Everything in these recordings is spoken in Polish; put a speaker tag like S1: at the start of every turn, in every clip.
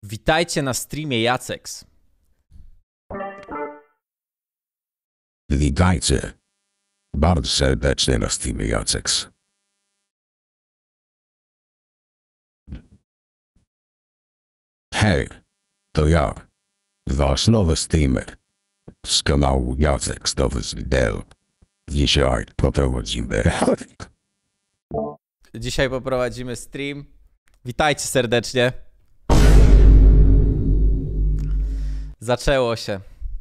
S1: Witajcie na streamie Jaceks.
S2: Witajcie bardzo serdecznie na streamie Jaceks. Hej, to ja, wasz nowy streamer z kanału Jaceks Nowy Wideo.
S1: Dzisiaj poprowadzimy stream. Witajcie serdecznie. Zaczęło się.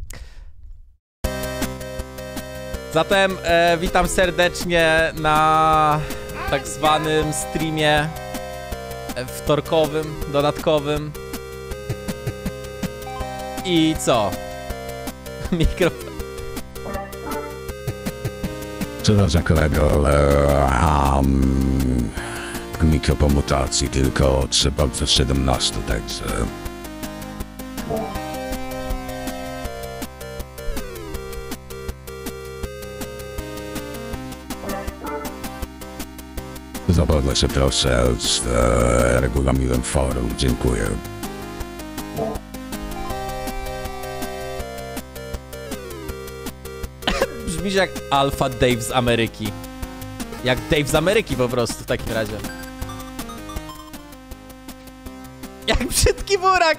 S1: Zatem witam serdecznie na tak zwanym streamie wtorkowym, dodatkowym. I co? Mikrofon.
S2: Co za kolego, ale mikrofon-mutacji tylko trzeba do 17, także... Zabawię się proszę z regulaminem forum, dziękuję.
S1: Brzmisz jak Alpha Dave z Ameryki. Jak Dave z Ameryki po prostu w takim razie. Jak brzydki burak!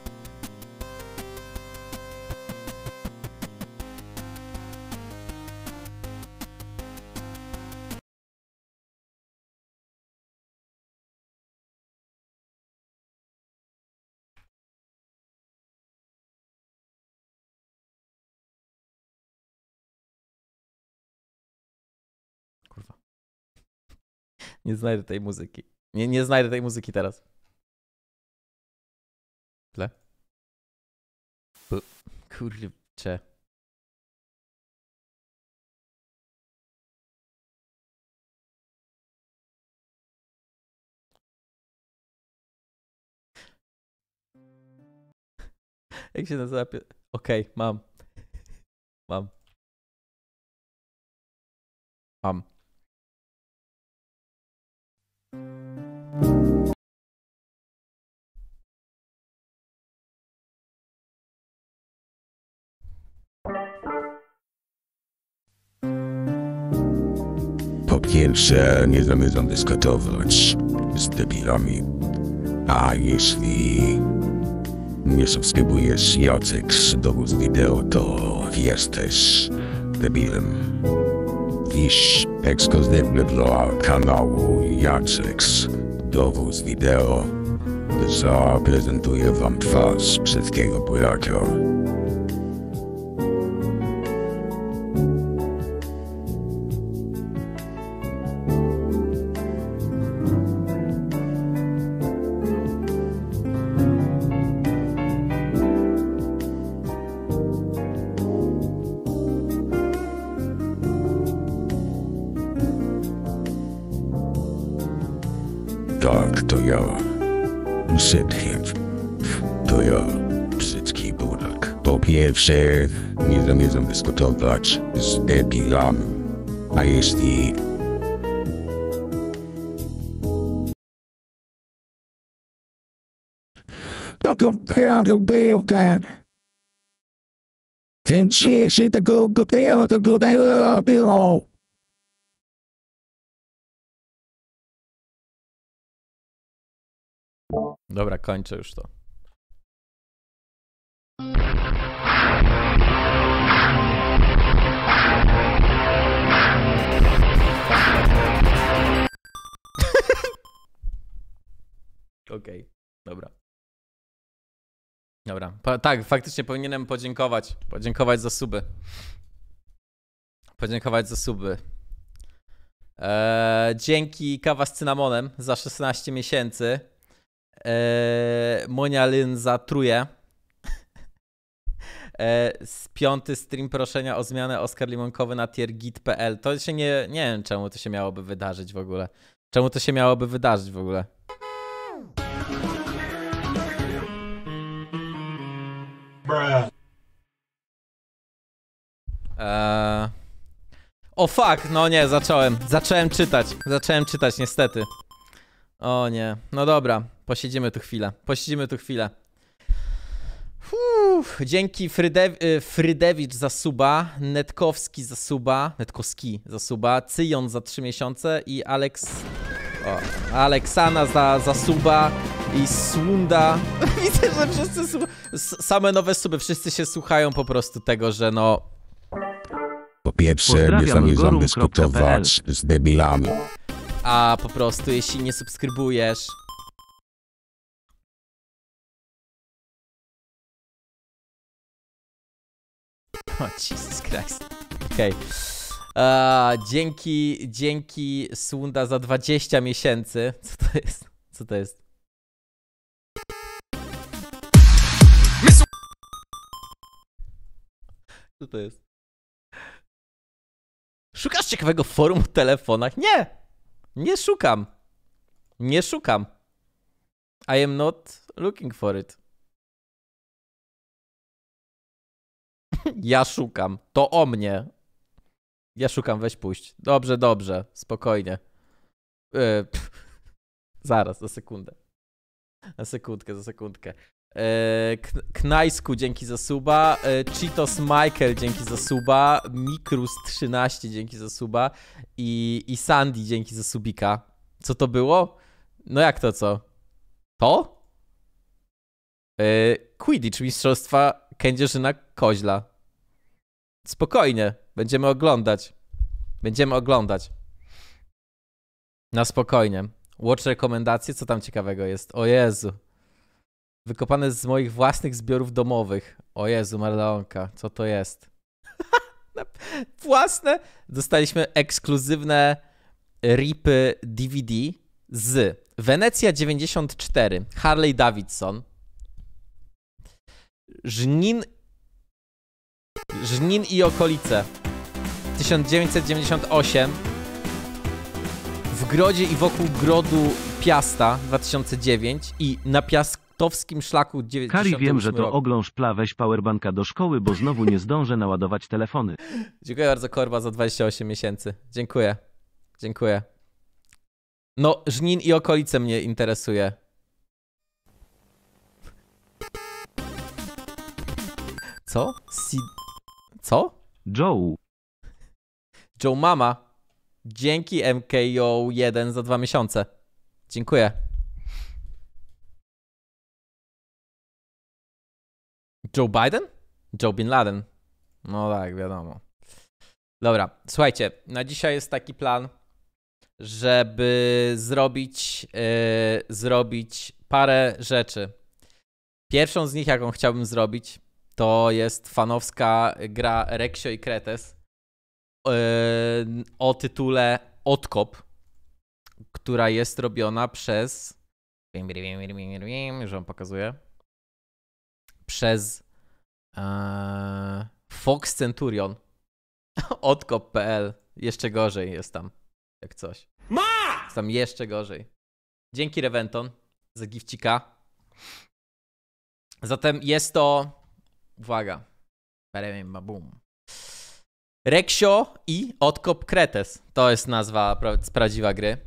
S1: Kurwa. Nie znajdę tej muzyki. Nie znajdę tej muzyki teraz. Tle. Kurczę. Jak się nazywa? Okej, mam. Mam.
S2: Po pierwsze, nie zamierzam dyskutować z debilami. A jeśli nie subskrybujesz Jaceks Dowóz Wideo, to jesteś debilem. Dziś ekskluzywnie dla kanału Jaceks Dowóz Wideo zaprezentuję wam twarz wszystkiego buraka. Tak, to ja. Sedhiew. To ja. Brzydki burak. Po pierwsze, nie zamierzam dyskutować z debilami. A jeśli... To kompletnie był ten. Ten się tego było.
S1: Dobra, kończę już to. Okej, dobra. Dobra, tak, faktycznie powinienem podziękować za suby. Podziękować za suby. Dzięki kawa z cynamonem za 16 miesięcy. Monia Lyn za truje. Z 5. stream proszenia o zmianę Oskar Limonkowy na tiergit.pl. To się nie wiem, czemu to się miałoby wydarzyć w ogóle. Czemu to się miałoby wydarzyć w ogóle? O fuck, no nie, zacząłem czytać niestety. O nie, no dobra, posiedzimy tu chwilę, Dzięki Frydewicz za suba, Netkowski za suba, Cyjon za 3 miesiące i Aleksana za suba i Sunda. Widzę, że wszyscy same nowe suby, wszyscy się słuchają po prostu tego, że no...
S2: Po pierwsze, nie zamierzam dyskutować z debilami.
S1: A po prostu, jeśli nie subskrybujesz... O, Jesus Christ. Okej. Dzięki Sunda za 20 miesięcy. Co to jest? Co to jest? Co to jest? Szukasz ciekawego forum w telefonach? Nie! Nie szukam. Nie szukam. I am not looking for it. Ja szukam. To o mnie. Ja szukam, weź puść. Dobrze, dobrze. Spokojnie. Zaraz, za sekundę. Za sekundkę. Knajsku, dzięki za suba. Cheetos Michael, dzięki za suba. Mikrus 13, dzięki za suba. I Sandy, dzięki za subika. Co to było? No jak to co? To? Quidditch, mistrzostwa Kędzierzyna Koźla. Spokojnie, będziemy oglądać. Będziemy oglądać. Na spokojnie. Watch rekomendacje, co tam ciekawego jest? O Jezu. Wykopane z moich własnych zbiorów domowych. O Jezu, Marleonka, co to jest? Własne? Dostaliśmy ekskluzywne ripy DVD z Wenecja 94, Harley Davidson, Żnin i okolice 1998, W grodzie i wokół grodu Piasta 2009 i na Piastowskim szlaku 98
S3: Kari, wiem, że to
S1: rok.
S3: ogląż weź powerbanka do szkoły, bo znowu nie zdążę naładować telefony.
S1: Dziękuję bardzo, Korba, za 28 miesięcy. Dziękuję. Dziękuję. No, Żnin i okolice mnie interesuje. Co? Co?
S3: Joe.
S1: Joe Mama. Dzięki MKO1 za 2 miesiące. Dziękuję. Joe Biden? Joe Bin Laden. No tak, wiadomo. Dobra, słuchajcie, na dzisiaj jest taki plan, żeby zrobić parę rzeczy. Pierwszą z nich, jaką chciałbym zrobić, to jest fanowska gra Reksio i Kretes o tytule Odkop, która jest robiona przez... Już wam pokazuję. Przez Fox Centurion. Odkop.pl. Jeszcze gorzej jest tam, jak coś. Jest tam jeszcze gorzej. Dzięki Reventon za gifcika. Zatem jest to... Uwaga. Boom. Reksio i Odkop Kretes. To jest nazwa prawdziwa gry.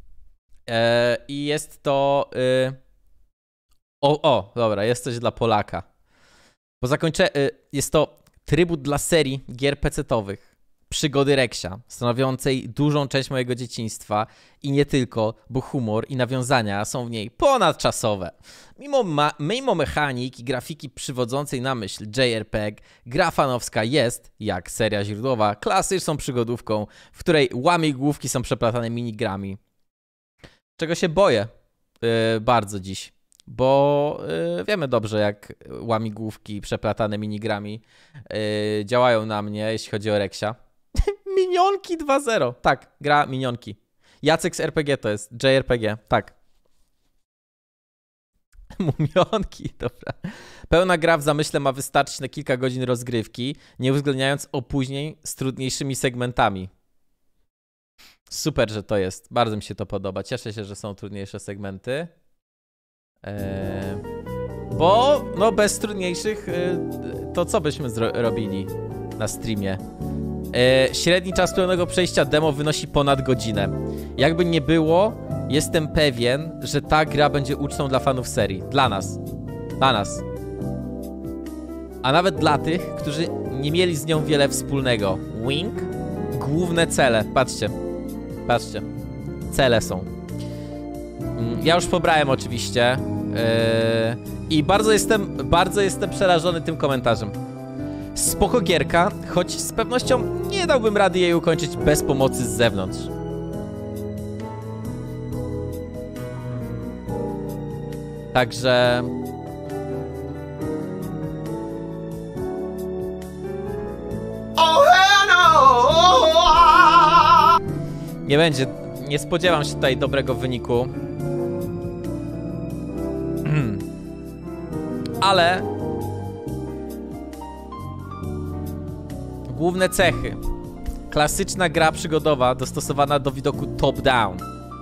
S1: I jest to... dobra, jest coś dla Polaka. Po jest to trybut dla serii gier pecetowych. Przygody Reksia, stanowiącej dużą część mojego dzieciństwa i nie tylko, bo humor i nawiązania są w niej ponadczasowe. Mimo mechanik i grafiki przywodzącej na myśl JRPG, gra fanowska jest, jak seria źródłowa, klasyczną przygodówką, w której łamigłówki są przeplatane minigrami. Czego się boję bardzo dziś, bo wiemy dobrze, jak łamigłówki przeplatane minigrami działają na mnie, jeśli chodzi o Reksia. Minionki 2.0. Tak, gra Minionki. Jacek z RPG to jest. JRPG, tak. Mumionki, dobra. Pełna gra w zamyśle ma wystarczyć na kilka godzin rozgrywki, nie uwzględniając opóźnień z trudniejszymi segmentami. Super, że to jest. Bardzo mi się to podoba. Cieszę się, że są trudniejsze segmenty. Bo no bez trudniejszych to co byśmy robili na streamie? Średni czas pełnego przejścia demo wynosi ponad godzinę. Jakby nie było, jestem pewien, że ta gra będzie ucztą dla fanów serii. Dla nas. Dla nas. A nawet dla tych, którzy nie mieli z nią wiele wspólnego. Wink. Główne cele. Patrzcie. Patrzcie. Cele są. Ja już pobrałem oczywiście. I bardzo jestem przerażony tym komentarzem. Spoko gierka, choć z pewnością nie dałbym rady jej ukończyć bez pomocy z zewnątrz. Także... Nie będzie, nie spodziewam się tutaj dobrego wyniku. Ale... Główne cechy. Klasyczna gra przygodowa dostosowana do widoku top-down.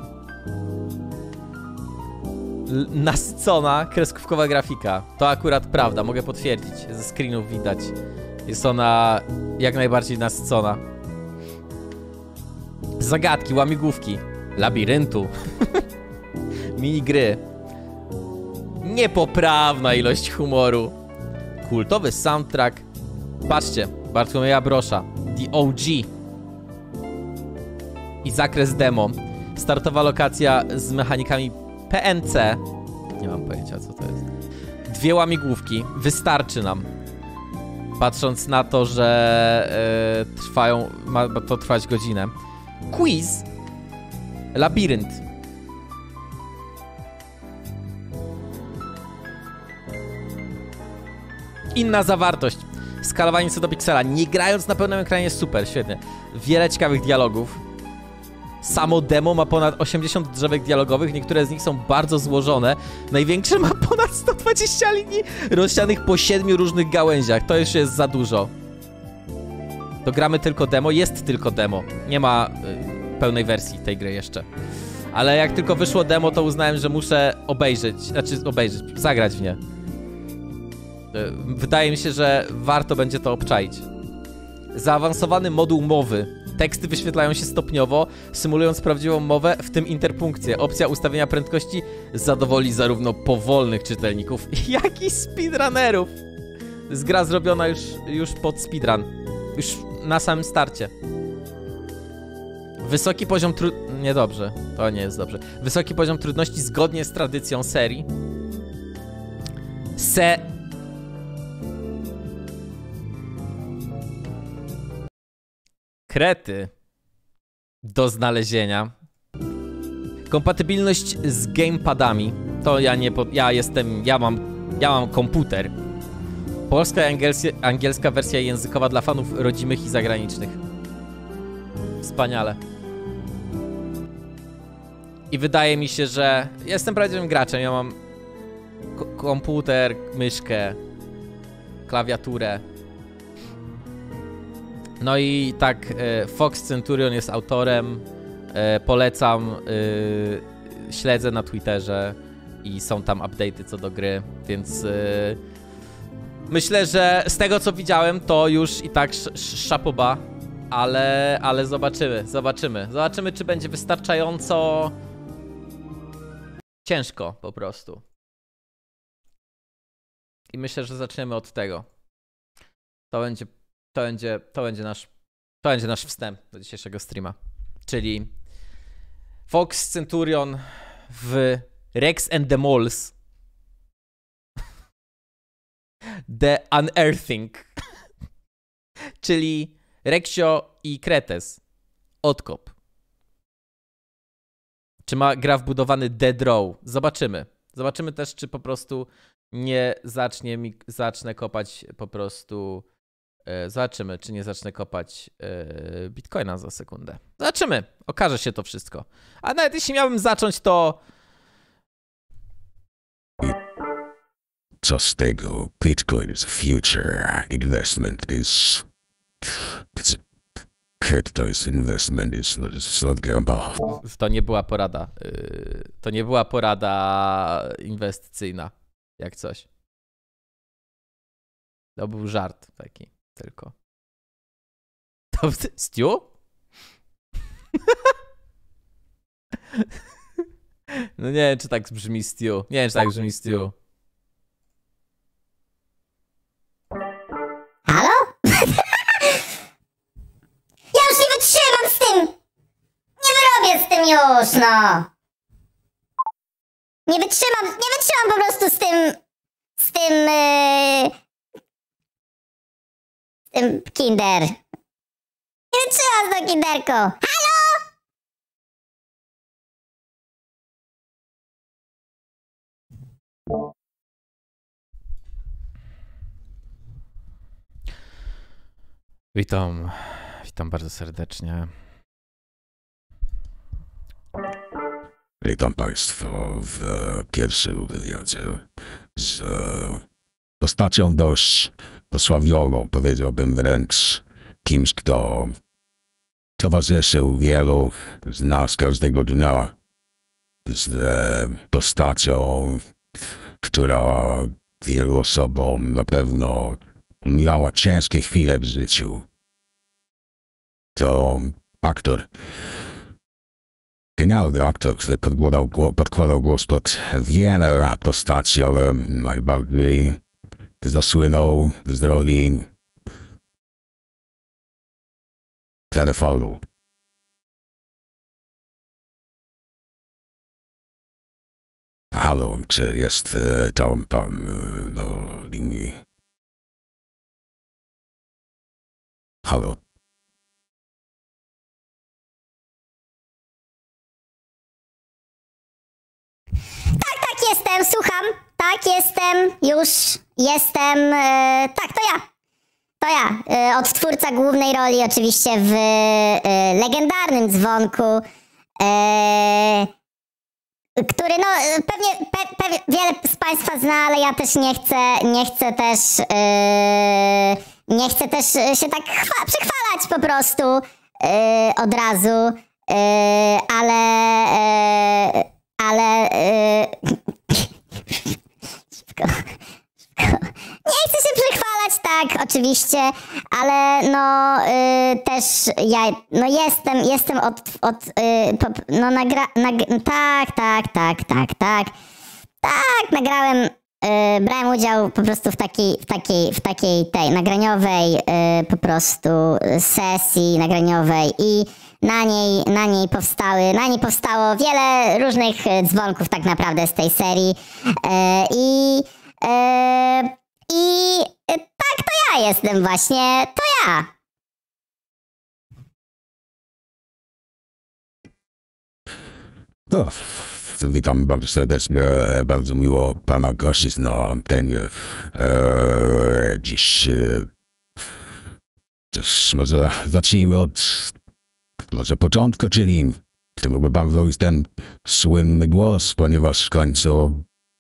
S1: Nasycona, kreskówkowa grafika. To akurat prawda, mogę potwierdzić. Ze screenów widać. Jest ona jak najbardziej nasycona. Zagadki, łamigłówki, labiryntu, minigry. Niepoprawna ilość humoru. Kultowy soundtrack. Patrzcie, Bartłomieja Brosza, The OG. I zakres demo. Startowa lokacja z mechanikami PNC. Nie mam pojęcia, co to jest. 2 łamigłówki. Wystarczy nam. Patrząc na to, że ma to trwać godzinę. Quiz. Labirynt. Inna zawartość. Skalowanie co do piksela. Nie grając na pełnym ekranie jest super, świetnie. Wiele ciekawych dialogów. Samo demo ma ponad 80 drzewek dialogowych, niektóre z nich są bardzo złożone. Największe ma ponad 120 linii rozsianych po 7 różnych gałęziach. To już jest za dużo. To gramy tylko demo, jest tylko demo. Nie ma pełnej wersji tej gry jeszcze. Ale jak tylko wyszło demo, to uznałem, że muszę zagrać w nie. Wydaje mi się, że warto będzie to obczaić. Zaawansowany moduł mowy. Teksty wyświetlają się stopniowo, symulując prawdziwą mowę, w tym interpunkcję. Opcja ustawienia prędkości zadowoli zarówno powolnych czytelników, jak i speedrunnerów. To jest gra zrobiona już pod speedrun. Już na samym starcie. Wysoki poziom niedobrze, to nie jest dobrze. Wysoki poziom trudności zgodnie z tradycją serii. Krety do znalezienia. Kompatybilność z gamepadami. To ja mam komputer. Polska i angielska wersja językowa dla fanów rodzimych i zagranicznych. Wspaniale. I wydaje mi się, że jestem prawdziwym graczem. Ja mam komputer, myszkę, klawiaturę. No i tak, Fox Centurion jest autorem, polecam, śledzę na Twitterze i są tam update'y co do gry, więc myślę, że z tego co widziałem to już i tak szapoba, ale zobaczymy, czy będzie wystarczająco ciężko po prostu. I myślę, że zaczniemy od tego. To będzie nasz wstęp do dzisiejszego streama. Czyli Fox Centurion w Rex and the Moles. The Unearthing. Czyli Rexio i Kretes. Odkop. Czy ma gra wbudowany dead row? Zobaczymy. Zobaczymy też, czy po prostu nie zacznę kopać po prostu... Zobaczymy, czy nie zacznę kopać Bitcoina za sekundę. Zobaczymy. Okaże się to wszystko. A nawet jeśli miałbym zacząć, to...
S2: Co z tego? Bitcoin is a future investment is... Crypto is investment is not gambling.
S1: To nie była porada. To nie była porada inwestycyjna. Jak coś. To był żart taki tylko. To Stu? No nie wiem, czy tak brzmi Stu. Nie wiem, czy tak brzmi Stu.
S4: już, no. Nie wytrzymam po prostu z tym kinder. Nie wytrzymam z tą kinderką. Halo?
S1: Witam bardzo serdecznie.
S2: Witam Państwa w pierwszym wywiadzie z postacią dość posławioną, powiedziałbym wręcz kimś, kto towarzyszył wielu z nas każdego dnia, z postacią, która wielu osobom na pewno miała ciężkie chwile w życiu. To aktor. Genialny aktor, który podkładał głos pod wiele postaci, ale najbardziej zasłynął z roli telefonu. Halo, czy jest tam pan na linii? Halo.
S4: Tak, jestem, słucham. Tak, jestem, już jestem. Tak, to ja. To ja. Odtwórca głównej roli oczywiście w legendarnym dzwonku, który no pewnie wiele z Państwa zna, ale ja też nie chcę też się tak przychwalać po prostu od razu, ale szybko. Nie chcę się przychwalać, tak, oczywiście, ale no też ja no jestem tak, nagrałem, brałem udział po prostu w takiej tej nagraniowej po prostu sesji nagraniowej i na niej powstało wiele różnych dzwonków tak naprawdę z tej serii i tak, to ja jestem właśnie, to ja.
S2: No, witam bardzo serdecznie, bardzo miło pana gościć na antenie. Dziś też może zacznijmy od początku, czyli chciałbym bardzo już ten słynny głos, ponieważ w końcu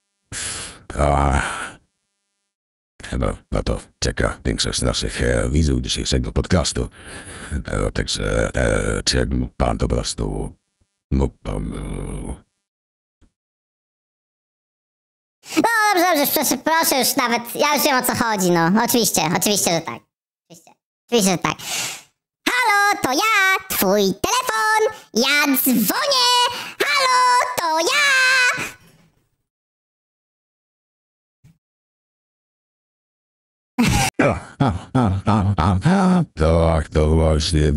S2: chyba na to czeka większość naszych widzów dzisiejszego podcastu. Także czy mógł pan po prostu
S4: No dobrze, proszę już nawet, ja już wiem o co chodzi, no. Oczywiście, że tak. Oczywiście, że tak. Halo, to ja, twój telefon, ja dzwonię. Halo, to ja.
S2: Tak, to właśnie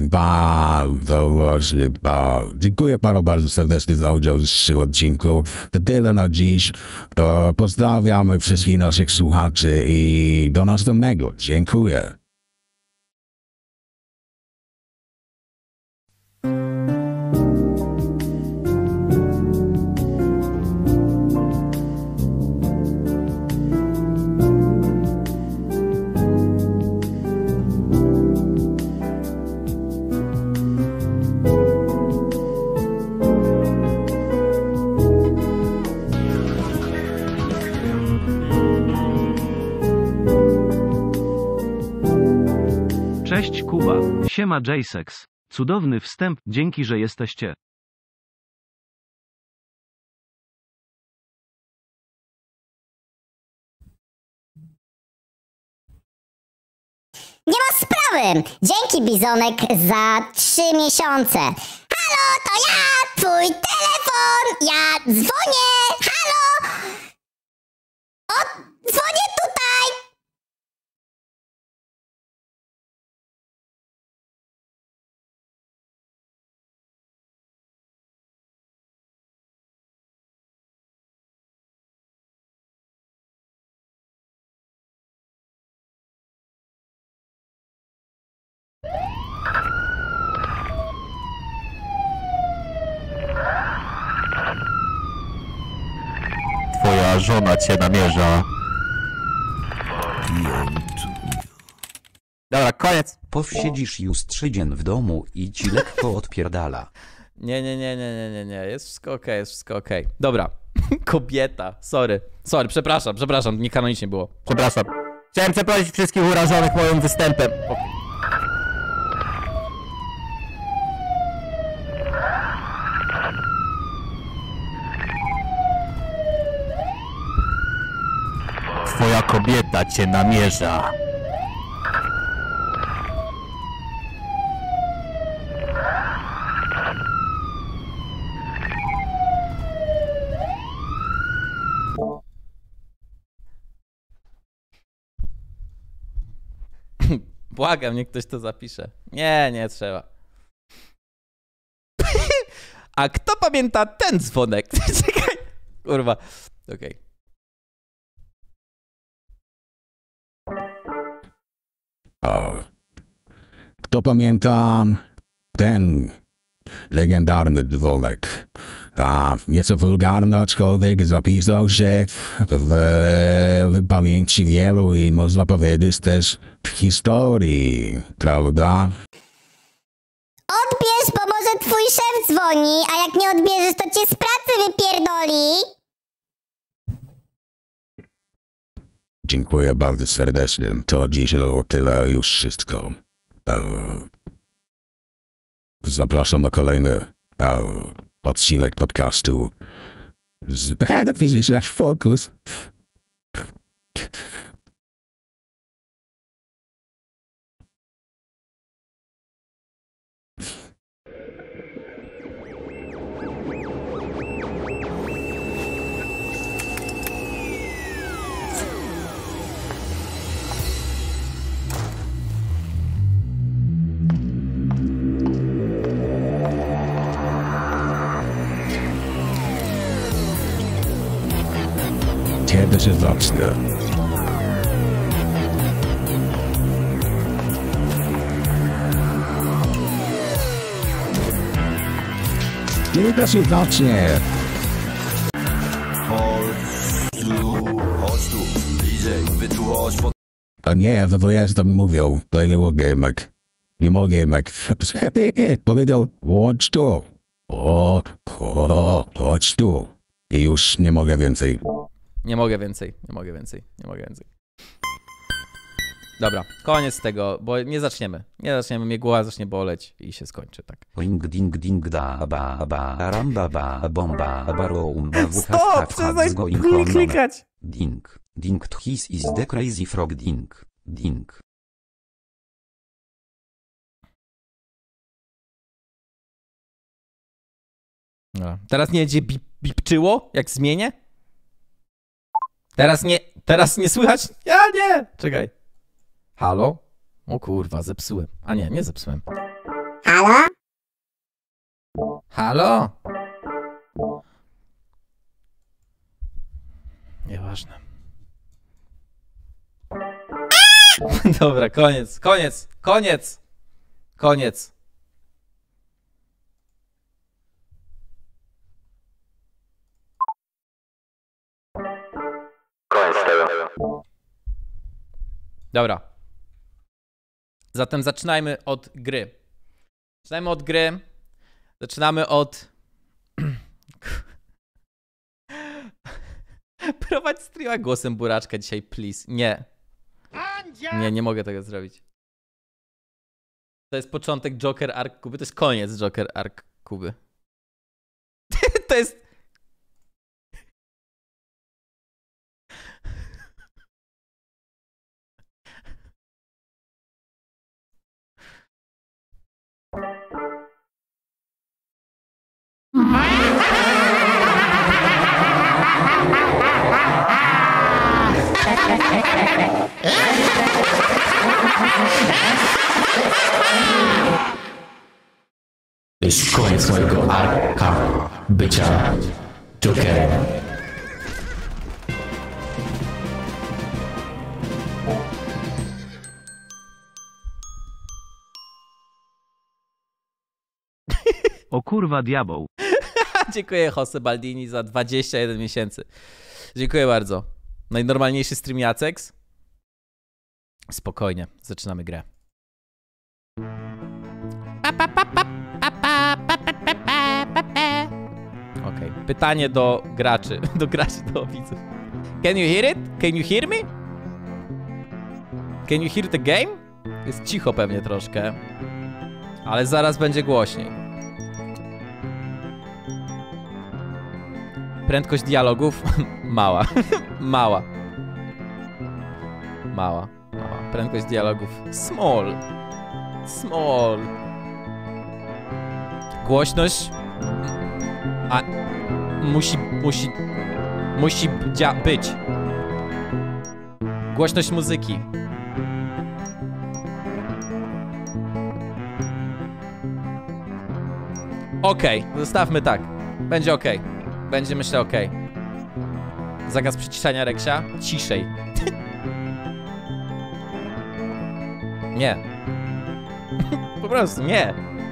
S2: Dziękuję panu bardzo serdecznie za udział w dzisiejszym odcinku. To tyle na dziś. Pozdrawiamy wszystkich naszych słuchaczy i do następnego. Dziękuję.
S3: Cześć Kuba, siema Jsex. Cudowny wstęp, dzięki, że jesteście.
S4: Nie ma sprawy. Dzięki Bizonek za 3 miesiące. Halo, to ja, twój telefon, ja dzwonię. Halo. Dzwonię tutaj.
S5: twoja żona cię namierza.
S1: Dobra, koniec.
S6: Posiedzisz już 3 dzień w domu i ci lekko odpierdala.
S1: Nie. Jest wszystko okej, jest wszystko okej. Dobra. Kobieta. Sorry, przepraszam, niekanonicznie było. Przepraszam. Chciałem przeprosić wszystkich urażonych moim występem.
S5: Twoja kobieta cię namierza.
S1: Błagam, niech ktoś to zapisze. Nie trzeba. A kto pamięta ten dzwonek? Czekaj. Kurwa. Okej.
S2: O. Kto pamięta ten legendarny dzwonek? A nieco wulgarny, aczkolwiek zapisał się w pamięci wielu i można powiedzieć też w historii, prawda?
S4: Odbierz, bo może twój szef dzwoni, a jak nie odbierzesz, to cię z pracy wypierdoli.
S2: Dziękuję bardzo serdecznie. To dziś o tyle już wszystko. Zapraszam na kolejny odcinek podcastu z Fizyczny Fokus. Kiedy się zacznę? Kiedy się zacznie?
S7: Chodź tu, bliżej, wy tu chodź po...
S2: A nie, to ja tam mówił, to nie mogę, Mak. Nie mogę, Mak. Powiedział, chodź tu. Chodź tu. I już nie mogę więcej.
S1: Nie mogę więcej. Dobra, koniec tego, bo nie zaczniemy. Mnie głowa zacznie boleć i się skończy, tak.
S6: Ring ding ding da ba ba ramba ba bomba baroum ba
S1: Stop! Przestań klikać!
S6: Ding ding his is the crazy frog ding ding.
S1: No. Teraz nie będzie bipczyło, jak zmienię? Teraz nie słychać? Ja nie! Czekaj. Halo? O kurwa, zepsułem. A nie zepsułem.
S4: Halo?
S1: Halo? Nieważne. Dobra, koniec. Dobra. Zatem zaczynajmy od gry. Zaczynamy od... Prowadź streama głosem buraczka dzisiaj, please. Nie. Nie mogę tego zrobić. To jest początek Joker Arc Kuby, to jest koniec Joker Arc Kuby. To jest...
S8: To jest koniec mojego arka bycia Jokerem.
S3: O kurwa diabeł.
S1: Dziękuję Jose Baldini za 21 miesięcy. Dziękuję bardzo. Najnormalniejszy stream Jacex. Spokojnie, zaczynamy grę. Okej, pytanie do graczy, do widzów. Can you hear it? Can you hear me? Can you hear the game? Jest cicho pewnie troszkę, ale zaraz będzie głośniej. Prędkość dialogów? Mała. Mała. Mała. Prędkość dialogów? Small. Small. Głośność? A... Musi być. Głośność muzyki. Okej, zostawmy tak. Będzie okej. Będzie, myślę, okej. Zakaz przyciszania Reksia? Ciszej. Nie. Po prostu nie.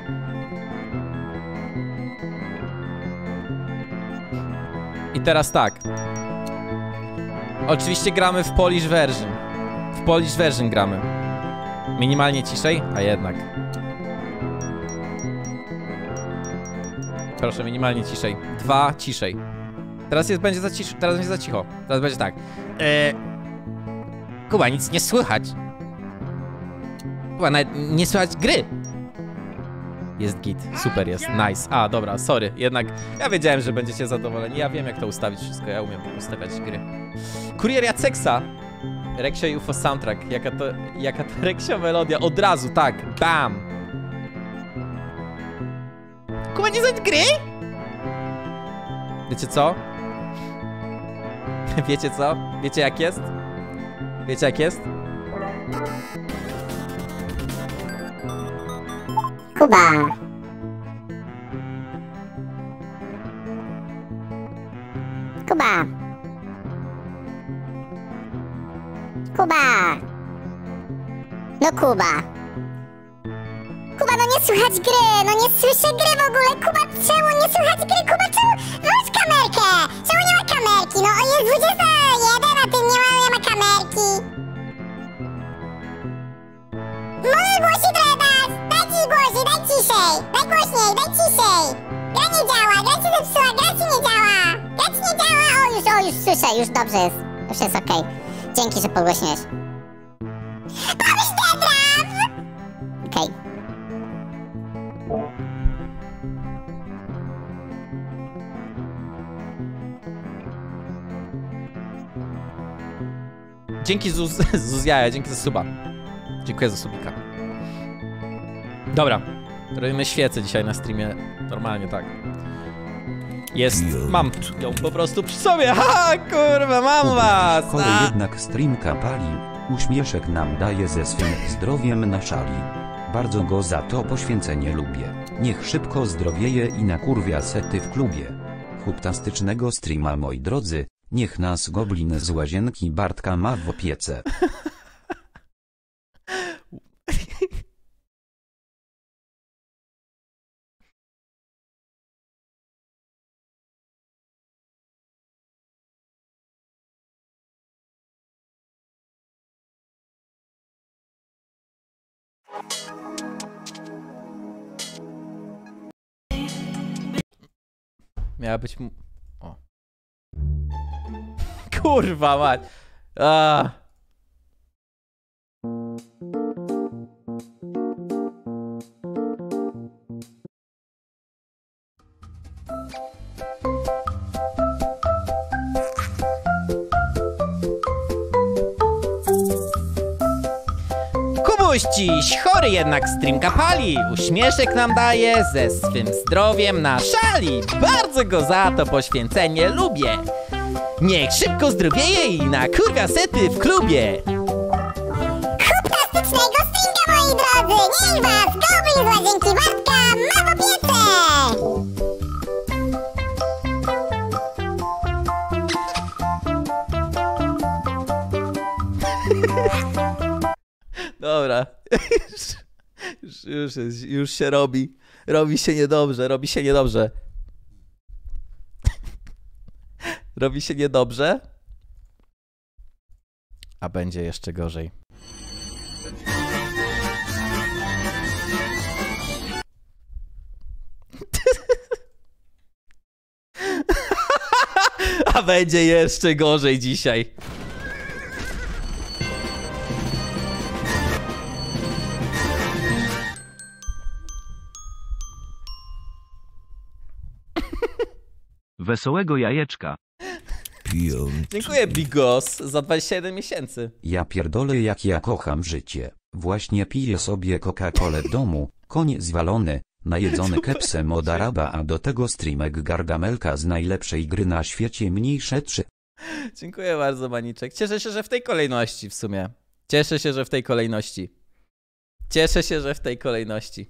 S1: I teraz tak. Oczywiście gramy w Polish version. W Polish version gramy. Minimalnie ciszej, a jednak. Proszę, minimalnie ciszej. 2 ciszej. Teraz będzie za cicho. Teraz będzie tak. Kuba, nic nie słychać. Kuba, nawet nie słychać gry. Jest git, super jest, nice. A, dobra, sorry, jednak ja wiedziałem, że będziecie zadowoleni. Ja wiem, jak to ustawić wszystko, ja umiem ustawiać gry. Kurier Jaceksa. Reksio i UFO soundtrack. Jaka to Reksio melodia. Od razu, tak, bam. Kuba, nie znać gry? Wiecie co? Wiecie co? Wiecie jak jest? Wiecie jak jest?
S4: Kuba. Kuba. Kuba. No Kuba. Kuba, no nie słychać gry, no nie słyszę gry w ogóle. Kuba, czemu nie słychać gry? Kuba, czemu? Włącz kamerkę. Czemu nie ma kamerki? No jest 21, a ty nie ma kamerki. Możesz głośniej trochę dać. Daj ci głośniej, daj ciszej. Daj głośniej, daj ciszej. Gra nie działa, gra ci zepsuła, gra ci nie działa. Gra ci nie działa. O, już słyszę, już dobrze jest. Już jest okej. Dzięki, że podgłośniłeś. Pomyśl Dedram! Okej.
S1: Dzięki Zuzjaja, dzięki za suba. Dziękuję za subika. Dobra, robimy świecę dzisiaj na streamie. Normalnie, tak. Jest, mam ją po prostu przy sobie. Ha, kurwa, mam was!
S6: Skoro jednak streamka pali, uśmieszek nam daje ze swym zdrowiem na szali. Bardzo go za to poświęcenie lubię. Niech szybko zdrowieje i nakurwia sety w klubie. Fantastycznego streama, moi drodzy. Niech nas goblin z łazienki Bartka ma w opiece.
S1: Miała być... O. Kurwa mać. Kubuś dziś chory, jednak streamka pali. Uśmieszek nam daje, ze swym zdrowiem na szali. Bardzo go za to poświęcenie lubię. Niech szybko zdrowieje i nakurwia sety w klubie.
S4: Fantastycznego streamka, moi drodzy! Niech was goblin z łazienki Bartka ma w opiece!
S1: Dobra. Już się robi. Robi się niedobrze, robi się niedobrze. Robi się niedobrze. A będzie jeszcze gorzej. A będzie jeszcze gorzej dzisiaj.
S3: Wesołego jajeczka.
S1: Dziękuję, Bigos, za 27 miesięcy.
S6: Ja pierdolę jak ja kocham życie. Właśnie piję sobie Coca-Colę w domu, koń zwalony, najedzony kepsem od Araba, a do tego streamek Gargamelka z najlepszej gry na świecie mniejsze 3.
S1: Dziękuję bardzo, Maniczek. Cieszę się, że w tej kolejności w sumie. Cieszę się, że w tej kolejności. Cieszę się, że w tej kolejności.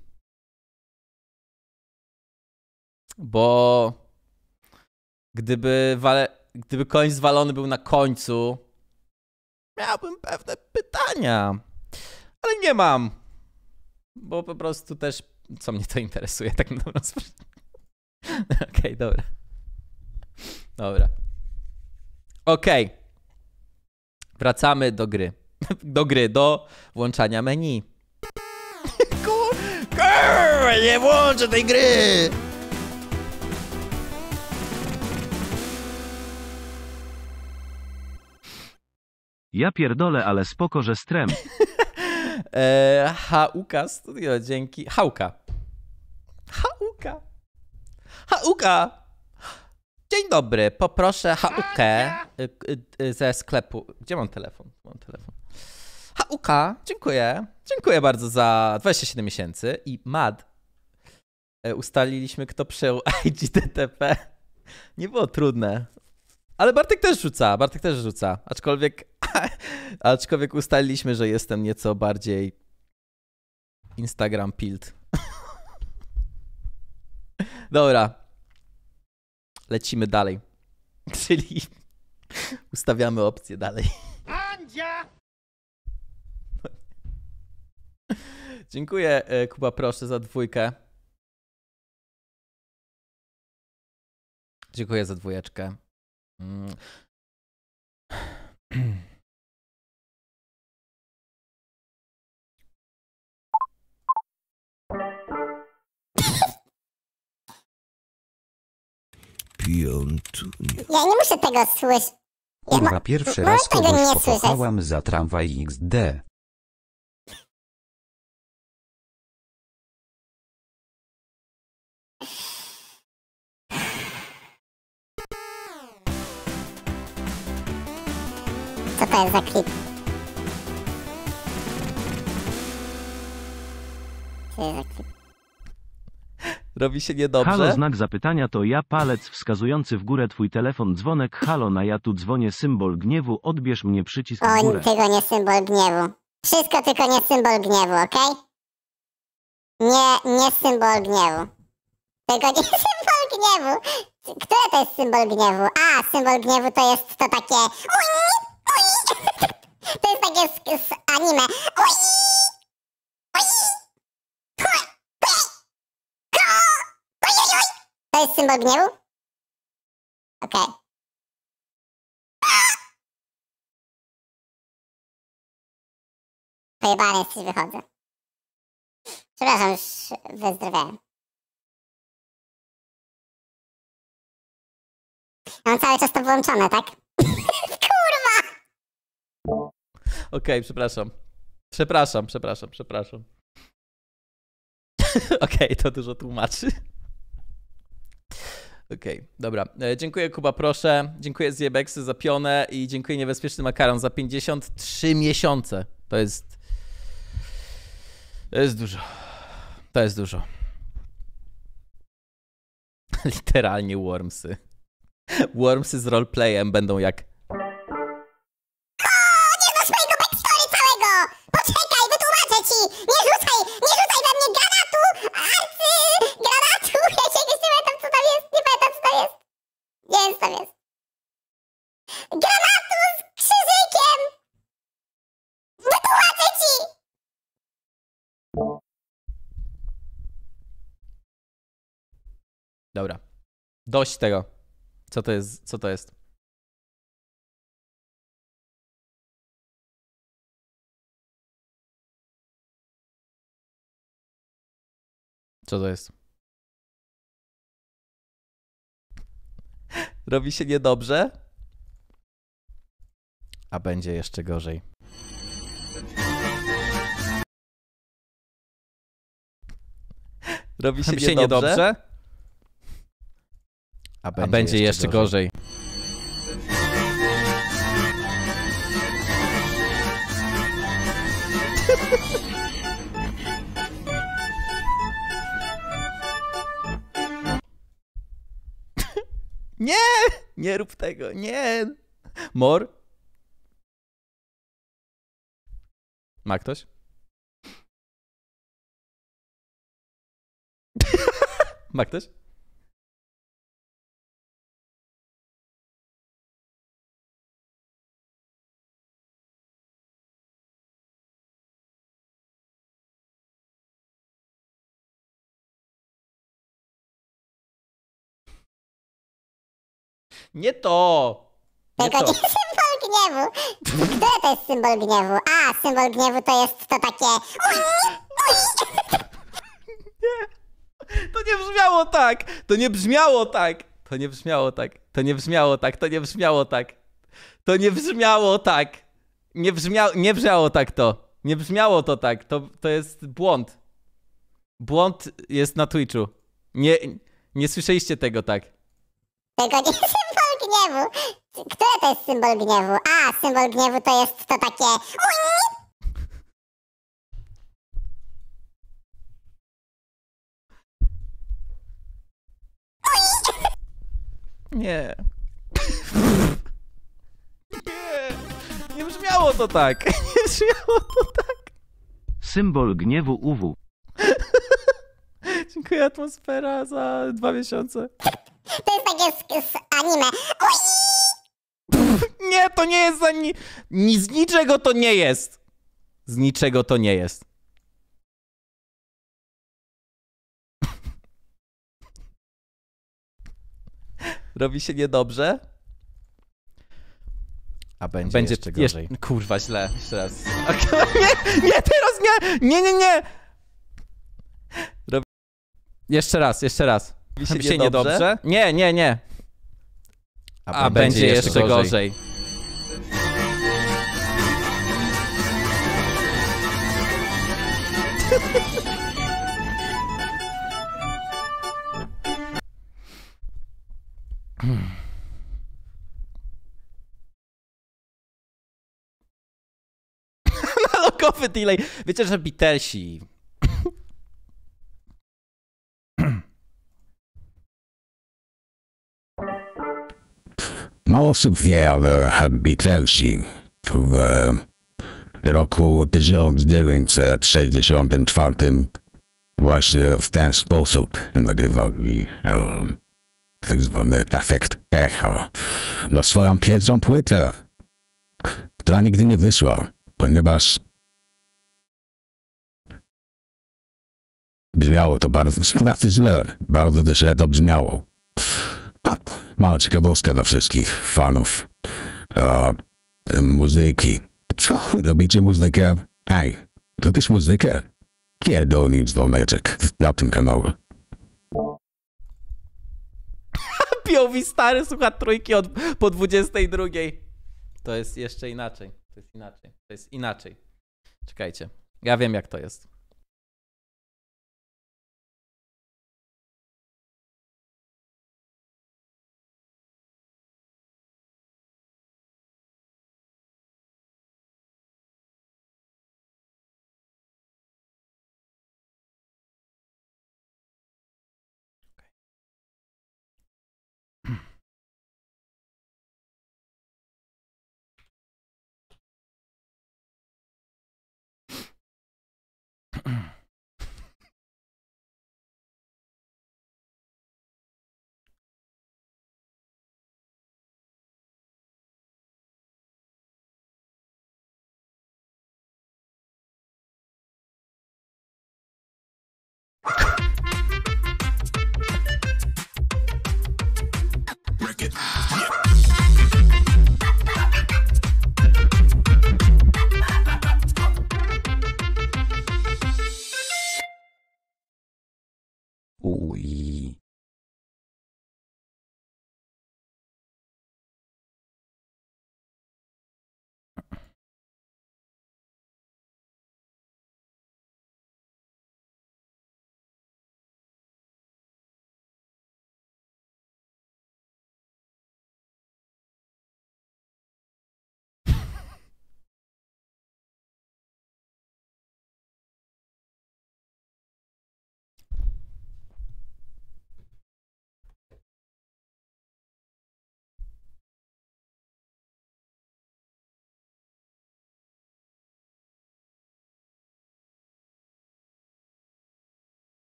S1: Bo gdyby koń zwalony był na końcu, miałbym pewne pytania. Ale nie mam. Bo po prostu też, co mnie to interesuje, tak na dobrą sprawę. Okej, dobra. Dobra. Okej. Wracamy do gry. Do włączania menu. Kurwa, nie włączę tej gry!
S3: Ja pierdolę, ale spoko, że strem.
S1: Hauka Studio, dzięki. Hauka. Dzień dobry, poproszę Haukę ze sklepu. Gdzie mam telefon? Hauka, dziękuję. Dziękuję bardzo za 27 miesięcy. I Mad. Ustaliliśmy, kto przejął IGDTP. Nie było trudne. Ale Bartek też rzuca. Aczkolwiek ustaliliśmy, że jestem nieco bardziej Instagram pilt. Dobra. Lecimy dalej. Czyli ustawiamy opcję dalej. Dziękuję, Kuba, proszę, za 2. Dziękuję za 2.
S4: Ja nie muszę tego słyszeć.
S6: Kurwa, pierwszy
S4: Możesz
S6: raz
S4: tego
S6: kogoś
S4: nie słyszeć.
S6: pokochałam za tramwaj XD.
S4: Co to jest za klip? Co to jest za klip?
S1: Robi się niedobrze.
S3: Halo, znak zapytania to ja, palec wskazujący w górę, twój telefon, dzwonek. Halo, na ja tu dzwonię, symbol gniewu, odbierz mnie, przycisk w
S4: O,
S3: górę.
S4: tylko nie symbol gniewu. Wszystko tylko nie symbol gniewu, okej? Nie symbol gniewu. Tylko nie symbol gniewu. Które to jest symbol gniewu? A, symbol gniewu to jest to takie... To jest takie z anime. To jest symbol gniewu? Okej. Pojebany jesteś, wychodzę. Przepraszam, już wyzdrowiałem. Mam cały czas to włączone, tak? Kurwa!
S1: Okej, przepraszam. Okej, to dużo tłumaczy. Okej, dobra. Dziękuję, Kuba, proszę. Dziękuję, Zjebeksy, za pionę i dziękuję, Niebezpieczny Makaron, za 53 miesiące. To jest dużo. To jest dużo. Literalnie Wormsy. Wormsy z roleplayem będą jak...
S4: Nie znasz mojego backstory całego! Poczekaj, wytłumaczę ci! Nie rzucaj we mnie granatu! Granatu! Ja się nie pamiętam, co tam jest. Nie pamiętam, co tam jest. Nie wiem, co tam jest. Granatu z krzyżykiem! Wytłumaczę ci!
S1: Dobra. Dość tego. Co to jest? Co to jest? Robi się niedobrze, a będzie jeszcze gorzej. Robi się niedobrze, a będzie jeszcze gorzej. Nie! Nie rób tego, nie! Mor? Ma ktoś? Ma ktoś? Nie to! Nie
S4: Tylko
S1: to.
S4: nie symbol gniewu. Które to jest symbol gniewu? A, symbol gniewu to jest to takie...
S1: To nie brzmiało tak! To nie brzmiało tak! To nie brzmiało tak! To nie brzmiało tak! To nie brzmiało tak! To nie brzmiało tak! Nie brzmiało tak to! Nie brzmiało to tak! To jest błąd. Błąd jest na Twitchu. Nie słyszeliście tego tak.
S4: Tylko nie symbol gniewu. Które to jest symbol gniewu? A, symbol gniewu to jest to takie...
S1: Nie. Nie brzmiało to tak. Nie brzmiało to tak.
S3: Symbol gniewu UW.
S1: Dziękuję Atmosfera za 2 miesiące.
S4: To jest takie z anime.
S1: Nie, to nie jest z niczego to nie jest. Z niczego to nie jest. Robi się niedobrze, a będzie jeszcze gorzej. Kurwa, źle. Jeszcze raz. Nie, teraz nie! Nie! Jeszcze raz. Robi się niedobrze? Nie. A będzie jeszcze gorzej. Analogowy delay. Wiecie, że Beatlesi...
S2: Mało osób wie, ale Beatlesi w roku 1964 właśnie w ten sposób nagrywali tak zwany efekt echo na swoją pierwszą płytę, która nigdy nie wyszła, ponieważ brzmiało to bardzo źle, bardzo źle to brzmiało. Mała ciekawostka dla wszystkich fanów muzyki. Co? Robicie muzykę? Ej, robisz muzykę? Pierdolnić dzwoneczek na tym kanale.
S1: POV stary słucha trójki po 22. To jest jeszcze inaczej. To jest inaczej. Czekajcie. Ja wiem jak to jest.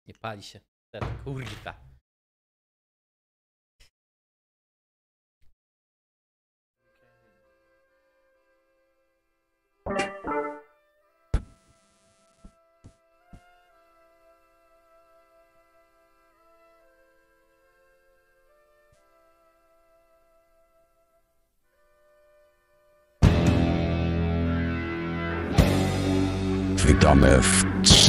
S1: Nie pali się. Kurwa.
S2: Witamy w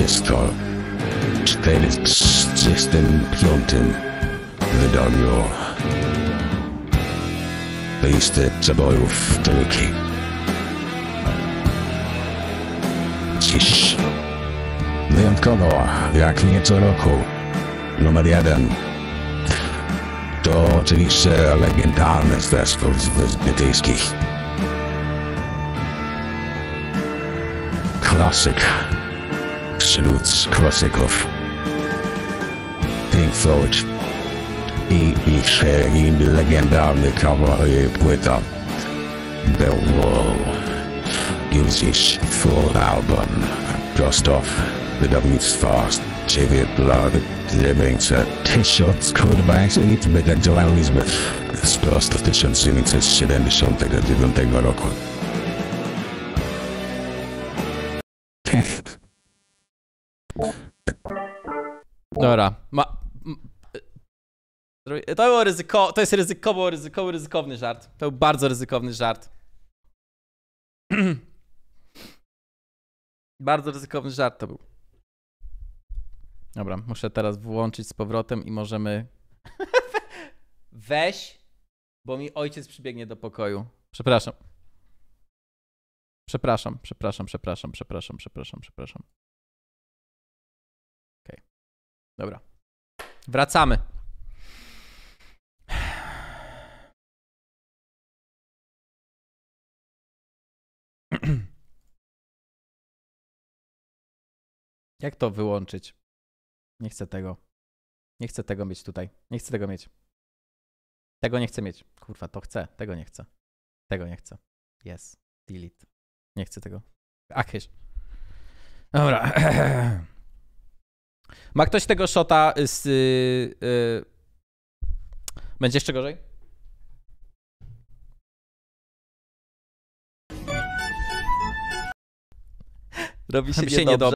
S2: 345 wydaniu listy przebojów trójki. Dziś wyjątkowo, jak nie co roku, numer 1 to oczywiście legendarny zespół z Wysp Brytyjskich. Klasyk wśród klasyków. Pink Floyd i ich legendarny kawał płyta The Wall. Już dziś full album prosto wydawnictwa 1900 wydawnictwa z prosto 1979 roku.
S1: Dobra. To było to jest ryzykowny żart. To był bardzo ryzykowny żart. Bardzo ryzykowny żart to był. Dobra, muszę teraz włączyć z powrotem i możemy... Weź, bo mi ojciec przybiegnie do pokoju. Przepraszam. Przepraszam. Okej. Dobra. Wracamy. Jak to wyłączyć? Nie chcę tego. Nie chcę tego mieć tutaj. Nie chcę tego mieć. Tego nie chcę mieć. Kurwa, to chcę. Tego nie chcę. Tego nie chcę. Yes. Delete. Nie chcę tego. Akieś. Dobra. Ma ktoś tego shota z... Będzie jeszcze gorzej? Robi się niedobrze.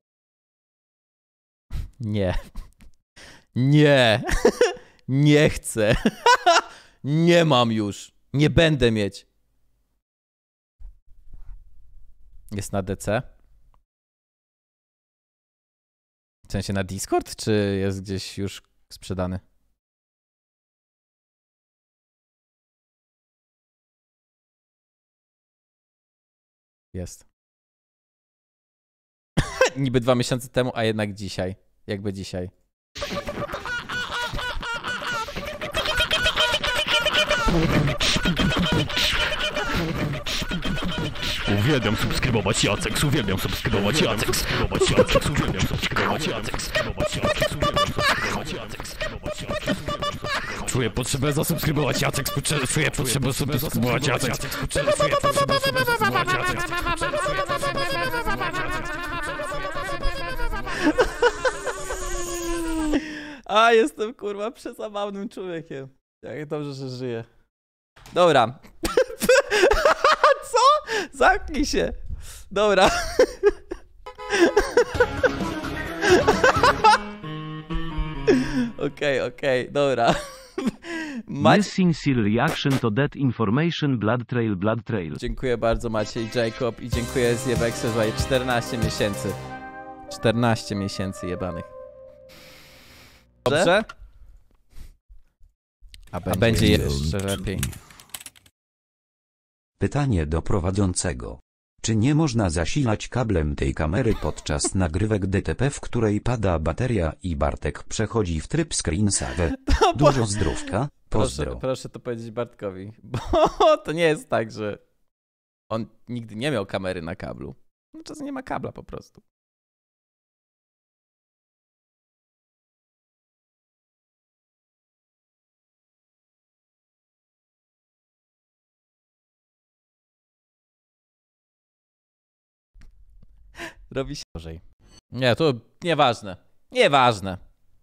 S1: Nie. Nie. Nie chcę. Nie mam już. Nie będę mieć. Jest na DC? W sensie na Discord, czy jest gdzieś już sprzedany? Jest. Niby 2 miesiące temu, a jednak dzisiaj. Jakby dzisiaj.
S5: Uwielbiam subskrybować Jacek, uwielbiam subskrybować Jacek, uwielbiam subskrybować Jacek, Czuję potrzebę zasubskrybować Jacek, czuję potrzebę subskrybować Jacek,
S1: A, jestem kurwa przezabawnym człowiekiem. Jak dobrze, że żyję. Dobra. Co? Zamknij się. Dobra. Okej, dobra.
S3: Missing Seal Reaction to Dead Information Blood Trail.
S1: Dziękuję bardzo Maciej Jacob i dziękuję Zjebekse za 14 miesięcy. 14 miesięcy jebanych. Dobrze? A będzie jeszcze lepiej.
S6: Pytanie do prowadzącego. Czy nie można zasilać kablem tej kamery podczas nagrywek DTP, w której pada bateria i Bartek przechodzi w tryb screensaver? Dużo zdrówka. Pozdro.
S1: Proszę to powiedzieć Bartkowi, bo to nie jest tak, że on nigdy nie miał kamery na kablu. No czasem nie ma kabla po prostu. Robi się gorzej. Nie, to nieważne. Nieważne.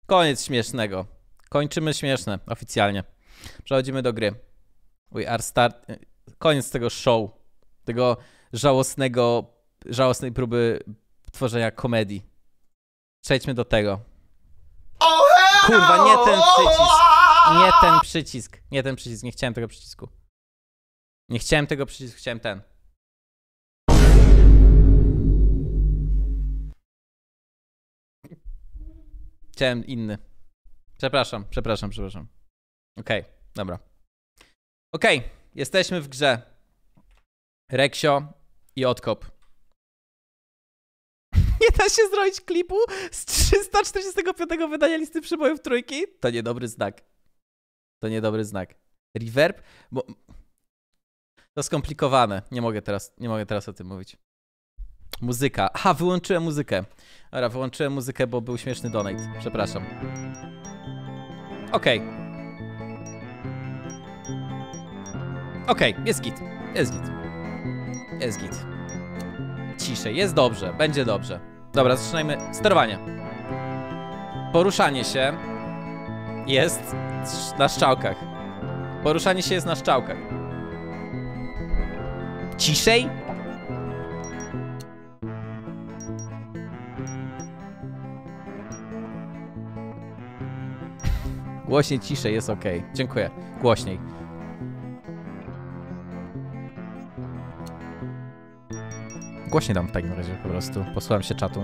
S1: Koniec śmiesznego. Kończymy śmieszne oficjalnie. Przechodzimy do gry. We are start... Koniec tego show. Tego żałosnej próby tworzenia komedii. Przejdźmy do tego. Kurwa, nie ten przycisk. Nie ten przycisk. Nie ten przycisk. Nie chciałem tego przycisku. Nie chciałem tego przycisku. Chciałem ten. Chciałem inny. Przepraszam. Okej, dobra. Okej, jesteśmy w grze. Reksio i Odkop. Nie da się zrobić klipu z 345 wydania listy przybojów trójki? To niedobry znak. To niedobry znak. Reverb? Bo... To skomplikowane. Nie mogę teraz o tym mówić. Muzyka. Aha, wyłączyłem muzykę. Dobra, wyłączyłem muzykę, bo był śmieszny donate. Przepraszam. Okej. Okej, jest git. Jest git. Jest git. Ciszej, jest dobrze, będzie dobrze. Dobra, zaczynajmy. Sterowanie. Poruszanie się jest na strzałkach. Poruszanie się jest na strzałkach. Ciszej? Głośniej, ciszej, jest ok. Dziękuję. Głośniej. Głośniej dam w takim razie po prostu. Posłucham się czatu.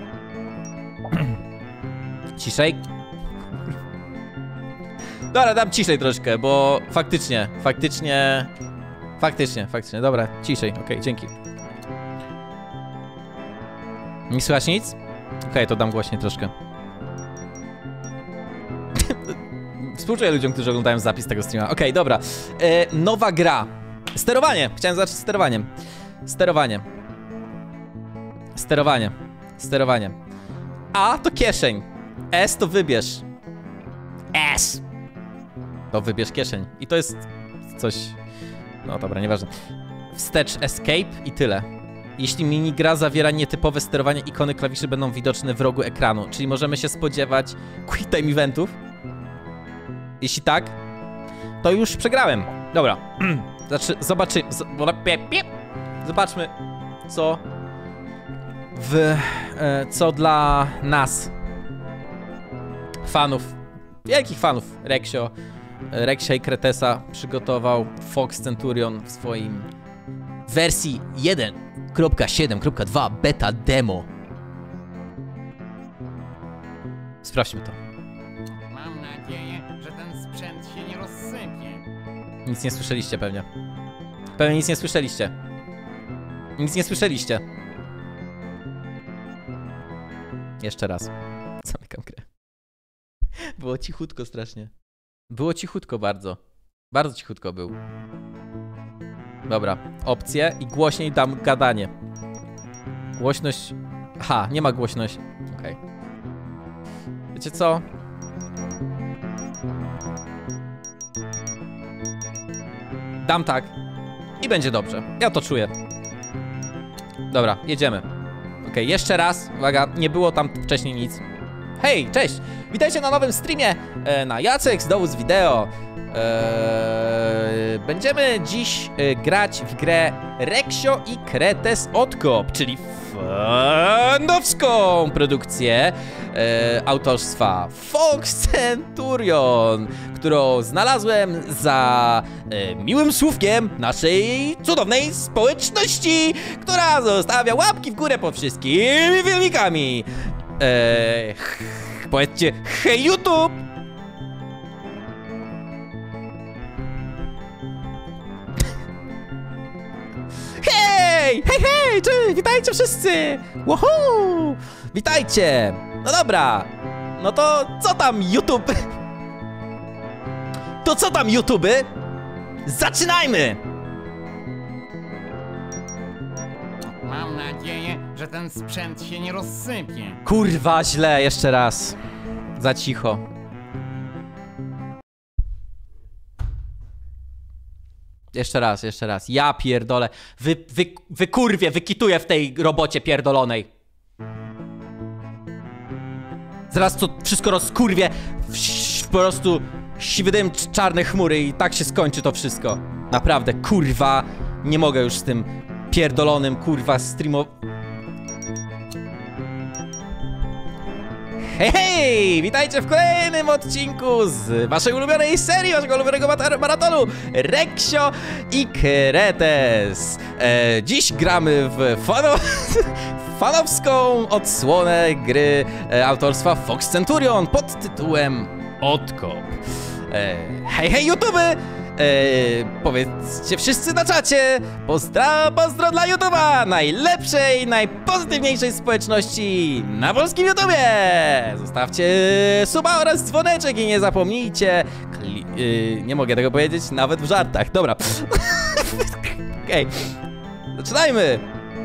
S1: Ciszej. Dobra, dam ciszej troszkę, bo faktycznie. Dobra, ciszej. Okej, dzięki. Nie słychać nic? Okej, to dam głośniej troszkę. Współczuję ludziom, którzy oglądają zapis tego streama. Okej, dobra. Nowa gra. Sterowanie. Chciałem zacząć sterowaniem. Sterowanie. A to kieszeń. S to wybierz. S. To wybierz kieszeń. I to jest coś... No dobra, nieważne. Wstecz escape i tyle. Jeśli minigra zawiera nietypowe sterowanie, ikony klawiszy będą widoczne w rogu ekranu. Czyli możemy się spodziewać quick time eventów. Jeśli tak, to już przegrałem. Dobra. Zobaczmy, co dla nas, fanów, wielkich fanów Reksia i Kretesa, przygotował Fox Centurion w swoim wersji 1.7.2 beta demo. Sprawdźmy to.
S9: Mam nadzieję, że ten sprzęt się nie rozsypie.
S1: Nic nie słyszeliście pewnie. Pewnie nic nie słyszeliście. Nic nie słyszeliście. Jeszcze raz. Zamykam grę. Było cichutko strasznie. Było cichutko bardzo. Bardzo cichutko był. Dobra. Opcje i głośniej dam gadanie. Głośność... Aha, nie ma głośność. Okej. Wiecie co? Dam tak. I będzie dobrze. Ja to czuję. Dobra, jedziemy. Okej, jeszcze raz. Uwaga, nie było tam wcześniej nic. Hej, cześć! Witajcie na nowym streamie na Jacek z dołu z wideo. Będziemy dziś grać w grę Reksio i Kretes Odkop, czyli fandowską produkcję autorstwa Fox Centurion, którą znalazłem za miłym słówkiem naszej cudownej społeczności, która zostawia łapki w górę pod wszystkimi filmikami. Powiedzcie hej YouTube! Hej! Hej, hej! Cześć! Witajcie wszyscy! Woohoo! Witajcie! No dobra! No to co tam YouTube? To co tam YouTube? Zaczynajmy!
S9: Mam nadzieję, że ten sprzęt się nie rozsypie.
S1: Kurwa, źle, jeszcze raz. Za cicho. Jeszcze raz. Ja pierdolę. Wykituję w tej robocie pierdolonej. Zaraz to wszystko rozkurwie, po prostu siwy dym, czarne chmury i tak się skończy to wszystko. Naprawdę, kurwa, nie mogę już z tym pierdolonym, kurwa, Hej! Witajcie w kolejnym odcinku z waszej ulubionej serii, waszego ulubionego maratonu Reksio i Kretes. Dziś gramy w fanowską odsłonę gry autorstwa Fox Centurion pod tytułem Odkop. Hej YouTube! Powiedzcie wszyscy na czacie, pozdro dla YouTube'a, najlepszej, najpozytywniejszej społeczności na polskim YouTubie. Zostawcie suba oraz dzwoneczek i nie zapomnijcie, nie mogę tego powiedzieć nawet w żartach, dobra. Okej, zaczynajmy.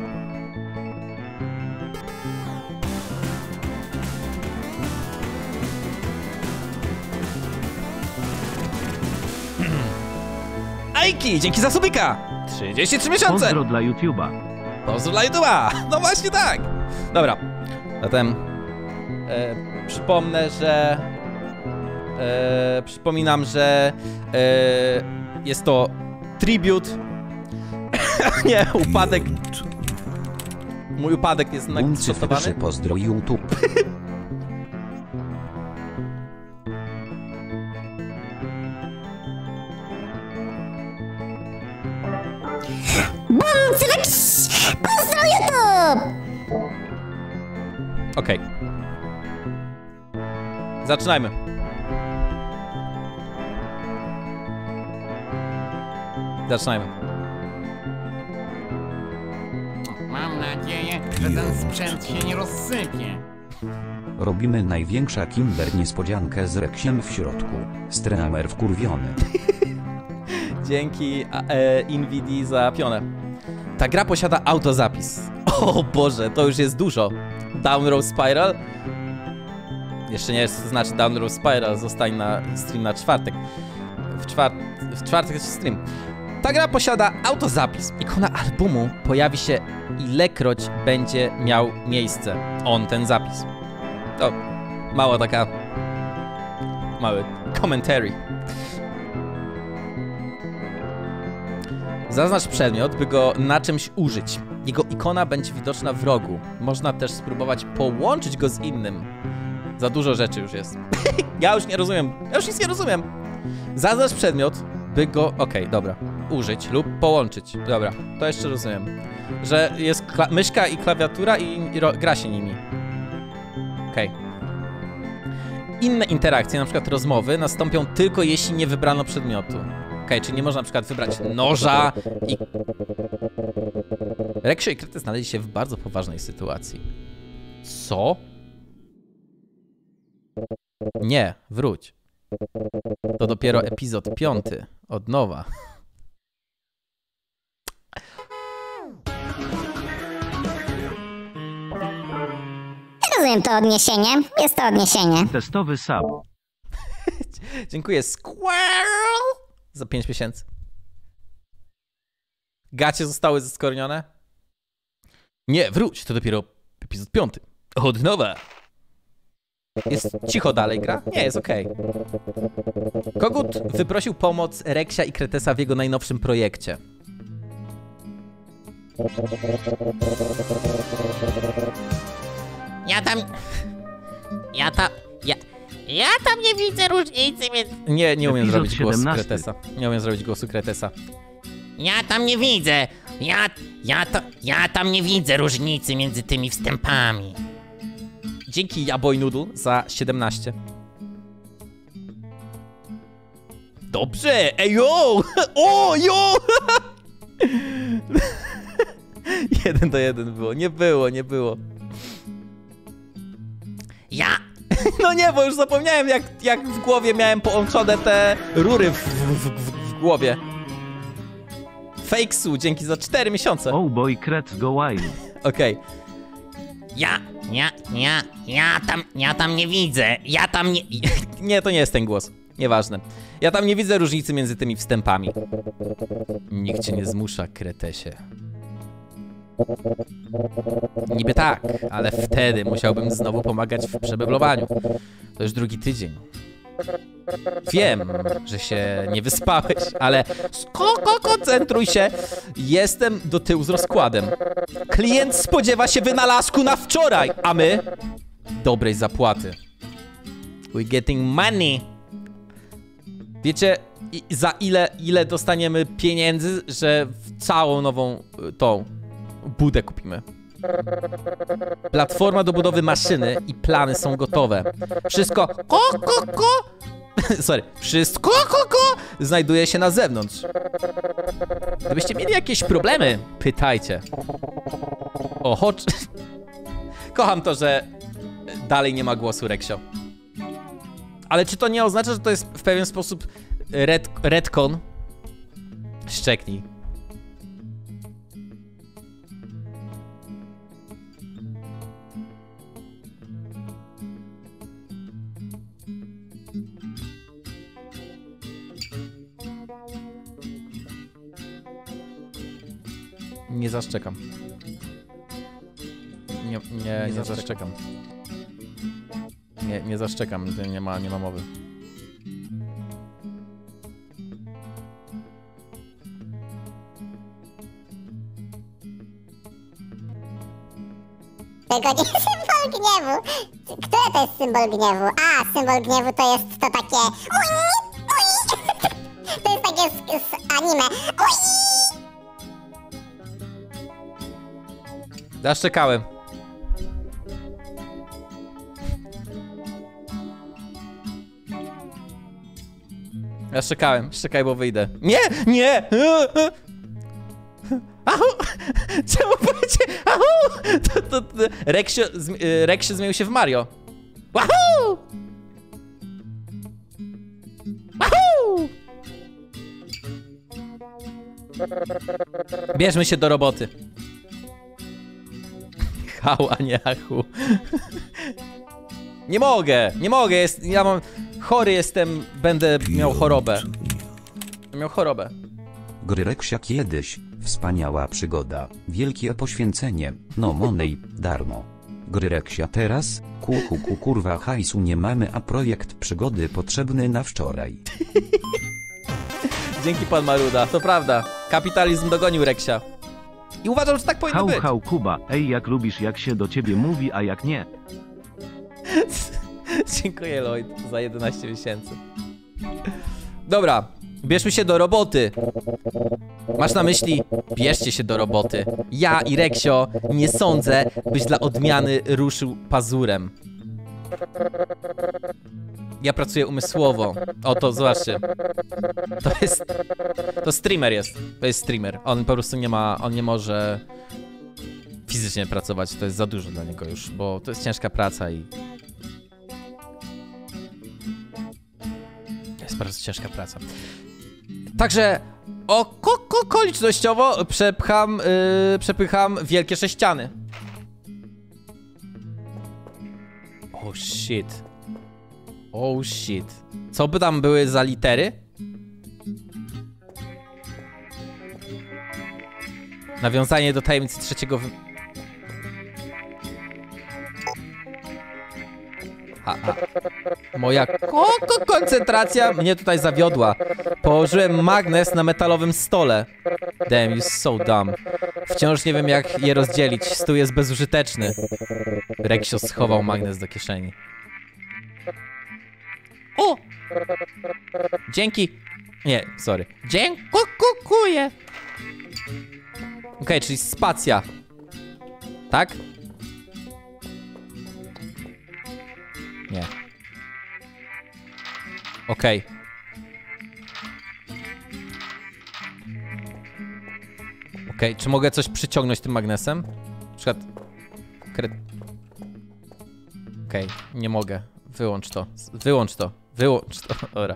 S1: Ajki, dzięki za subika! 33 miesiące!
S3: Pozdro dla YouTube'a.
S1: Pozdro dla YouTube'a! No właśnie tak! Dobra, zatem przypomnę, że przypominam, że jest to tribute. Nie, upadek. Mój upadek jest nagrywany.
S6: Pozdro YouTube.
S4: Pozdro YouTube!
S1: Okej. Zaczynajmy. Zaczynajmy.
S9: Mam nadzieję, że ten sprzęt się nie rozsypie.
S6: Robimy największa Kinder niespodziankę z Reksiem w środku. Streamer wkurwiony.
S1: Dzięki Nvidia za pionę. Ta gra posiada autozapis. O Boże, to już jest dużo. Down Row Spiral. Jeszcze nie jest, to znaczy Down Row Spiral. Zostań na stream na czwartek. W czwartek jest stream. Ta gra posiada autozapis. Ikona albumu pojawi się ilekroć będzie miał miejsce ten zapis. To mała taka... mały commentary. Zaznacz przedmiot, by go na czymś użyć. Jego ikona będzie widoczna w rogu. Można też spróbować połączyć go z innym. Za dużo rzeczy już jest. Ja już nie rozumiem. Ja już nic nie rozumiem. Zaznacz przedmiot, by go... Okej, dobra. Użyć lub połączyć. Dobra, to jeszcze rozumiem. Że jest myszka i klawiatura i gra się nimi. Okej. Inne interakcje, na przykład rozmowy, nastąpią tylko jeśli nie wybrano przedmiotu. Okej, czyli nie można na przykład wybrać noża i... Reksio i Kretes znaleźli się w bardzo poważnej sytuacji. Co? Nie, wróć. To dopiero epizod 5. Od nowa.
S4: Rozumiem to odniesienie. Jest to odniesienie.
S3: Testowy sub.
S1: Dziękuję, Squirrel! Za 5 miesięcy. Gacie zostały zeskornione? Nie, wróć, to dopiero epizod 5. Od nowa. Jest cicho dalej gra? Nie, jest okej. Kogut wyprosił pomoc Reksia i Kretesa w jego najnowszym projekcie.
S10: Ja tam nie widzę różnicy między...
S1: Nie umiem
S3: Epizod
S1: zrobić głosu
S3: 17.
S1: Kretesa. Nie umiem zrobić głosu Kretesa.
S10: Ja tam nie widzę. Ja tam nie widzę różnicy między tymi wstępami.
S1: Dzięki Jaboy Noodle za 17. Dobrze! Ej, yo! O, yo! 1-1 było. Nie było. No nie, bo już zapomniałem, jak w głowie miałem połączone te rury w głowie. Fakesu, dzięki za 4 miesiące.
S3: Oh boy, Kret go wild.
S1: Okej.
S10: Ja tam nie widzę. Ja tam nie...
S1: Nie, to nie jest ten głos. Nieważne. Ja tam nie widzę różnicy między tymi wstępami. Nikt cię nie zmusza, Kretesie. Niby tak, ale wtedy musiałbym znowu pomagać w przemeblowaniu. To już drugi tydzień. Wiem, że się nie wyspałeś, ale koncentruj się. Jestem do tyłu z rozkładem. Klient spodziewa się wynalazku na wczoraj, a my dobrej zapłaty. We're getting money. Wiecie, za ile dostaniemy pieniędzy, że całą nową tą budę kupimy? Platforma do budowy maszyny i plany są gotowe. Wszystko wszystko znajduje się na zewnątrz. Gdybyście mieli jakieś problemy, pytajcie. Oho, kocham to, że dalej nie ma głosu Reksio. Ale czy to nie oznacza, że to jest w pewien sposób retcon? Szczeknij. Nie zaszczekam. Nie zaszczekam. Nie zaszczekam, nie ma mowy.
S4: Tylko nie symbol gniewu. Które to jest symbol gniewu? A, symbol gniewu to jest to takie... To jest takie z anime.
S1: Zaszczekałem. Ja szczekaj, bo wyjdę. Nie! Ahu! Czemu powiedzieć? Ahu! Reksio zmienił się w Mario. Wahoo! Wahoo! Bierzmy się do roboty. Hał, a nie achu. Nie mogę, ja mam... Chory jestem, będę miał chorobę.
S6: Gry Reksia kiedyś, wspaniała przygoda, wielkie poświęcenie, no money, darmo. Gry Reksia teraz, kurwa hajsu nie mamy, a projekt przygody potrzebny na wczoraj.
S1: Dzięki pan Maruda, to prawda. Kapitalizm dogonił Reksia. I uważam, że tak powinno być.
S3: Hał, Kuba, ej, jak lubisz, jak się do ciebie mówi, a jak nie.
S1: Dziękuję, Lloyd, za 11 miesięcy. Dobra, bierzmy się do roboty. Masz na myśli, bierzcie się do roboty. Ja i Reksio nie sądzę, byś dla odmiany ruszył pazurem. Ja pracuję umysłowo. Oto, zobaczcie. To streamer jest. To jest streamer. On po prostu on nie może fizycznie pracować. To jest za dużo dla niego już, bo to jest ciężka praca i... To jest bardzo ciężka praca. Także okolicznościowo przepycham wielkie sześciany. Oh shit. Co by tam były za litery? Nawiązanie do tajemnicy trzeciego Moja koncentracja mnie tutaj zawiodła. Położyłem magnes na metalowym stole. Damn, you're so dumb. Wciąż nie wiem, jak je rozdzielić. Stół jest bezużyteczny. Reksio schował magnes do kieszeni. O! Dzięki. Nie, sorry. Dziękuję. Okej, czyli spacja. Tak? Nie. Okej. Okej, czy mogę coś przyciągnąć tym magnesem? Na przykład... Okej, nie mogę. Wyłącz to. Wyłącz to. Dobra.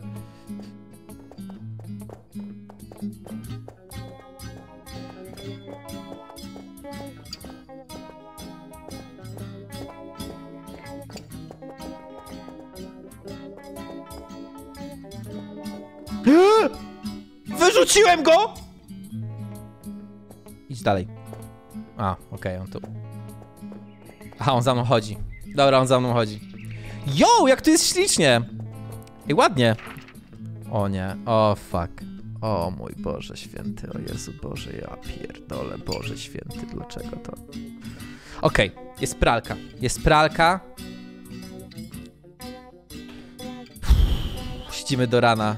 S1: Wyrzuciłem go! Idź dalej. A, okej, on tu. Aha, on za mną chodzi. Dobra, on za mną chodzi. Yo, jak tu jest ślicznie! I ładnie. O nie, o fuck. O mój Boże święty, o Jezu Boże, ja pierdolę, Boże święty, dlaczego to? Okej, jest pralka. Jest pralka. Siedzimy do rana.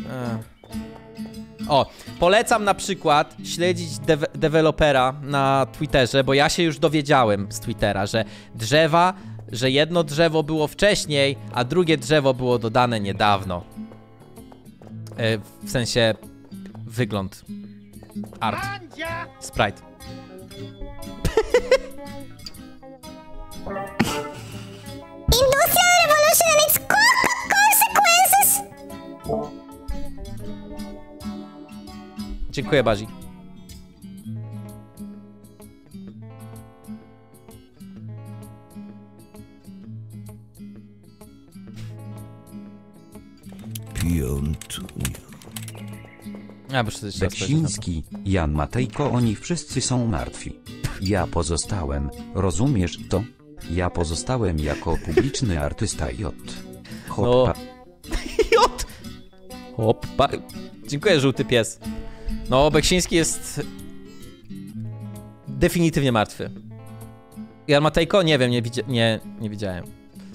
S1: O, polecam na przykład śledzić dewelopera na Twitterze, bo ja się już dowiedziałem z Twittera, że drzewa, że jedno drzewo było wcześniej, a drugie drzewo było dodane niedawno. W sensie wygląd. Art. Sprite.
S4: Industrial revolution and its consequences.
S1: Dziękuję, Bazi.
S6: Beksiński, Jan Matejko, oni wszyscy są martwi. Ja pozostałem, rozumiesz to? Ja pozostałem jako publiczny artysta J. Hoppa.
S1: J! Hoppa. Dziękuję, żółty pies. No, Beksiński jest definitywnie martwy. Jan Matejko? Nie wiem, nie widziałem.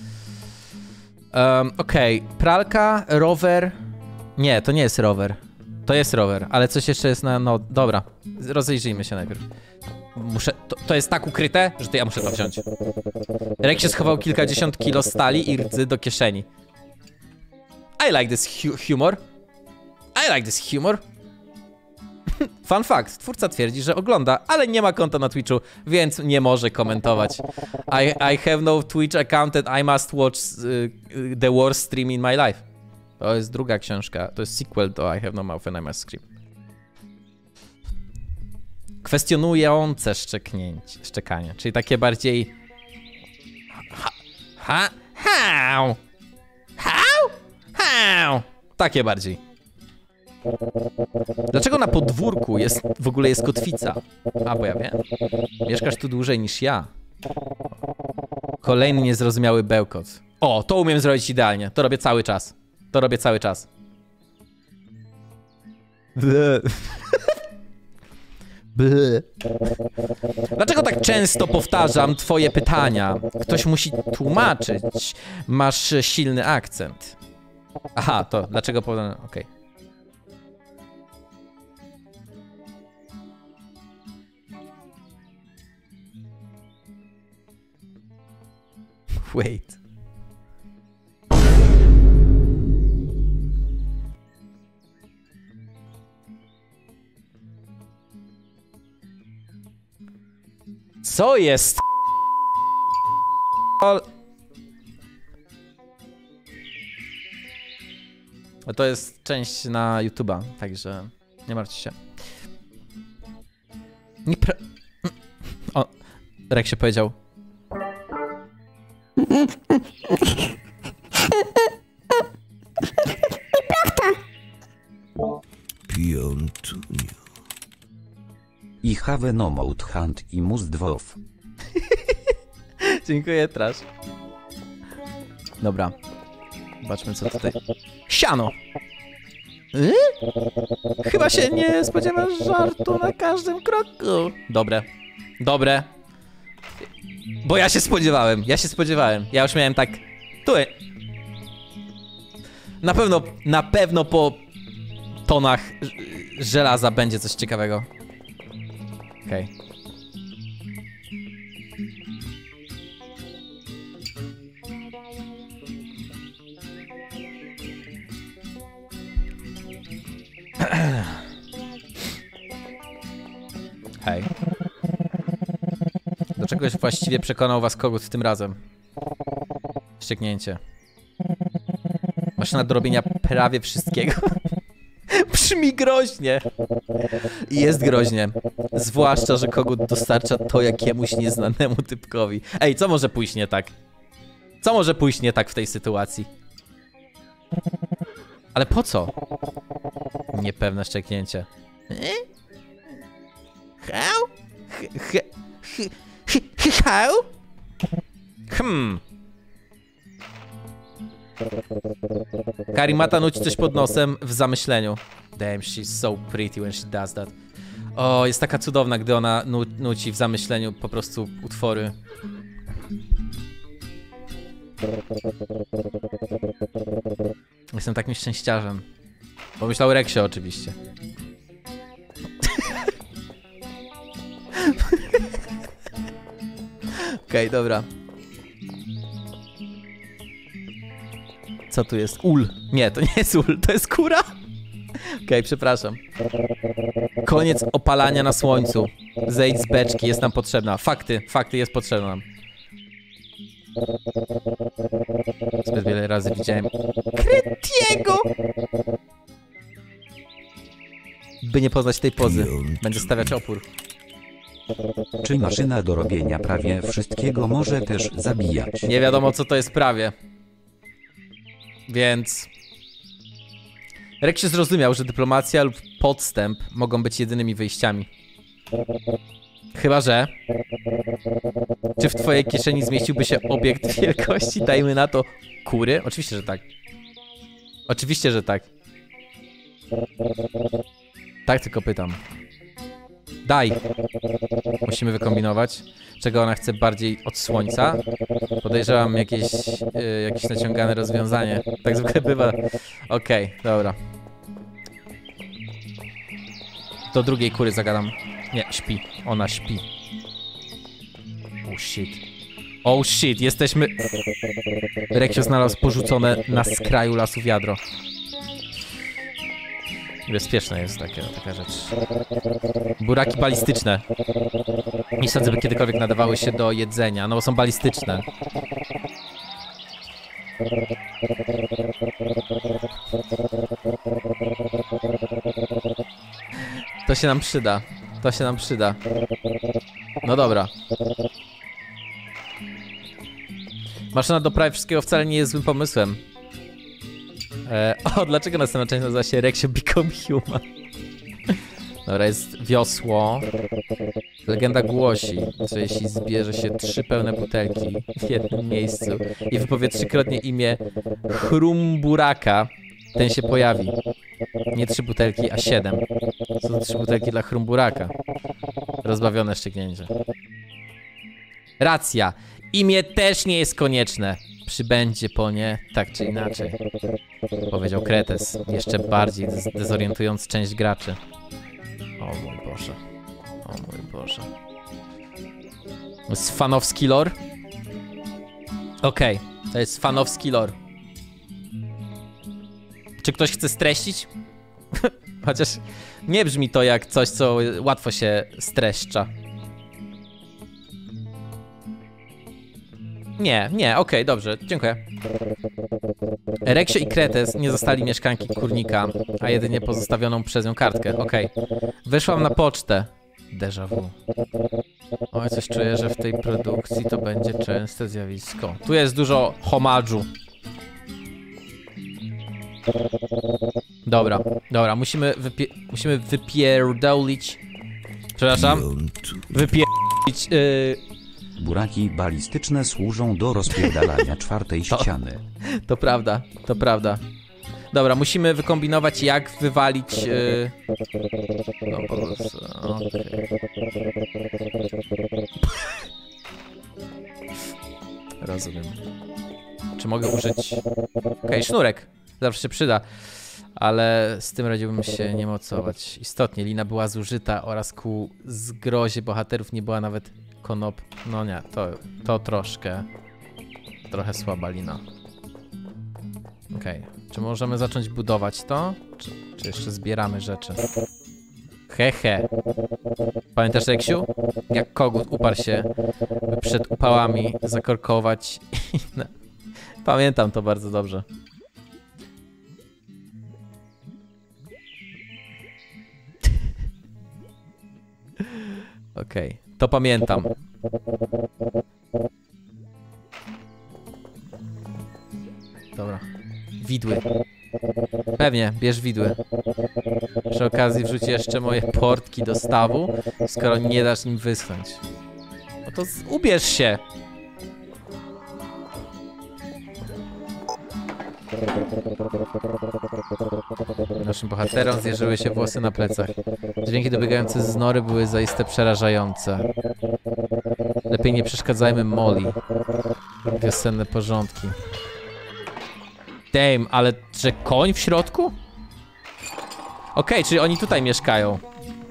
S1: Okej, pralka, rower. Nie, to nie jest rower. To jest rower, ale coś jeszcze jest na... No, dobra. Rozejrzyjmy się najpierw. Muszę... To jest tak ukryte, że to ja muszę to wziąć. Rek się schował kilkadziesiąt kilo stali i rdzy do kieszeni. I like this humor. I like this humor. Fun fact. Twórca twierdzi, że ogląda, ale nie ma konta na Twitchu, więc nie może komentować. I have no Twitch account and I must watch the worst stream in my life. To jest druga książka. To jest sequel do I have no mouth and I must scream. Kwestionujące szczekanie, czyli takie bardziej... How? Takie bardziej. Dlaczego na podwórku w ogóle jest kotwica? A, bo ja wiem. Mieszkasz tu dłużej niż ja. Kolejny niezrozumiały bełkot. O, to umiem zrobić idealnie. To robię cały czas. Dlaczego tak często powtarzam twoje pytania? Ktoś musi tłumaczyć. Masz silny akcent. Aha, to dlaczego powtarzam? Okej. Wait. Co jest? To jest część na YouTube'a, także nie martwcie się. O, Rek się powiedział.
S6: I have no mouth hand i must dwof.
S1: Dziękuję, Trash. Dobra. Zobaczmy, co tutaj... Siano! Chyba się nie spodziewasz żartu na każdym kroku. Dobre. Bo ja się spodziewałem. Ja już miałem tak... Na pewno po tonach żelaza będzie coś ciekawego. Okej. Hej. Do czegoś właściwie przekonał was kogut tym razem? Wścieknięcie. Maszyna do robienia prawie wszystkiego. Brzmi groźnie. I jest groźnie. Zwłaszcza, że kogut dostarcza to jakiemuś nieznanemu typkowi. Ej, co może pójść nie tak? Co może pójść nie tak w tej sytuacji? Ale po co? Niepewne szczeknięcie. Karimata nuci coś pod nosem w zamyśleniu. Damn, she's so pretty when she does that. O, jest taka cudowna, gdy ona nuci w zamyśleniu po prostu utwory. Jestem takim szczęściarzem. Pomyślał Reksio oczywiście. Okej, dobra. Co tu jest? Ul. Nie, to nie jest ul, to jest kura. Okej, przepraszam. Koniec opalania na słońcu. Zejdź z beczki, jest nam potrzebna. Fakty, jest potrzebna nam. Zbyt wiele razy widziałem Kretiego! By nie poznać tej pozy, będzie stawiać opór.
S6: Czy maszyna do robienia prawie wszystkiego może też zabijać?
S1: Nie wiadomo, co to jest prawie. Więc... Reksio zrozumiał, że dyplomacja lub podstęp mogą być jedynymi wyjściami. Chyba że... Czy w twojej kieszeni zmieściłby się obiekt wielkości, dajmy na to, kury? Oczywiście, że tak. Oczywiście, że tak. Tak tylko pytam. Daj! Musimy wykombinować, czego ona chce bardziej od słońca. Podejrzewam jakieś naciągane rozwiązanie. Tak zwykle bywa. Okej, dobra. Do drugiej kury zagadam. Nie, śpi. Ona śpi. Oh shit. Oh shit, jesteśmy... Reksio znalazł porzucone na skraju lasu wiadro. Niebezpieczna jest taka rzecz. Buraki balistyczne. Nie sądzę, by kiedykolwiek nadawały się do jedzenia, no bo są balistyczne. To się nam przyda. To się nam przyda. No dobra. Maszyna do prawie wszystkiego wcale nie jest złym pomysłem. O, dlaczego następna część nazywa się Reksio Become Human? Dobra, jest wiosło. Legenda głosi, że jeśli zbierze się 3 pełne butelki w jednym miejscu i wypowie 3-krotnie imię Chrumburaka, ten się pojawi. Nie 3 butelki, a 7. Co to 3 butelki dla Chrumburaka? Rozbawione szczeknięcie. Racja. Imię też nie jest konieczne. Przybędzie po nie, tak czy inaczej. Powiedział Kretes, jeszcze bardziej dezorientując część graczy. O mój Boże. O mój Boże. To jest fanowski lore? Okej, to jest fanowski lore. Czy ktoś chce streścić? Chociaż nie brzmi to jak coś, co łatwo się streszcza. Nie, okej, dobrze, dziękuję. Reksio i Kretes nie zostali mieszkanki kurnika, a jedynie pozostawioną przez nią kartkę. Okej. Wyszłam na pocztę. Déjà vu. Oj, coś czuję, że w tej produkcji to będzie częste zjawisko. Tu jest dużo homadżu. Dobra, musimy wypierdolić... Przepraszam. Wypierdolić...
S6: Buraki balistyczne służą do rozpierdalania czwartej ściany.
S1: To prawda, to prawda. Dobra, musimy wykombinować, jak wywalić... No, po prostu... Okay. Rozumiem. Czy mogę użyć... Okej, sznurek. Zawsze się przyda. Ale z tym radziłbym się nie mocować. Istotnie, lina była zużyta oraz ku zgrozie bohaterów nie była nawet konop... No nie, to troszkę... Trochę słaba lina. Okej. Czy możemy zacząć budować to? Czy jeszcze zbieramy rzeczy? Hehe. Pamiętasz, Reksiu? Jak kogut uparł się, by przed upałami zakorkować... Pamiętam to bardzo dobrze. Okej, to pamiętam. Dobra. Widły. Pewnie, bierz widły. Przy okazji wrzuć jeszcze moje portki do stawu, skoro nie dasz im wyschnąć. No to ubierz się. Naszym bohaterom zjeżyły się włosy na plecach. Dźwięki dobiegające z nory były zaiste przerażające. Lepiej nie przeszkadzajmy Molly. Wiosenne porządki. Damn, ale że koń w środku? Okej, czyli oni tutaj mieszkają.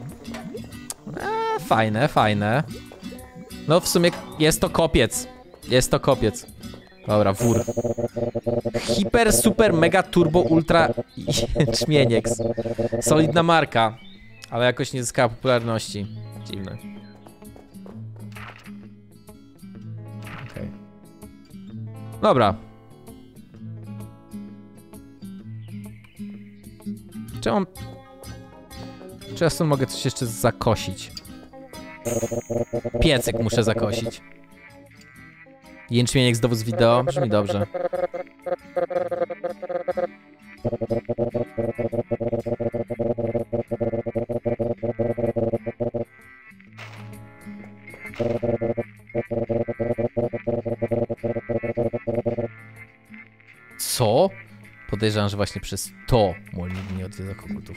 S1: Fajne, fajne. No w sumie jest to kopiec. Jest to kopiec. Dobra, wór. Hiper, super, mega, turbo, ultra Czmienieks. Solidna marka, ale jakoś nie zyskała popularności. Dziwne. Okej. Dobra. Czy ja stąd mogę coś jeszcze zakosić? Piecyk muszę zakosić. Jęczmieniek z dowód z wideo. Brzmi dobrze. Co? Podejrzewam, że właśnie przez to Mol nigdy nie odwiedza kogutów.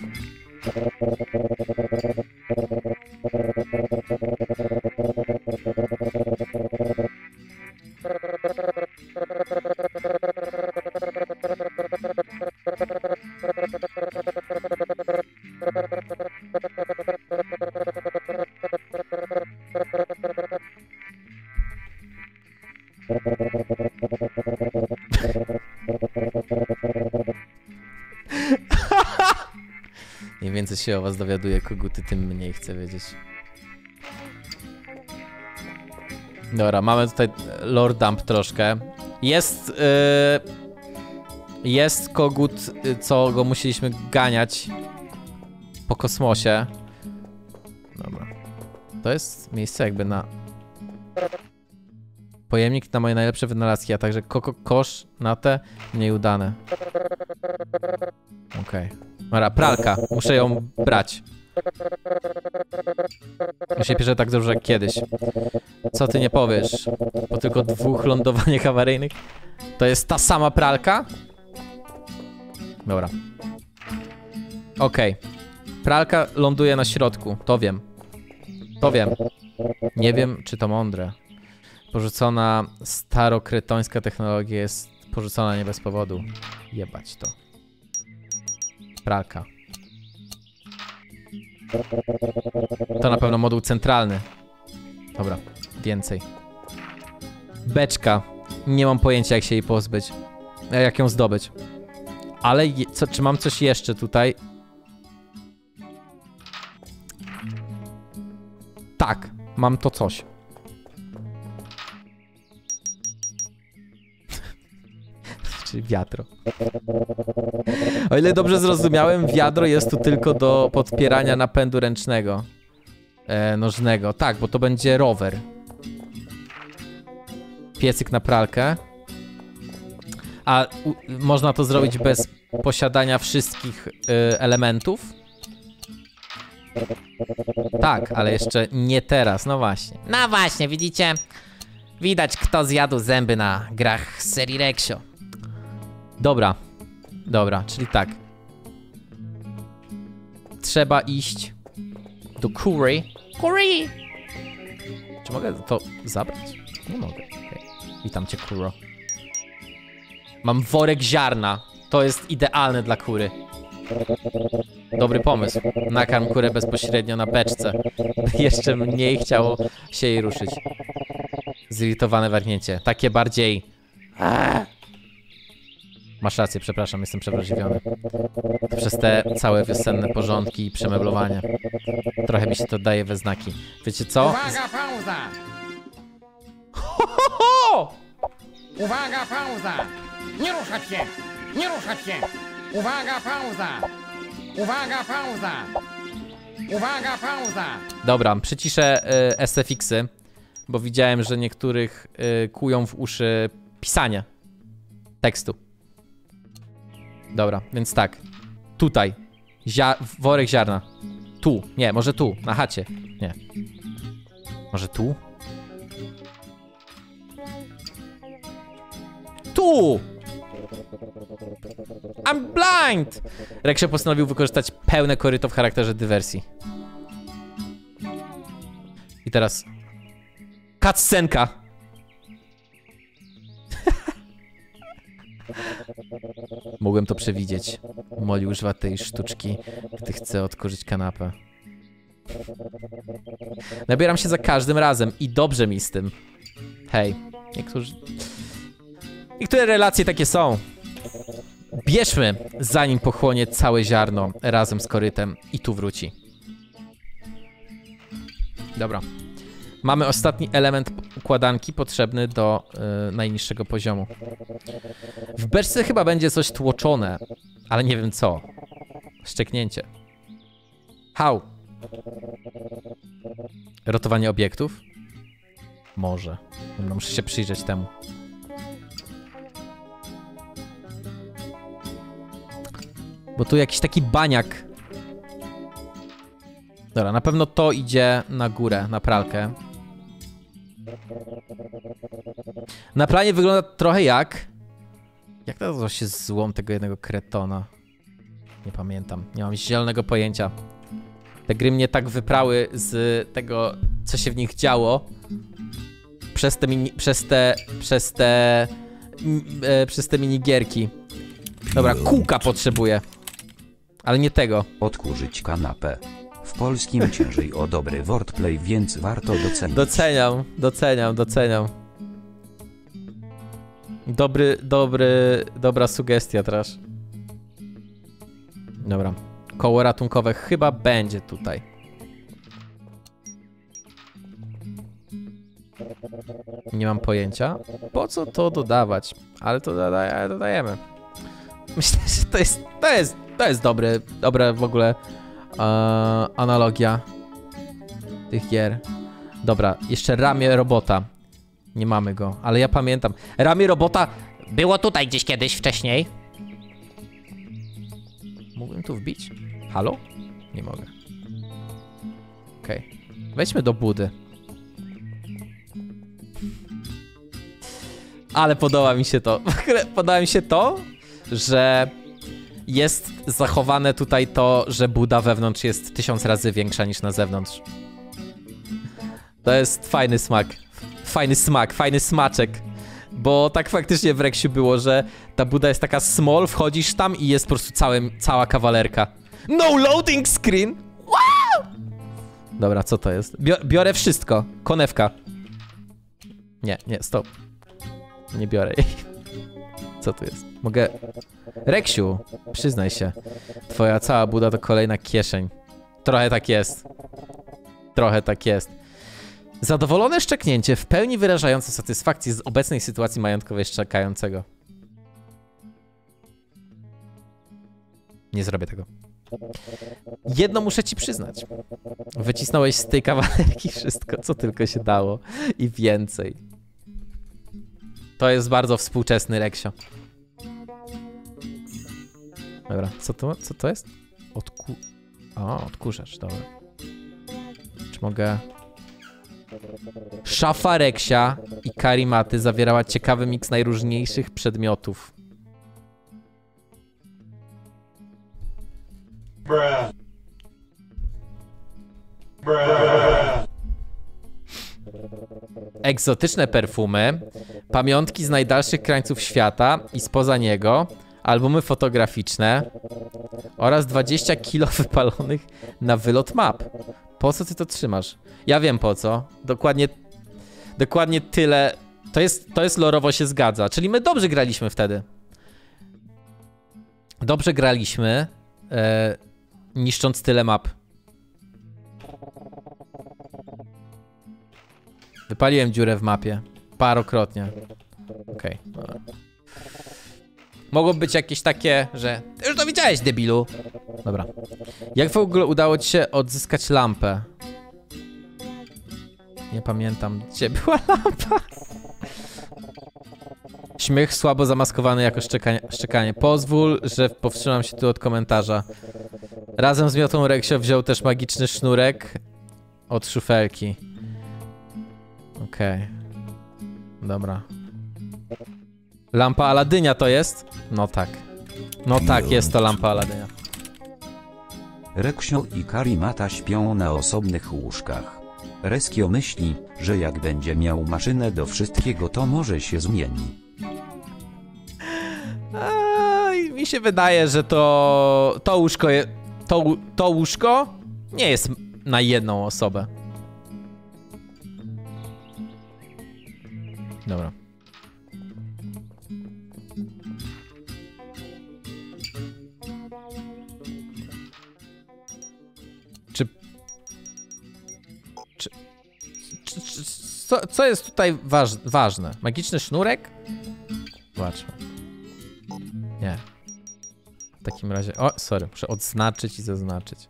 S1: Im więcej się o was dowiaduje, koguty, tym mniej chcę wiedzieć. Dobra, mamy tutaj lore dump troszkę. Jest kogut, co go musieliśmy ganiać po kosmosie. Dobra. To jest miejsce jakby na... Pojemnik na moje najlepsze wynalazki, a także kosz na te mniej udane. Okej. Dobra, pralka. Muszę ją brać. Ja się pisze tak dobrze jak kiedyś. Co ty nie powiesz? Po tylko 2 lądowaniach awaryjnych? To jest ta sama pralka? Dobra. Okej. Pralka ląduje na środku. To wiem. To wiem. Nie wiem, czy to mądre. Porzucona starokretońska technologia jest porzucona nie bez powodu. Jebać to. Pralka. To na pewno moduł centralny. Dobra, więcej. Beczka. Nie mam pojęcia, jak się jej pozbyć. Jak ją zdobyć. Ale czy mam coś jeszcze tutaj? Tak, mam to coś. Czyli wiadro. O ile dobrze zrozumiałem, wiadro jest tu tylko do podpierania napędu ręcznego. Nożnego. Tak, bo to będzie rower. Piecyk na pralkę. A można to zrobić bez posiadania wszystkich elementów? Tak, ale jeszcze nie teraz, no właśnie.
S10: No właśnie, widzicie? Widać, kto zjadł zęby na grach z serii Rexio.
S1: Dobra. Dobra, czyli tak. Trzeba iść do Curry.
S10: Curry!
S1: Czy mogę to zabrać? Nie mogę. Okay. Witam cię, Kuro. Mam worek ziarna. To jest idealne dla kury. Dobry pomysł. Nakarm kurę bezpośrednio na beczce. Jeszcze mniej chciało się jej ruszyć. Zirytowane warknięcie. Takie bardziej... Masz rację, przepraszam, jestem przewrażliwiony. To przez te całe wiosenne porządki i przemeblowanie. Trochę mi się to daje we znaki. Wiecie co?
S9: Uwaga, pauza!
S1: Ho, ho, ho!
S9: Uwaga, pauza! Nie ruszać się! Nie ruszać się! Uwaga, pauza! Uwaga, pauza! Uwaga, pauza!
S1: Dobra, przyciszę SFX-y, bo widziałem, że niektórych kują w uszy pisanie tekstu. Dobra, więc tak. Tutaj. Worek ziarna. Tu. Nie, może tu. Na chacie. Nie. Może tu? I'm blind! Reksio postanowił wykorzystać pełne koryto w charakterze dywersji. I teraz... cutscenka! Mogłem to przewidzieć. Molly używa tej sztuczki, gdy chce odkurzyć kanapę. Nabieram się za każdym razem i dobrze mi z tym. Hej, niektóre relacje takie są. Bierzmy, zanim pochłonie całe ziarno razem z korytem i tu wróci. Dobra. Mamy ostatni element układanki potrzebny do najniższego poziomu. W beczce chyba będzie coś tłoczone, ale nie wiem co. Szczeknięcie. How? Rotowanie obiektów? Może. Dobra, muszę się przyjrzeć temu. Bo tu jakiś taki baniak. Dobra, na pewno to idzie na górę, na pralkę. Na planie wygląda trochę jak... Jak nazywa się złom tego jednego kretona? Nie pamiętam, nie mam zielonego pojęcia. Te gry mnie tak wyprały z tego, co się w nich działo. Przez te minigierki. Dobra, kółka potrzebuję. Ale nie tego.
S6: Odkurzyć kanapę. W polskim ciężej o dobry wordplay, więc warto docenić.
S1: Doceniam. Dobra sugestia teraz. Dobra. Koło ratunkowe chyba będzie tutaj. Nie mam pojęcia. Po co to dodawać? Ale to dodajemy. Myślę, że to jest dobra w ogóle analogia tych gier. Dobra, jeszcze ramię robota. Nie mamy go, ale ja pamiętam. Ramię robota
S10: Było tutaj gdzieś kiedyś wcześniej.
S1: mógłbym tu wbić? Halo? Nie mogę. Okej. Wejdźmy do budy. Ale podoba mi się to. W ogóle podoba mi się to, że jest zachowane tutaj to, że buda wewnątrz jest 1000 razy większa niż na zewnątrz. To jest fajny smak. Fajny smaczek. Bo tak faktycznie w Reksiu było, że ta buda jest taka small, wchodzisz tam i jest po prostu cała kawalerka. No loading screen! Wow! Dobra, co to jest? Biorę wszystko. Konewka. Nie, stop. Nie biorę jej. Co tu jest? Mogę... Reksiu, przyznaj się. Twoja cała buda to kolejna kieszeń. Trochę tak jest. Zadowolone szczeknięcie, w pełni wyrażające satysfakcję z obecnej sytuacji majątkowej szczekającego. Nie zrobię tego. Jedno muszę ci przyznać. Wycisnąłeś z tej kawalerki wszystko, co tylko się dało. I więcej. To jest bardzo współczesny Reksio. Dobra, co to jest? Odkurzacz, dobra. Czy mogę... Szafa Reksia i karimaty zawierała ciekawy miks najróżniejszych przedmiotów. Egzotyczne perfumy, pamiątki z najdalszych krańców świata i spoza niego, albumy fotograficzne oraz 20 kilo wypalonych na wylot map. Po co ty to trzymasz? Ja wiem po co. Dokładnie tyle. To jest lorowo się zgadza. Czyli my dobrze graliśmy wtedy. Dobrze graliśmy, niszcząc tyle map. Wypaliłem dziurę w mapie. Parokrotnie. Okej. Mogło być jakieś takie, że... Ty już to widziałeś, debilu. Dobra. Jak w ogóle udało ci się odzyskać lampę? Nie pamiętam, gdzie była lampa. Śmiech słabo zamaskowany jako szczekanie. Pozwól, że powstrzymam się tu od komentarza. Razem z miotą Reksio wziął też magiczny sznurek od szufelki. Okej. Dobra. Lampa Aladynia to jest? No tak. No tak, jest to lampa Aladynia.
S6: Reksio i Karimata śpią na osobnych łóżkach. Reskio myśli, że jak będzie miał maszynę do wszystkiego, to może się zmieni.
S1: Mi się wydaje, że to łóżko to łóżko nie jest na jedną osobę. Dobra. Co jest tutaj ważne? Magiczny sznurek? Zobaczmy. Nie. W takim razie... O, sorry, muszę odznaczyć i zaznaczyć.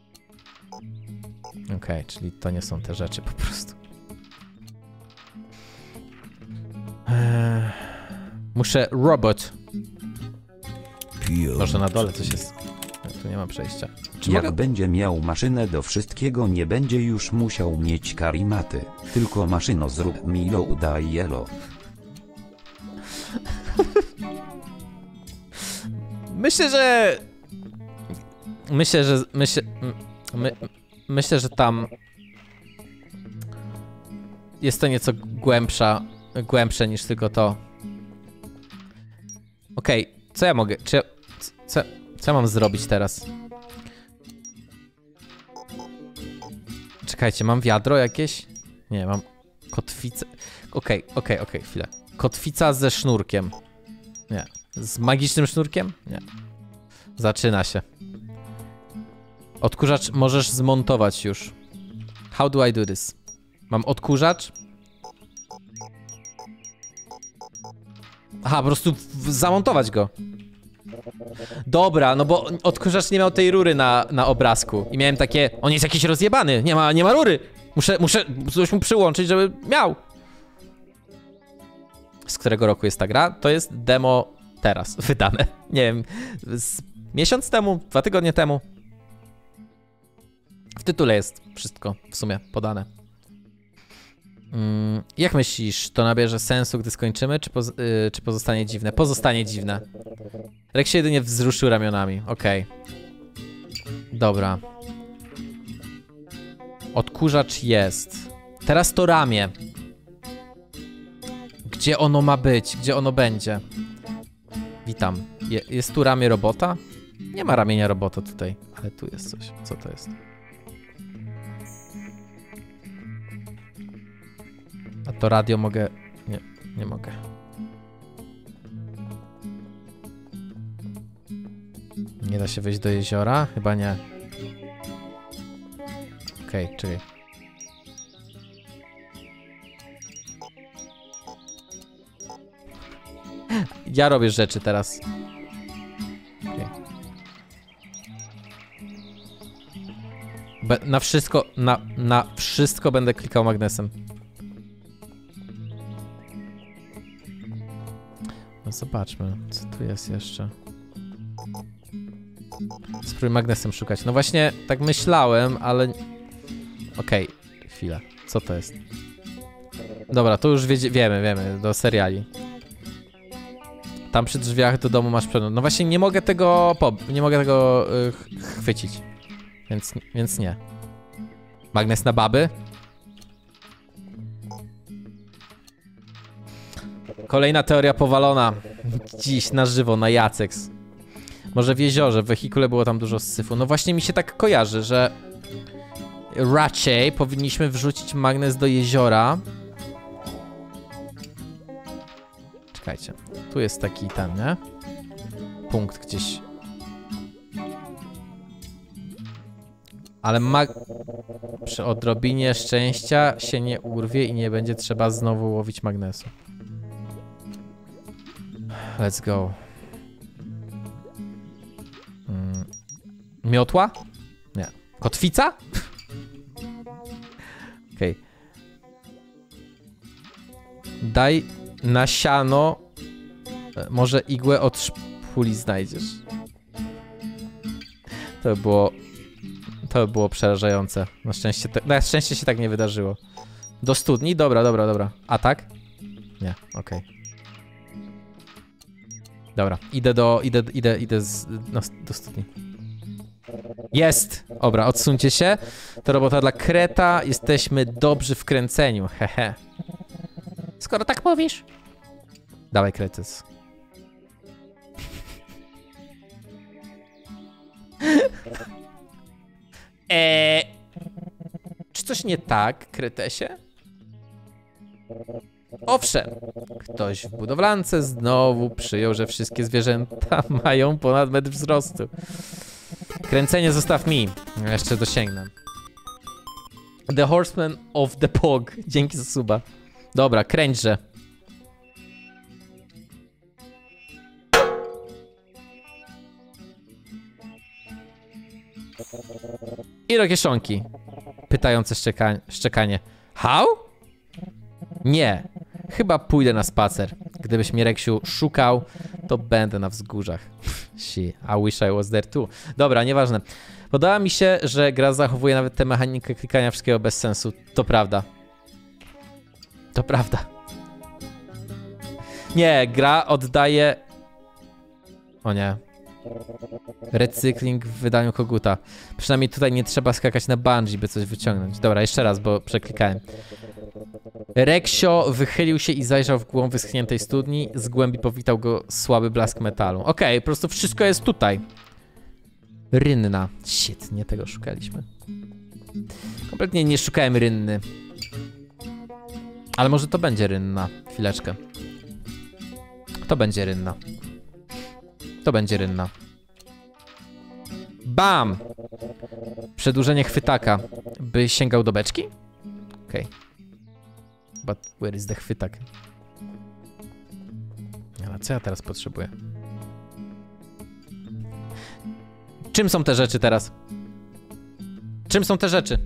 S1: Okej, czyli to nie są te rzeczy po prostu. Muszę robot. Może na dole coś jest. Tu nie ma przejścia. Czy
S6: jak
S1: mogę...
S6: będzie miał maszynę do wszystkiego, nie będzie już musiał mieć Karimaty. Tylko maszyno zrób mi loada i elo.
S1: Myślę, że tam jest to nieco głębsze niż tylko to. Okej, co ja mogę, co ja mam zrobić teraz? Czekajcie, mam wiadro jakieś? Nie, mam kotwicę. Okej, chwilę. Kotwica ze sznurkiem. Nie. Z magicznym sznurkiem? Nie. Zaczyna się. Odkurzacz możesz zmontować już. How do I do this? Mam odkurzacz. Aha, po prostu zamontować go. Dobra, no bo odkurzacz nie miał tej rury na obrazku. I miałem takie, on jest jakiś rozjebany, nie ma rury. Muszę coś mu przyłączyć, żeby miał. Z którego roku jest ta gra? To jest demo teraz wydane. Nie wiem, miesiąc temu, 2 tygodnie temu. W tytule jest wszystko w sumie podane. Jak myślisz, to nabierze sensu, gdy skończymy, czy pozostanie dziwne? Pozostanie dziwne. Rex się jedynie wzruszył ramionami. Okej. Dobra. Odkurzacz jest. Teraz to ramię. Gdzie ono ma być? Gdzie ono będzie? Witam. Jest tu ramię robota? Nie ma ramienia robota tutaj. Ale tu jest coś. Co to jest? A to radio mogę... Nie mogę. Nie da się wejść do jeziora? Chyba nie. Okej, czekaj. Ja robię rzeczy teraz. Okay. Na wszystko będę klikał magnesem. No zobaczmy, co tu jest jeszcze. Spróbuj magnesem szukać. No właśnie, tak myślałem, ale... Okej, chwilę. Co to jest? Dobra, to już wiemy, do seriali. Tam przy drzwiach do domu masz przegląd. No właśnie, nie mogę tego chwycić. Więc nie. Magnes na baby? Kolejna teoria powalona. Dziś na żywo, na Jaceks. Może w jeziorze, w wehikule było tam dużo syfu. No właśnie mi się tak kojarzy, że raczej powinniśmy wrzucić magnes do jeziora. Czekajcie. Tu jest taki ten, nie? Punkt gdzieś. Ale przy odrobinie szczęścia się nie urwie i nie będzie trzeba znowu łowić magnesu. Let's go. Miotła? Nie. Kotwica? Okej. Daj na siano. Może igłę od szpuli znajdziesz. To by było przerażające. Na szczęście się tak nie wydarzyło. Do studni? Dobra. A tak? Nie, okej. Dobra, idę do studni. Jest! Dobra, odsuńcie się. To robota dla kreta. Jesteśmy dobrzy w kręceniu. Hehe.
S10: Skoro tak mówisz.
S1: Dawaj, kretys. Czy coś nie tak, kretesie? Owszem, ktoś w budowlance znowu przyjął, że wszystkie zwierzęta mają ponad metr wzrostu. Kręcenie zostaw mi. Jeszcze dosięgnę. The Horseman of the Pog. Dzięki za suba. Dobra, kręćże. I do kieszonki. Pytające szczekanie. How? Nie. Chyba pójdę na spacer. Gdybyś mnie, Reksiu, szukał, to będę na wzgórzach. I wish I was there too. Dobra, nieważne. Podoba mi się, że gra zachowuje nawet tę mechanikę klikania wszystkiego bez sensu. To prawda. To prawda. Nie, gra oddaje... O nie. Recykling w wydaniu koguta. Przynajmniej tutaj nie trzeba skakać na bungee, by coś wyciągnąć. Dobra, jeszcze raz, bo przeklikałem. Reksio wychylił się i zajrzał w głąb wyschniętej studni. Z głębi powitał go słaby blask metalu. Okej, po prostu wszystko jest tutaj. Rynna. Shit, nie tego szukaliśmy. Kompletnie nie szukałem rynny. Ale może to będzie rynna. Chwileczkę. To będzie rynna. To będzie rynna. Bam! Przedłużenie chwytaka. By sięgał do beczki? Okej. But where is the chwytak? Ale co ja teraz potrzebuję? Czym są te rzeczy teraz? Czym są te rzeczy?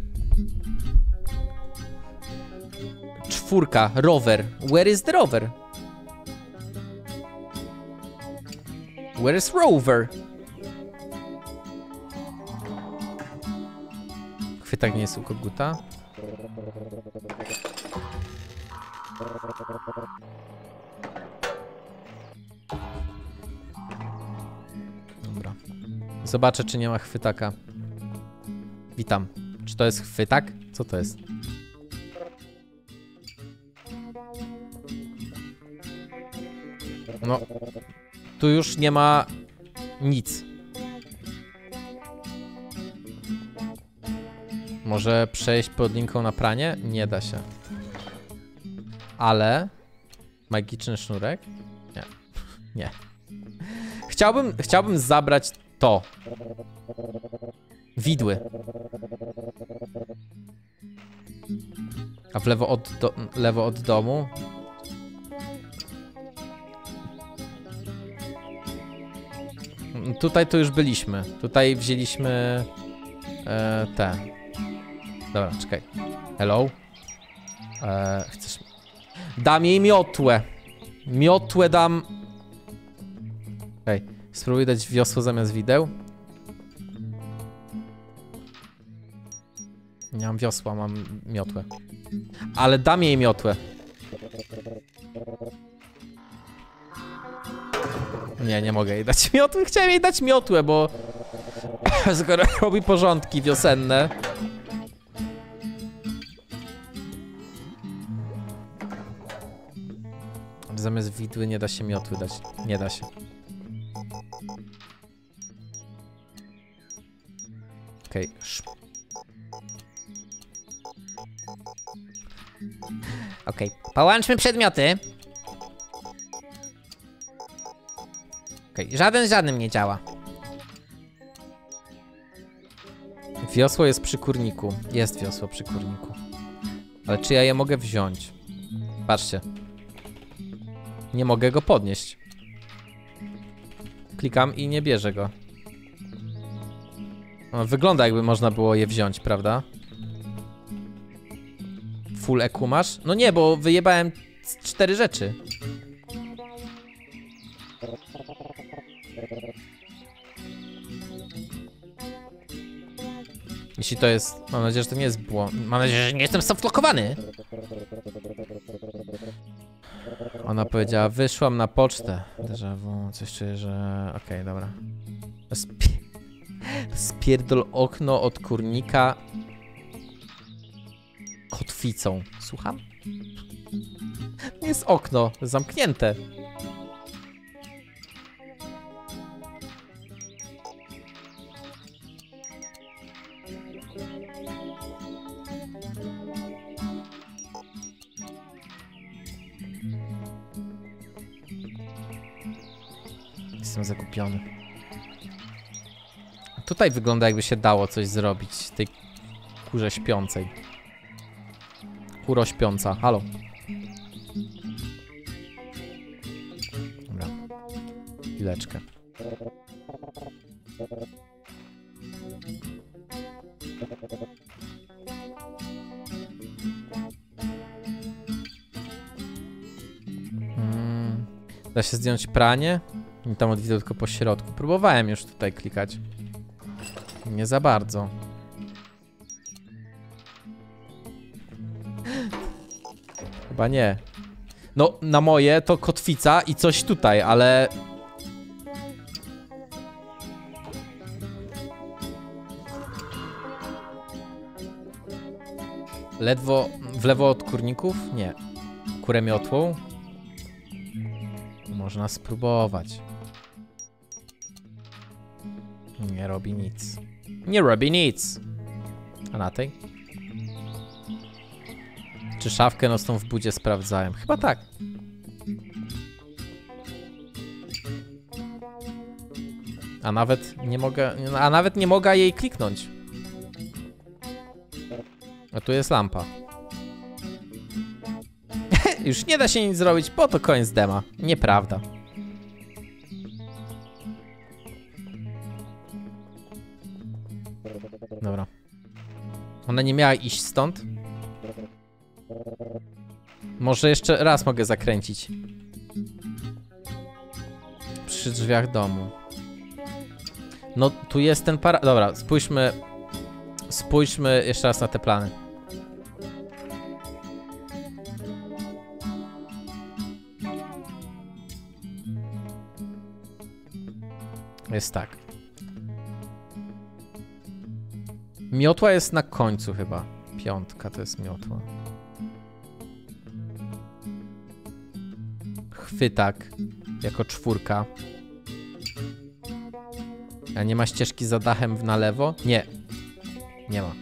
S1: 4. Rower. Where is the rower? Where is rover? Chwytak nie jest u koguta. Dobra. Zobaczę, czy nie ma chwytaka. Witam. Czy to jest chwytak? Co to jest? No. Tu już nie ma nic. Może przejść pod linką na pranie? Nie da się. Ale... Magiczny sznurek? Nie. Nie. Chciałbym zabrać to. Widły. A w lewo od domu? Tutaj to już byliśmy. Tutaj wzięliśmy... te. Dobra, czekaj. Hello? Chcesz... Dam jej miotłę. Miotłę dam... Okej. Spróbuj dać wiosło zamiast wideł. Nie mam wiosła, mam miotłę. Ale dam jej miotłę. Nie mogę jej dać miotły. Chciałem jej dać miotłę, bo... skoro robi porządki wiosenne. Zamiast widły nie da się miotły dać. Nie da się. Okej.
S10: Okej, połączmy przedmioty. Okej, żaden z żadnym nie działa.
S1: Wiosło jest przy kurniku. Jest wiosło przy kurniku. Ale czy ja je mogę wziąć? Patrzcie. Nie mogę go podnieść. Klikam i nie bierze go. No, wygląda, jakby można było je wziąć, prawda? Full EQ masz? No nie, bo wyjebałem 4 rzeczy. Jeśli to jest... Mam nadzieję, że to nie jest błąd. Mam nadzieję, że nie jestem softlokowany. Ona powiedziała, wyszłam na pocztę. Déjà vu, coś czuję, że... Okej, dobra. Spierdol okno od kurnika kotwicą. Słucham? Nie jest okno, zamknięte. Jestem zagubiony. Tutaj wygląda, jakby się dało coś zrobić tej kurze śpiącej. Kuro śpiąca, halo. Dobra. Chwileczkę. Da się zdjąć pranie? I tam odwiedzę tylko po środku. Próbowałem już tutaj klikać. Nie za bardzo. Chyba nie. No, na moje to kotwica i coś tutaj, ale... Ledwo w lewo od kurników? Nie. Kurę miotłą? Można spróbować. Nie robi nic. Nie robi nic. A na tej? Czy szafkę nocną w budzie sprawdzałem? Chyba tak. A nawet nie mogę jej kliknąć. A tu jest lampa. Już nie da się nic zrobić, bo to koniec dema. Nieprawda. Dobra. Ona nie miała iść stąd? Może jeszcze raz mogę zakręcić. Przy drzwiach domu. No, tu jest ten Dobra, spójrzmy jeszcze raz na te plany. Jest tak. Miotła jest na końcu chyba. 5 to jest miotła. Chwytak jako 4. A nie ma ścieżki za dachem na lewo? Nie. Nie ma.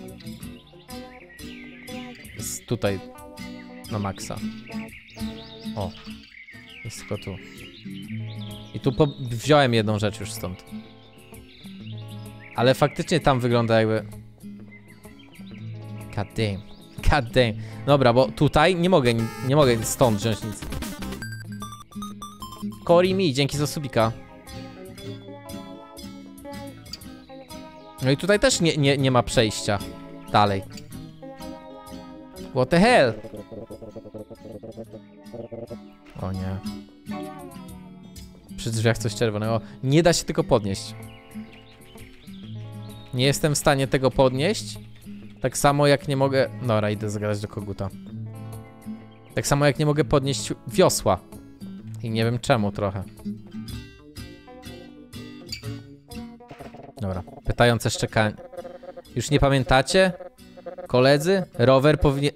S1: Jest tutaj na maksa. O. Jest tylko tu. I tu wziąłem jedną rzecz już stąd. Ale faktycznie tam wygląda jakby... God damn. God damn. Dobra, bo tutaj nie mogę stąd wziąć nic. Cory mi, dzięki za subika. No i tutaj też nie ma przejścia dalej. What the hell? O nie. Przy drzwiach coś czerwonego. Nie da się tego podnieść. Nie jestem w stanie tego podnieść. Tak samo jak nie mogę... Dobra, idę zagadać do koguta. Tak samo jak nie mogę podnieść wiosła. I nie wiem czemu trochę. Dobra, pytające szczekanie. Już nie pamiętacie? Koledzy? Rower powinien...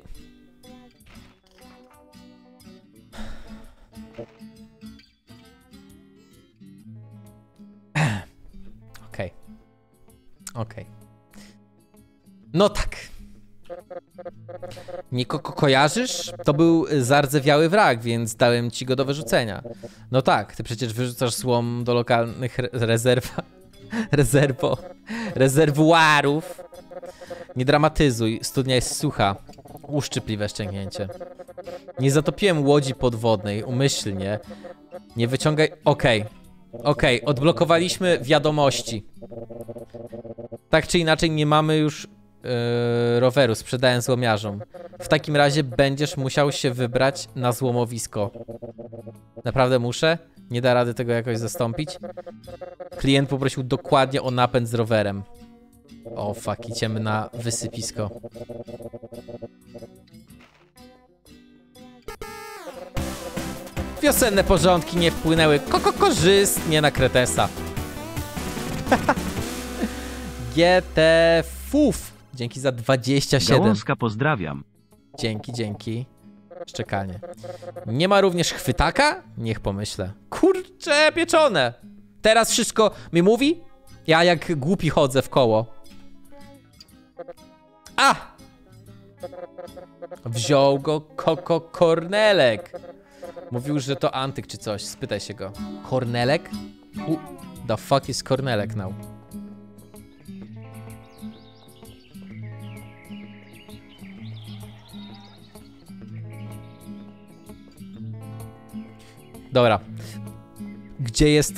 S1: Okej. No tak. Nikogo kojarzysz? To był zardzewiały wrak, więc dałem ci go do wyrzucenia. No tak, ty przecież wyrzucasz złom do lokalnych rezerwuarów. Nie dramatyzuj, studnia jest sucha. Uszczypliwe ściągnięcie. Nie zatopiłem łodzi podwodnej, umyślnie. Nie wyciągaj... Okej, odblokowaliśmy wiadomości. Tak czy inaczej nie mamy już roweru, sprzedałem złomiarzom. W takim razie będziesz musiał się wybrać na złomowisko. Naprawdę muszę? Nie da rady tego jakoś zastąpić? Klient poprosił dokładnie o napęd z rowerem. O fuck, idziemy na wysypisko. Wiosenne porządki nie wpłynęły korzystnie na Kretesa. GTFUF. Dzięki za 27.
S3: Gałązka pozdrawiam.
S1: Dzięki. Szczekanie. Nie ma również chwytaka? Niech pomyślę. Kurcze pieczone. Teraz wszystko mi mówi? Ja jak głupi chodzę w koło. A! Wziął go Kornelek. Mówił, że to antyk czy coś. Spytaj się go. Kornelek? Who the fuck is Kornelek now? Dobra. Gdzie jest...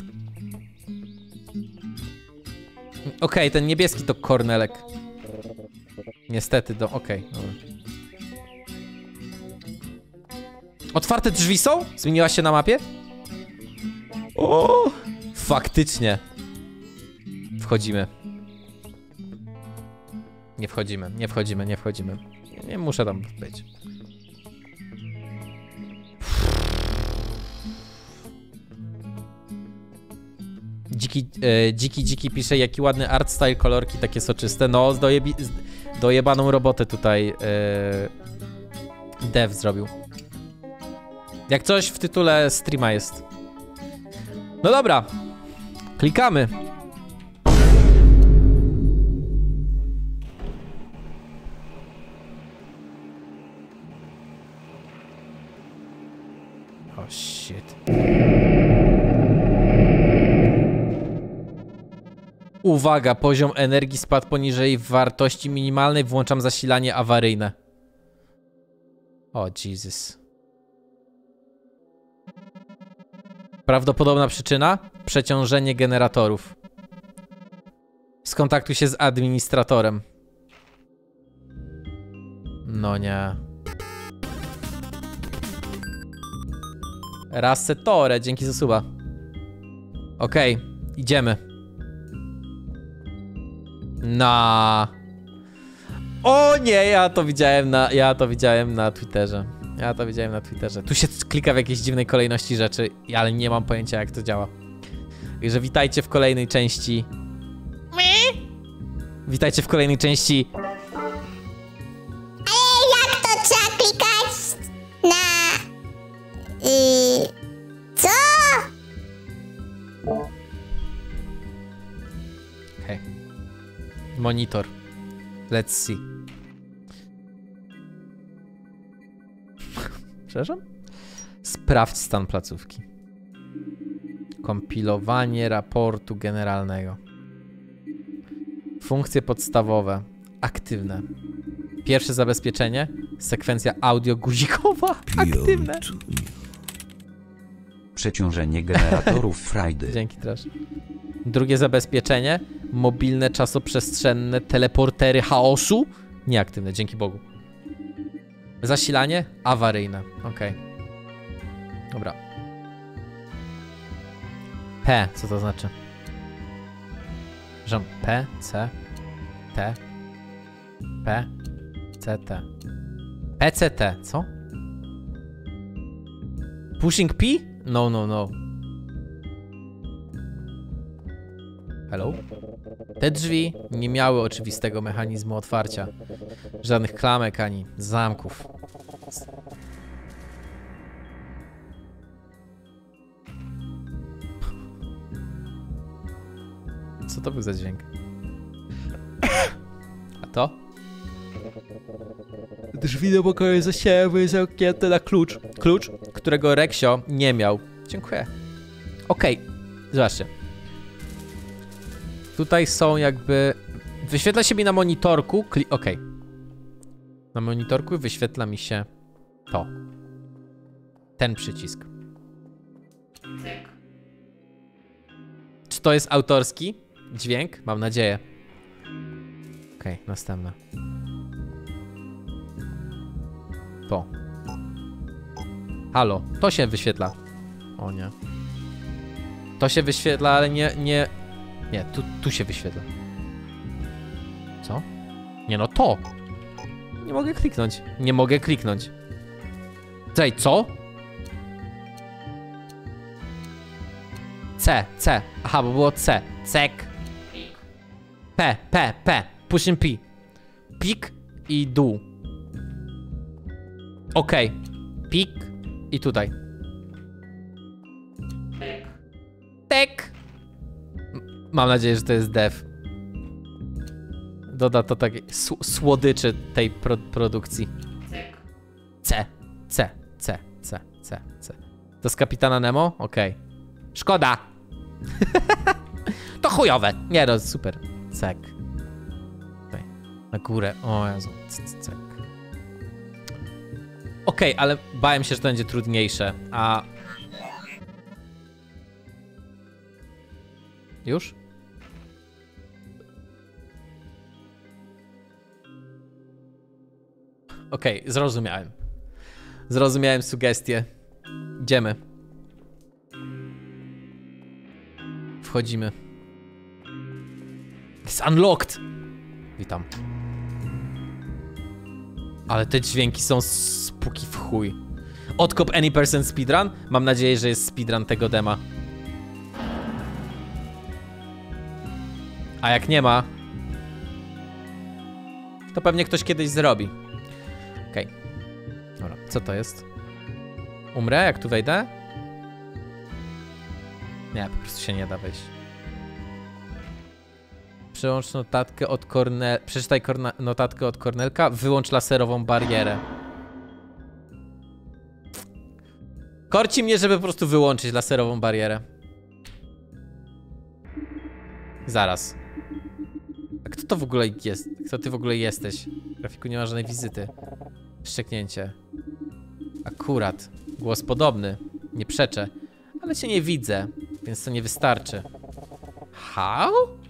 S1: Okej, ten niebieski to Kornelek. Niestety, okej. Otwarte drzwi są? Zmieniła się na mapie? O! Faktycznie. Wchodzimy. Nie wchodzimy. Nie muszę tam być. Dziki pisze, jaki ładny art style, kolorki takie soczyste. No, dojebaną robotę tutaj dev zrobił. Jak coś w tytule streama jest. No dobra. Klikamy. Oh shit. Uwaga, poziom energii spadł poniżej wartości minimalnej. Włączam zasilanie awaryjne. O Jesus. Prawdopodobna przyczyna? Przeciążenie generatorów. Skontaktuj się z administratorem. No nie. Rasetore, dzięki za suba. Okej, idziemy. O nie, ja to widziałem na Twitterze. Tu się klika w jakiejś dziwnej kolejności rzeczy, ale nie mam pojęcia, jak to działa. Także witajcie w kolejnej części. Witajcie w kolejnej części.
S4: Ale jak to trzeba klikać na... Co?
S1: Hej. Monitor. Let's see. Przepraszam? Sprawdź stan placówki. Kompilowanie raportu generalnego. Funkcje podstawowe. Aktywne. Pierwsze zabezpieczenie. Sekwencja audio guzikowa. Aktywne.
S6: Przeciążenie generatorów Friday.
S1: Dzięki też. Drugie zabezpieczenie. Mobilne, czasoprzestrzenne teleportery chaosu. Nieaktywne, dzięki Bogu. Zasilanie awaryjne. Okej. Dobra. P, co to znaczy? Że P, C, T, P, C, T. PCT, co? Pushing P? No. Hello? Te drzwi nie miały oczywistego mechanizmu otwarcia. Żadnych klamek ani zamków. Co to był za dźwięk? A to? Drzwi do pokoju były zamknięte na klucz. Klucz, którego Reksio nie miał. Dziękuję. Okej, zobaczcie. Tutaj są jakby... Wyświetla się mi na monitorku... Okej. Na monitorku wyświetla mi się to. Ten przycisk. Czy to jest autorski dźwięk? Mam nadzieję. Okej, następne. To. Halo, to się wyświetla. O nie. To się wyświetla, ale nie... Nie, tu się wyświetla. Co? Nie no, to! Nie mogę kliknąć. Czekaj, co? C. Aha, bo było C. Cek. P. Pushing P. Pik i dół. Okej. Pik i tutaj. Tek. Mam nadzieję, że to jest dev. Doda to takiej słodyczy tej produkcji. C. To z Kapitana Nemo? Okej. Szkoda. To chujowe. Nie no, super. Cek. Tutaj. Na górę. O Jezu. Cek. Okej, ale bałem się, że to będzie trudniejsze. A... Już? Okej, zrozumiałem. Zrozumiałem sugestię. Idziemy. Wchodzimy. It's unlocked! Witam. Ale te dźwięki są spuki w chuj. Odkop any person speedrun? Mam nadzieję, że jest speedrun tego dema. A jak nie ma, to pewnie ktoś kiedyś zrobi. Okej. Dobra, co to jest? Umrę, jak tu wejdę? Nie, po prostu się nie da wejść. Przełącz notatkę od Przeczytaj notatkę od Kornelka. Wyłącz laserową barierę. Korci mnie, żeby po prostu wyłączyć laserową barierę. Zaraz. A kto to w ogóle jest? Kto ty w ogóle jesteś? W grafiku nie ma żadnej wizyty. Szczeknięcie. Akurat. Głos podobny. Nie przeczę. Ale cię nie widzę, więc to nie wystarczy. How?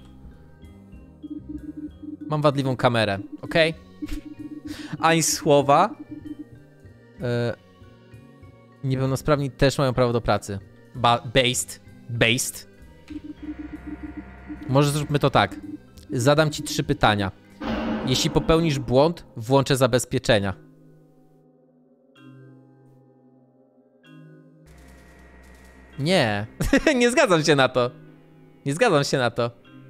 S1: Mam wadliwą kamerę, okej? Ani słowa. Niepełnosprawni też mają prawo do pracy. Based. Może zróbmy to tak. Zadam ci 3 pytania. Jeśli popełnisz błąd, włączę zabezpieczenia. Nie. Nie zgadzam się na to. Nie zgadzam się na to.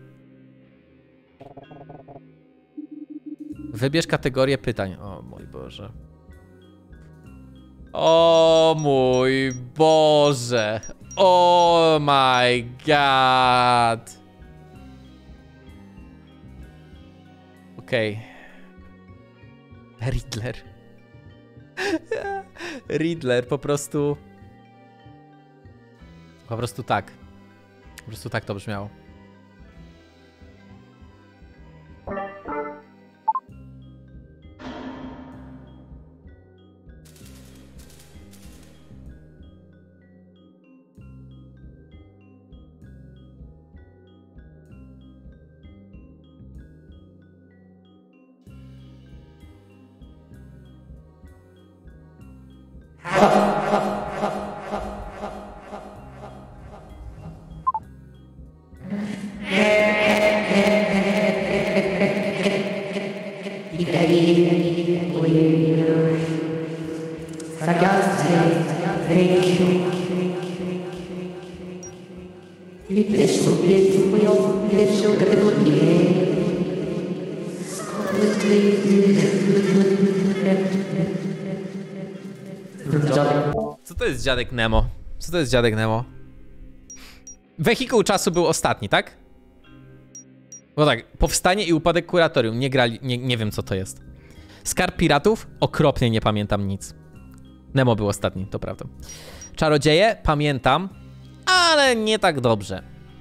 S1: Wybierz kategorię pytań. O mój Boże. O mój Boże. Oh my god. Okej. Riddler. Riddler, po prostu tak. Po prostu tak to brzmiało. Co to jest dziadek Nemo? Co to jest dziadek Nemo? Wehikuł czasu był ostatni, tak? Bo tak, powstanie i upadek kuratorium. Nie grali, nie wiem co to jest. Skarb piratów? Okropnie nie pamiętam nic. Nemo był ostatni, to prawda. Czarodzieje? Pamiętam, ale nie tak dobrze.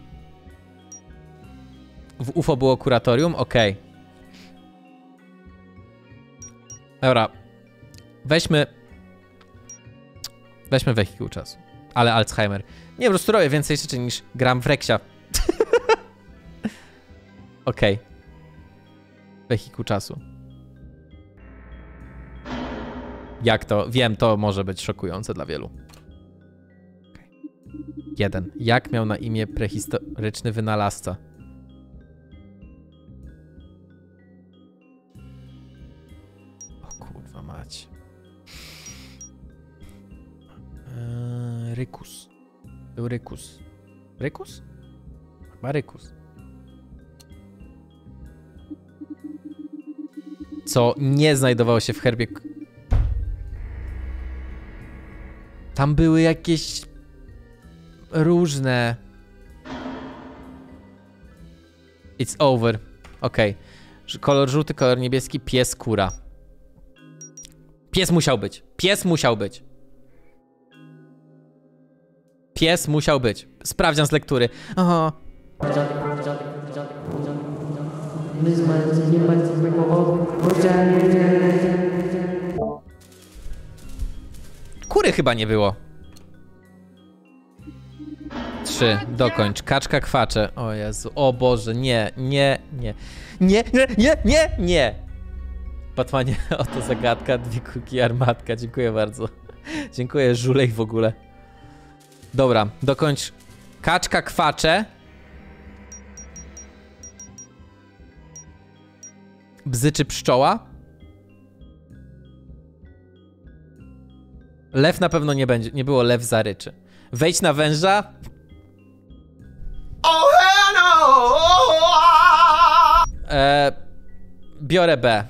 S1: W UFO było kuratorium? Okej. Dobra. Weźmy wehikuł czasu. Ale Alzheimer. Nie, po prostu robię więcej rzeczy niż gram w Reksia. Okej. Wehikuł czasu. Jak to? Wiem, to może być szokujące dla wielu. Okay. 1. Jak miał na imię prehistoryczny wynalazca? O kurwa mać. Rykus. Był Rykus. Rykus? Chyba Rykus. Co nie znajdowało się w herbie. Tam były jakieś różne. It's over. Okej. Kolor żółty, kolor niebieski, pies, kura. Pies musiał być. Pies musiał być. Pies musiał być. Sprawdzian z lektury. Aha. Kury chyba nie było. 3. Dokończ. Kaczka kwacze. O Jezu. O Boże. Nie. Nie. Nie. Nie. Nie. Nie. Nie. Nie. Batmanie. Oto zagadka. 2 kulki armatka. Dziękuję bardzo. Dziękuję. Żulej w ogóle. Dobra. Dokończ. Kaczka kwacze. Bzyczy pszczoła. Lew na pewno nie będzie. Nie było lew zaryczy. Wejdź na węża. Biorę B.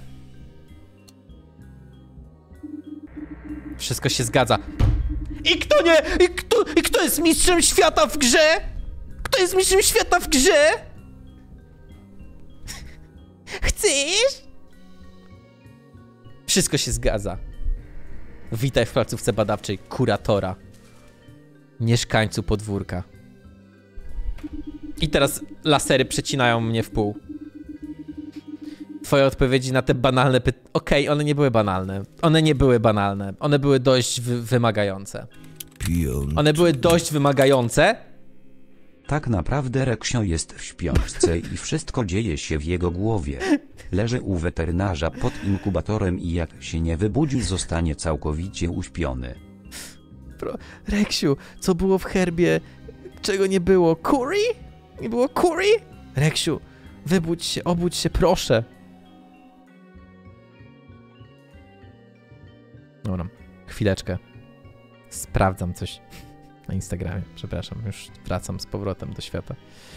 S1: Wszystko się zgadza. I kto nie? I kto jest mistrzem świata w grze? Kto jest mistrzem świata w grze? Chcesz? Wszystko się zgadza. Witaj w placówce badawczej kuratora. Mieszkańcu podwórka. I teraz lasery przecinają mnie w pół. Twoje odpowiedzi na te banalne pytania. Okej, one nie były banalne. One nie były banalne. One były dość wymagające. One były dość wymagające.
S6: Tak naprawdę Reksio jest w śpiączce i wszystko dzieje się w jego głowie. Leży u weterynarza pod inkubatorem i jak się nie wybudzi, zostanie całkowicie uśpiony.
S1: Reksiu, co było w herbie? Czego nie było? Curry? Nie było curry? Reksiu, wybudź się, obudź się, proszę. Dobra, chwileczkę. Sprawdzam coś na Instagramie. Przepraszam, już wracam z powrotem do świata.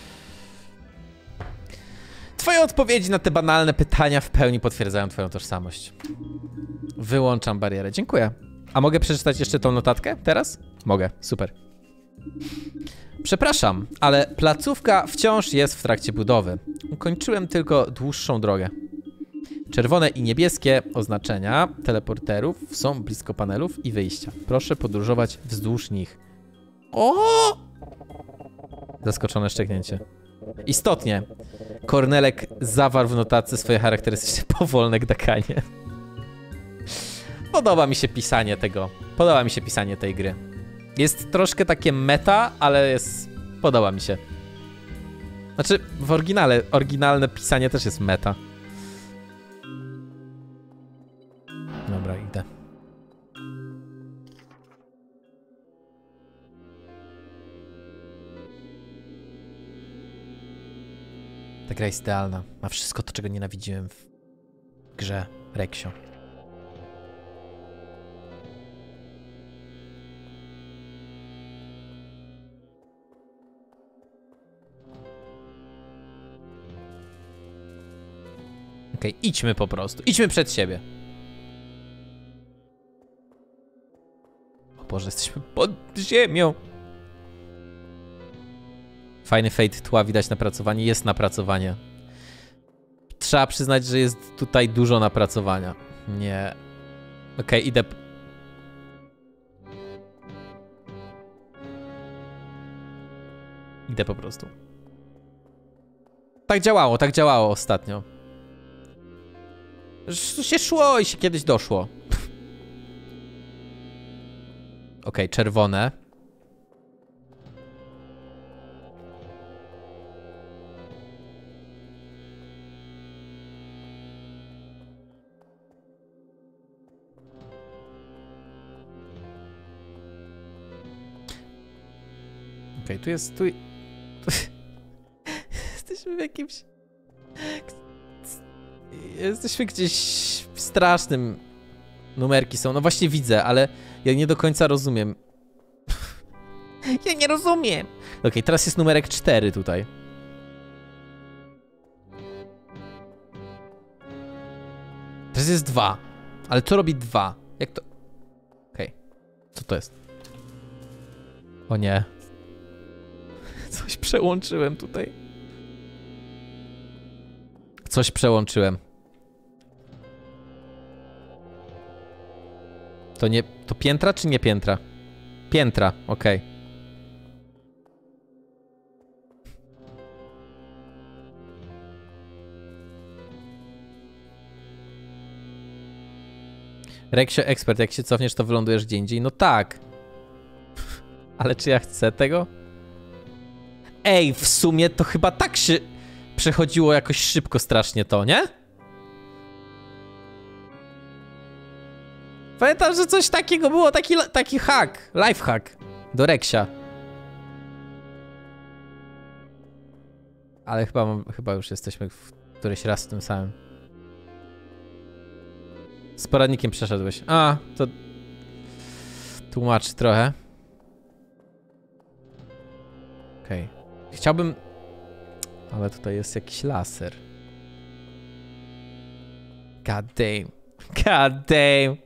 S1: Twoje odpowiedzi na te banalne pytania w pełni potwierdzają twoją tożsamość. Wyłączam barierę. Dziękuję. A mogę przeczytać jeszcze tą notatkę teraz? Mogę, super. Przepraszam, ale placówka wciąż jest w trakcie budowy. Ukończyłem tylko dłuższą drogę. Czerwone i niebieskie oznaczenia teleporterów są blisko panelów i wyjścia. Proszę podróżować wzdłuż nich. O! Zaskoczone szczeknięcie. Istotnie, Kornelek zawarł w notatce swoje charakterystyczne powolne gdakanie. Podoba mi się pisanie tego. Podoba mi się pisanie tej gry. Jest troszkę takie meta, ale jest... Podoba mi się. Znaczy, w oryginalne pisanie też jest meta. Dobra, idę. Ta gra jest idealna. Ma wszystko to, czego nienawidziłem w grze Reksio. Okej, idźmy po prostu. Idźmy przed siebie. O Boże, jesteśmy pod ziemią. Fajny fade tła widać napracowanie. Jest napracowanie. Trzeba przyznać, że jest tutaj dużo napracowania. Nie. Okej, idę. Idę po prostu. Tak działało ostatnio. Się szło i się kiedyś doszło. Okej, czerwone. Okej, tu jest... Jesteśmy w jakimś... Jesteśmy gdzieś w strasznym... Numerki są. No właśnie widzę, ale ja nie do końca rozumiem. Ja nie rozumiem. Okej, teraz jest numerek 4 tutaj. Teraz jest 2. Ale co robi 2? Jak to... Okej. Co to jest? O nie. Coś przełączyłem tutaj. Coś przełączyłem. To nie... To piętra czy nie piętra? Piętra, okej. Reksio ekspert, jak się cofniesz, to wylądujesz gdzie indziej. No tak. Ale czy ja chcę tego? Ej, w sumie to chyba tak się przechodziło jakoś szybko strasznie to, nie? Pamiętam, że coś takiego było, taki hack, lifehack do Reksia. Ale chyba już jesteśmy któryś raz w tym samym. Z poradnikiem przeszedłeś. A, to tłumaczy trochę. Okej. Chciałbym... Ale tutaj jest jakiś laser. God damn. God damn.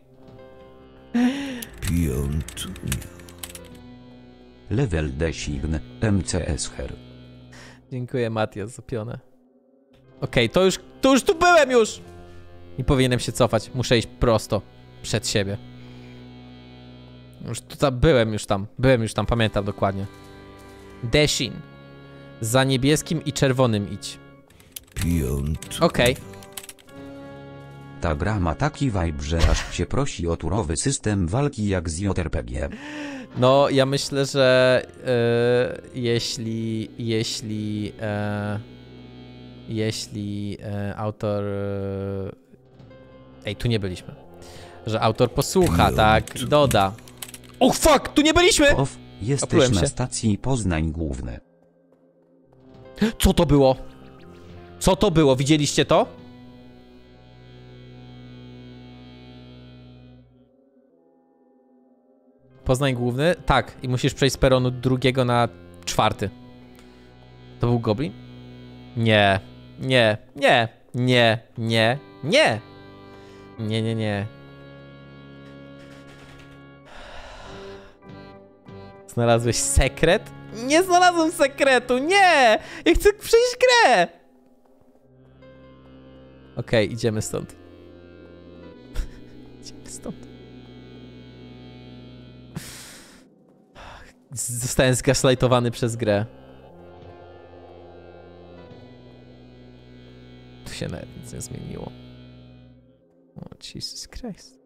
S6: Level design, MCS her.
S1: Dziękuję, Matias, za pionę. Okej, to już tu byłem już! I powinienem się cofać. Muszę iść prosto przed siebie. Już tutaj byłem już tam, pamiętam dokładnie. Deshin. Za niebieskim i czerwonym idź. Okej.
S6: Ta gra ma taki vibe, że aż się prosi o turowy system walki jak z JRPG.
S1: No, ja myślę, że jeśli autor... Ej, tu nie byliśmy. Że autor posłucha, tak? Doda. Oh fuck, tu nie byliśmy!
S6: Jesteś na stacji Poznań Główny.
S1: Co to było? Co to było? Widzieliście to? Poznań Główny? Tak. I musisz przejść z peronu 2 na 4. To był goblin? Nie. Nie. Nie. Nie. Nie. Nie. Nie, nie, nie. Znalazłeś sekret? Nie znalazłem sekretu, nie! Ja chcę przejść grę! Okej, idziemy stąd. Idziemy stąd. Zostałem zgaslightowany przez grę. Tu się nawet nic nie zmieniło. O, Jesus Christ.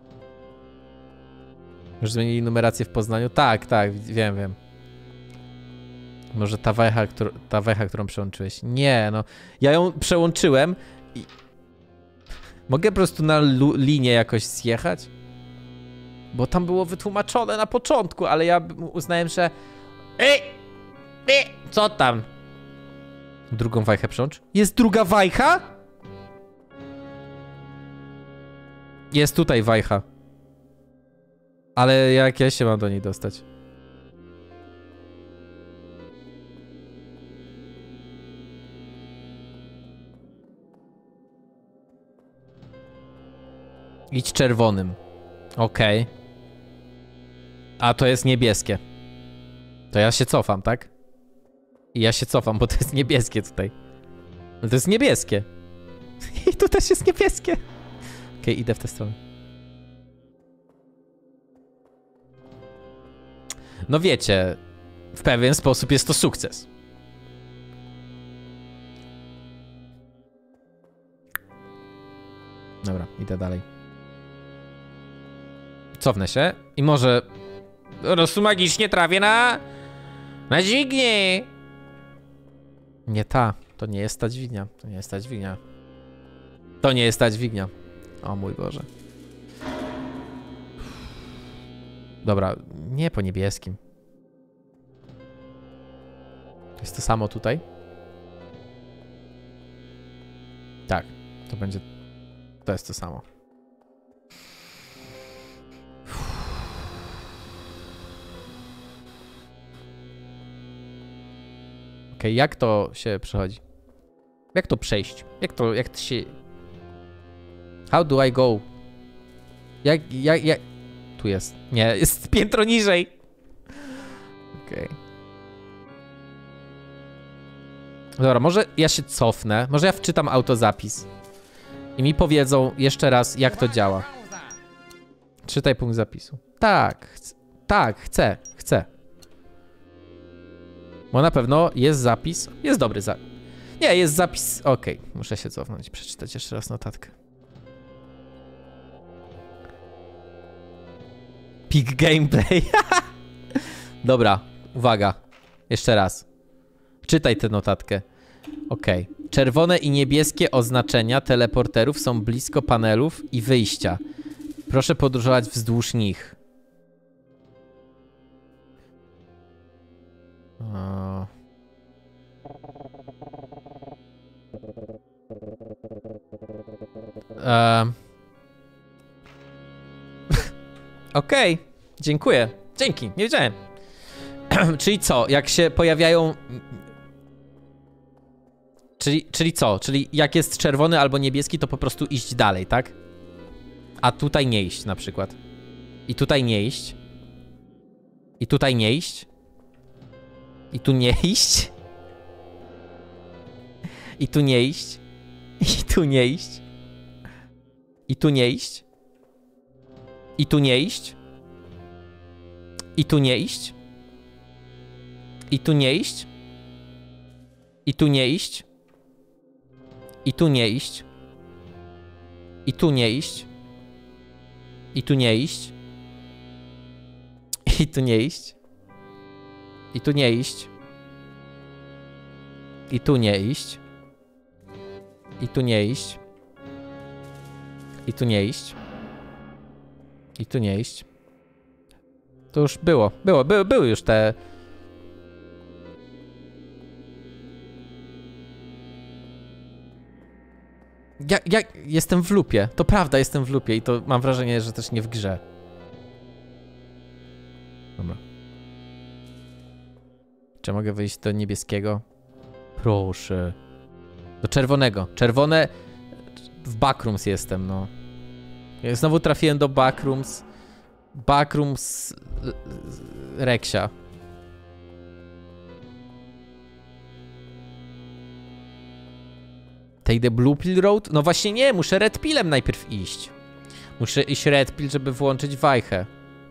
S1: Już zmienili numerację w Poznaniu? Tak, tak, wiem. Może ta wecha, którą przełączyłeś. Nie, no. Ja ją przełączyłem i... Mogę po prostu na linię jakoś zjechać? Bo tam było wytłumaczone na początku, ale ja uznałem, że... Co tam? Drugą wajchę przełącz. Jest druga wajcha? Jest tutaj wajcha. Ale jak ja się mam do niej dostać? Idź czerwonym. Okej. A to jest niebieskie. To ja się cofam, tak? I ja się cofam, bo to jest niebieskie tutaj. Ale to jest niebieskie. I tu też jest niebieskie. Okej, idę w tę stronę. No wiecie, w pewien sposób jest to sukces. Dobra, idę dalej. Cofnę się i może... Po prostu magicznie trafię na dźwignię. Nie ta. To nie jest ta dźwignia. To nie jest ta dźwignia. To nie jest ta dźwignia. O mój Boże. Dobra, nie po niebieskim. Jest to samo tutaj? Tak, to będzie... To jest to samo. Okej, jak to się przechodzi? Jak to przejść? Jak to się... How do I go? Jak... Tu jest. Nie, jest piętro niżej. Okej. Dobra, może ja się cofnę. Może ja wczytam autozapis. I mi powiedzą jeszcze raz, jak to działa. Czytaj punkt zapisu. Tak, chcę. Bo na pewno jest zapis. Jest dobry zapis. Nie, jest zapis. Okej, muszę się cofnąć i przeczytać jeszcze raz notatkę. Peak gameplay. Dobra, uwaga. Jeszcze raz. Czytaj tę notatkę. Okej. Czerwone i niebieskie oznaczenia teleporterów są blisko panelów i wyjścia. Proszę podróżować wzdłuż nich. Okej, dziękuję. Dzięki, nie wiedziałem. Czyli co, jak się pojawiają... Czyli co? Czyli jak jest czerwony albo niebieski, to po prostu iść dalej, tak? A tutaj nie iść na przykład. I tutaj nie iść. I tutaj nie iść. I tu nie iść. I tu nie iść. I tu nie iść. I tu nie iść. I tu nie iść. I tu nie iść. I tu nie iść. I tu nie iść. I tu nie iść. I tu nie iść. I tu nie iść. I tu nie iść. I tu nie iść. I tu nie iść. I tu nie iść. I tu nie iść. I tu nie iść. To już były już te... Ja jestem w loopie. To prawda, jestem w loopie i to mam wrażenie, że też nie w grze. Dobra. Czy mogę wyjść do niebieskiego? Proszę. Do czerwonego. Czerwone... W backrooms jestem, no. Ja znowu trafiłem do backrooms. Backrooms... Reksia. Take the Blue Pill Road? No właśnie nie, muszę Red Pillem najpierw iść. Muszę iść Red Pill, żeby włączyć wajchę.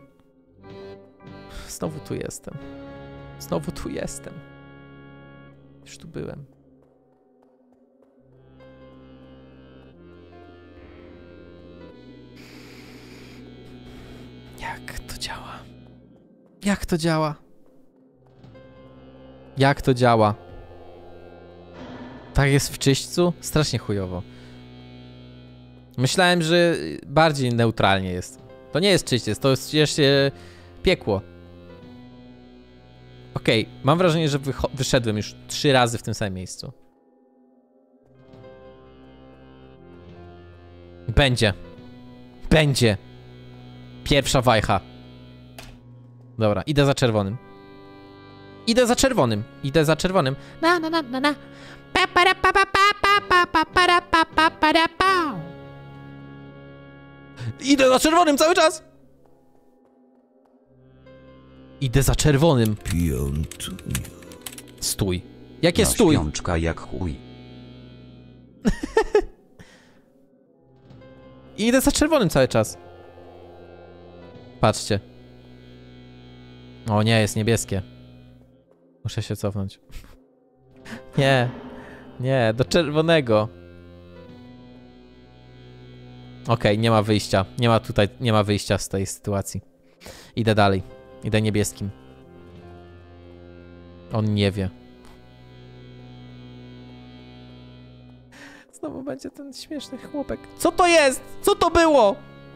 S1: Znowu tu jestem. Znowu tu jestem. Już tu byłem. Jak to działa? Jak to działa? Jak to działa? Tak jest w czyśćcu? Strasznie chujowo. Myślałem, że bardziej neutralnie jest. To nie jest czyściec, to jest jeszcze piekło. Okej, mam wrażenie, że wyszedłem już 3 razy w tym samym miejscu. Będzie. Będzie. Pierwsza wajcha. Dobra, idę za czerwonym. Idę za czerwonym. Idę za czerwonym. Na. Idę za czerwonym cały czas! Idę za czerwonym. Stój. Jakie
S6: no,
S1: stój?
S6: Śpiączka jak chuj.
S1: Idę za czerwonym cały czas. Patrzcie. O nie, jest niebieskie. Muszę się cofnąć. Nie. Nie, do czerwonego. Okej, nie ma wyjścia. Nie ma wyjścia z tej sytuacji. Idę dalej. Idę niebieskim. On nie wie. Znowu będzie ten śmieszny chłopek. Co to jest? Co to było?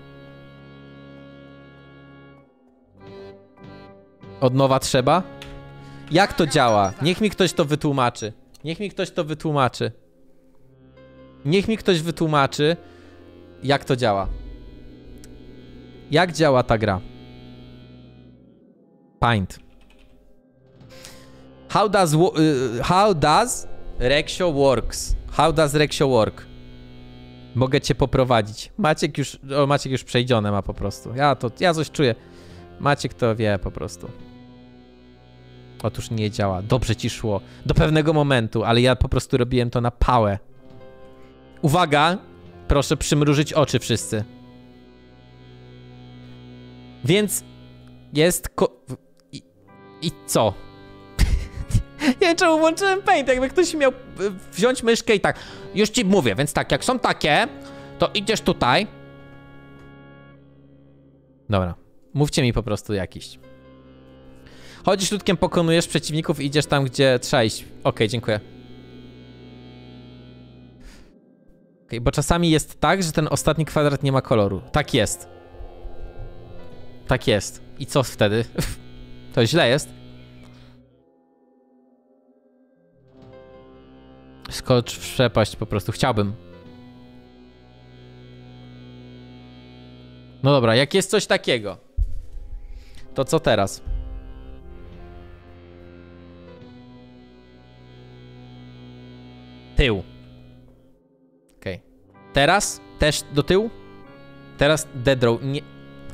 S1: Od nowa trzeba? Jak to działa? Niech mi ktoś to wytłumaczy. Niech mi ktoś to wytłumaczy. Niech mi ktoś wytłumaczy, jak to działa. Jak działa ta gra? Paint. How does Reksio works? How does Reksio work? Mogę cię poprowadzić. Maciek już przejdzione ma po prostu. Ja coś czuję. Maciek to wie po prostu. Otóż nie działa. Dobrze ci szło. Do pewnego momentu, ale ja po prostu robiłem to na pałę. Uwaga! Proszę przymrużyć oczy wszyscy. Więc jest I co? Nie wiem, czemu włączyłem Paint, jakby ktoś miał wziąć myszkę i tak. Już ci mówię, więc tak, jak są takie, to idziesz tutaj. Dobra, mówcie mi po prostu jakiś. Chodzisz ludkiem, pokonujesz przeciwników i idziesz tam, gdzie trzeba iść. Okej, dziękuję. Okej, bo czasami jest tak, że ten ostatni kwadrat nie ma koloru. Tak jest. Tak jest. I co wtedy? To źle jest. Skocz w przepaść po prostu. Chciałbym. No dobra, jak jest coś takiego, to co teraz? Tył. Okej. Teraz też do tyłu? Teraz dead row. Nie.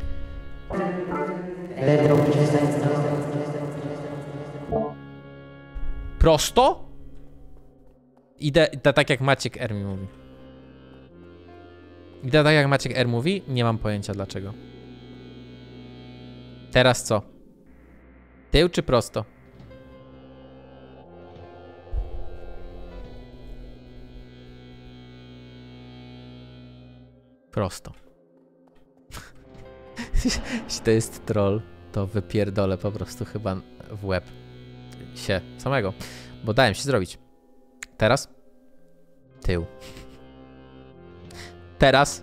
S1: Prosto? Idę tak jak Maciek R mi mówi. Idę tak jak Maciek R mówi? Nie mam pojęcia dlaczego. Teraz co? Tył czy prosto? Prosto. Jeśli to jest troll, to wypierdolę po prostu chyba w łeb się samego, bo dałem się zrobić. Teraz tył. Teraz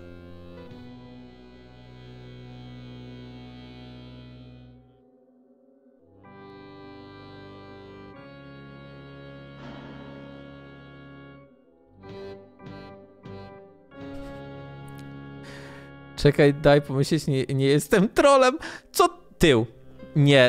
S1: czekaj, daj pomyśleć, nie jestem trolem. Co tył? Nie.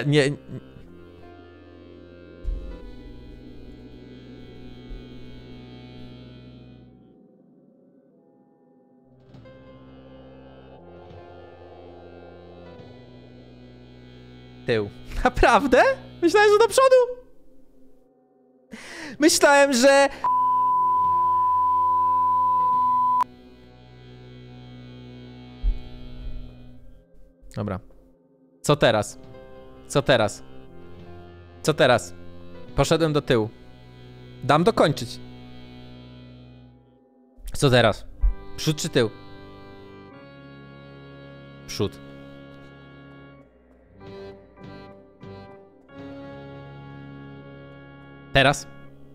S1: Tył. Naprawdę? Myślałem, że do przodu. Myślałem, że... Dobra. Co teraz? Co teraz? Co teraz? Poszedłem do tyłu. Dam dokończyć. Co teraz? Przód czy tył? Przód. Teraz?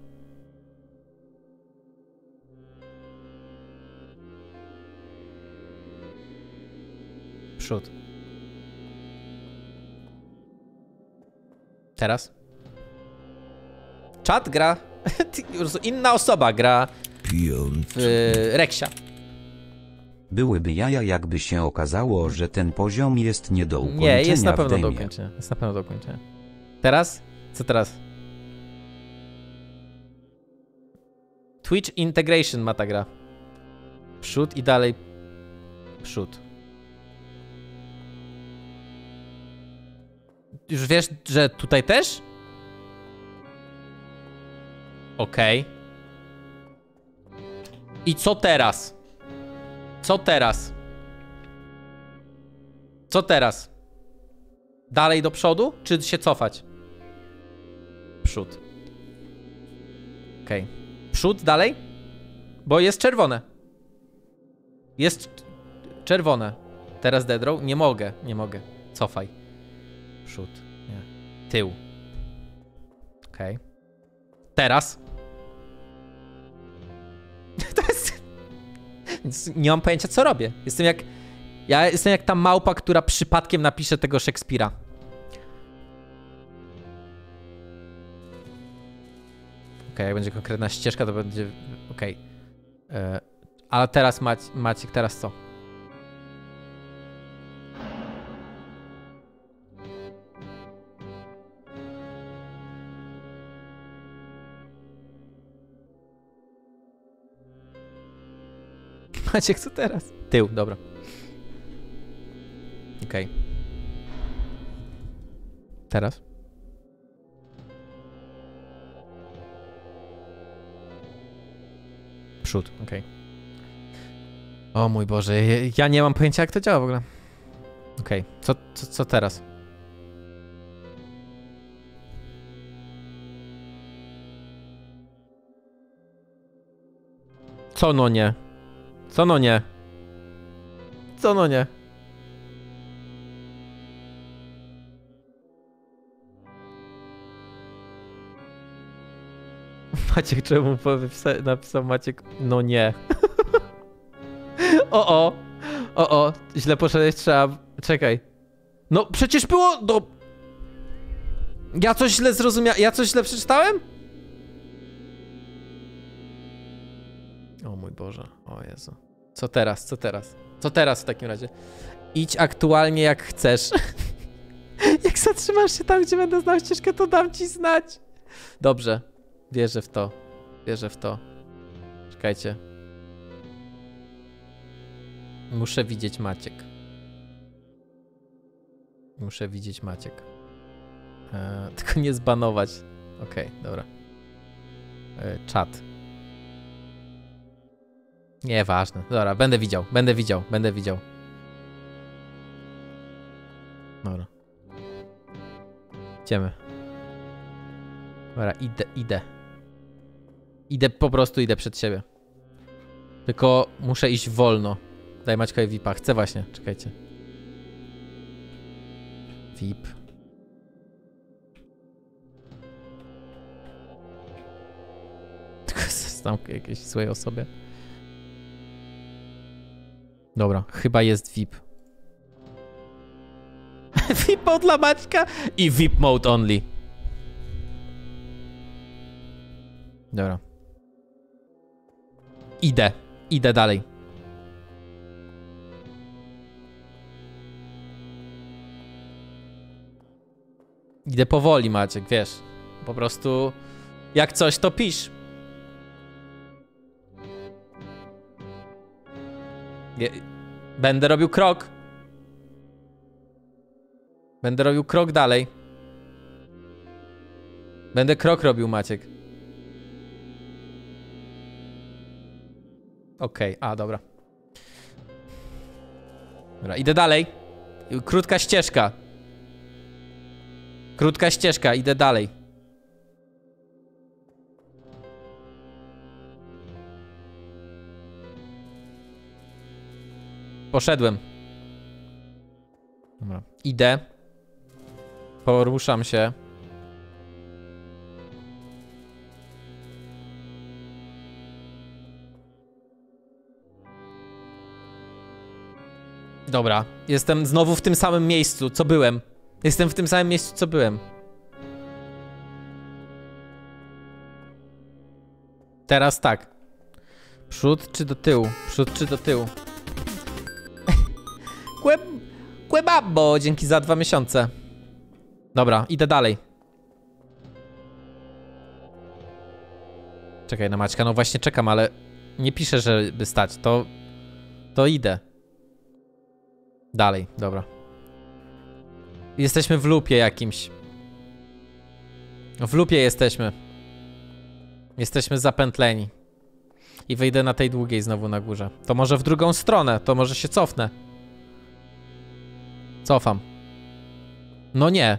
S1: Przód. Teraz? Czat gra. Inna osoba gra w Reksia.
S6: Byłyby jaja, jakby się okazało, że ten poziom jest nie do ukończenia.
S1: Nie, jest na pewno do ukończenia. Jest na pewno do ukończenia. Teraz? Co teraz? Twitch Integration ma ta gra. Przód i dalej przód. Już wiesz, że tutaj też? Okej. I co teraz? Co teraz? Co teraz? Dalej do przodu, czy się cofać? Przód. Okej. Przód dalej? Bo jest czerwone. Jest czerwone. Teraz dead row? Nie mogę. Cofaj. Przód. Nie. Tył. Okej. Teraz. To jest... Nie mam pojęcia, co robię. Ja jestem jak ta małpa, która przypadkiem napisze tego Szekspira. Okej, jak będzie konkretna ścieżka, to będzie... Okej. Ale teraz Maciek, teraz co? Maciek, co teraz? Tył, dobra. Okej. Teraz? Przód, okej. O mój Boże, ja nie mam pojęcia, jak to działa w ogóle. Okej, co teraz? Co no nie? Co no nie? Co no nie? Maciek, czemu napisał Maciek? No nie. O, źle poszedłeś, trzeba... Czekaj. No przecież było... No... Ja coś źle zrozumiałem... Ja coś źle przeczytałem? O mój Boże, o Jezu. Co teraz, co teraz? Co teraz w takim razie? Idź aktualnie jak chcesz. Jak zatrzymasz się tam, gdzie będę znał ścieżkę, to dam ci znać. Dobrze. Wierzę w to. Wierzę w to. Czekajcie. Muszę widzieć Maciek. Muszę widzieć Maciek. Tylko nie zbanować. Okej, dobra. Czat. Nieważne. Dobra, będę widział. Dobra. Idziemy. Dobra, idę, po prostu idę przed siebie. Tylko muszę iść wolno. Daj Maćkowi VIP-a. Chcę właśnie, czekajcie. VIP. Tylko znam jakiejś złej osobie. Dobra, chyba jest VIP. VIP mode dla Maćka i VIP mode only. Dobra. Idę dalej. Idę powoli, Maciek, wiesz. Po prostu jak coś, to pisz. Będę robił krok. Będę robił krok dalej. Będę krok robił, Maciek. Okej, dobra. Dobra, idę dalej. Krótka ścieżka. Krótka ścieżka, idę dalej. Poszedłem. Dobra, idę. Poruszam się. Dobra, jestem znowu w tym samym miejscu, co byłem. Jestem w tym samym miejscu, co byłem. Teraz tak. Przód czy do tyłu? Przód czy do tyłu? Kłebabo, dzięki za 2 miesiące. Dobra, idę dalej. Czekaj na Maćka, no właśnie czekam, ale nie piszę, żeby stać. To idę. Dalej, dobra. Jesteśmy w loopie jakimś. W loopie jesteśmy. Jesteśmy zapętleni. I wyjdę na tej długiej znowu na górze. To może w drugą stronę, to może się cofnę. Cofam. No nie.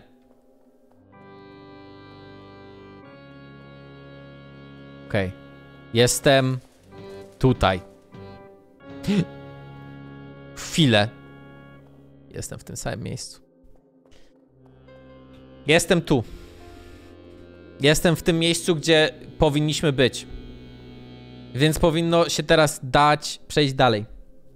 S1: Okej. Jestem tutaj. Chwilę. Jestem w tym samym miejscu. Jestem tu. Jestem w tym miejscu, gdzie powinniśmy być. Więc powinno się teraz dać przejść dalej.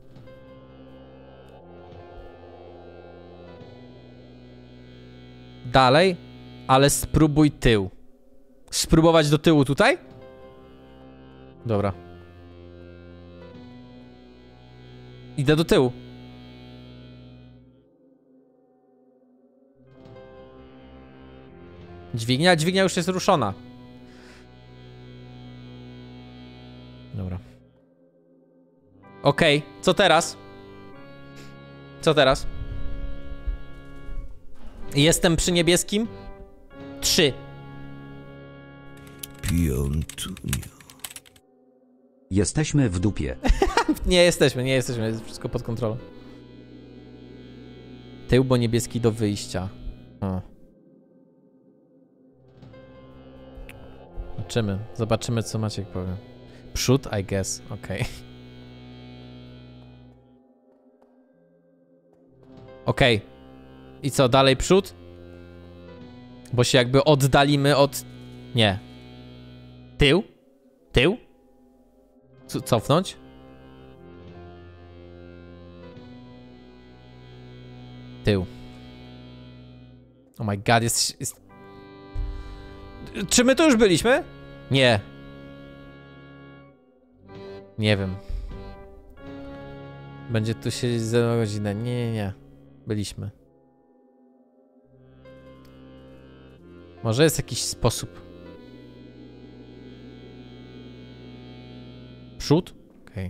S1: Dalej, ale spróbuj tył. Spróbować do tyłu tutaj? Dobra. Idę do tyłu. Dźwignia już jest ruszona. Dobra. Okej, co teraz? Co teraz? Jestem przy niebieskim? 3.
S6: Jesteśmy w dupie.
S1: Nie jesteśmy, jest wszystko pod kontrolą. Tył, bo niebieski do wyjścia. O. Zobaczymy co Maciek powie. Przód, I guess, okej. Okej. I co, dalej przód? Bo się jakby oddalimy od... Nie. Tył? Tył? Cofnąć? Tył. Oh my god, jest... Czy my tu już byliśmy? Nie. Nie wiem. Będzie tu siedzieć za godzinę. Nie. Byliśmy. Może jest jakiś sposób. Przód? Okej.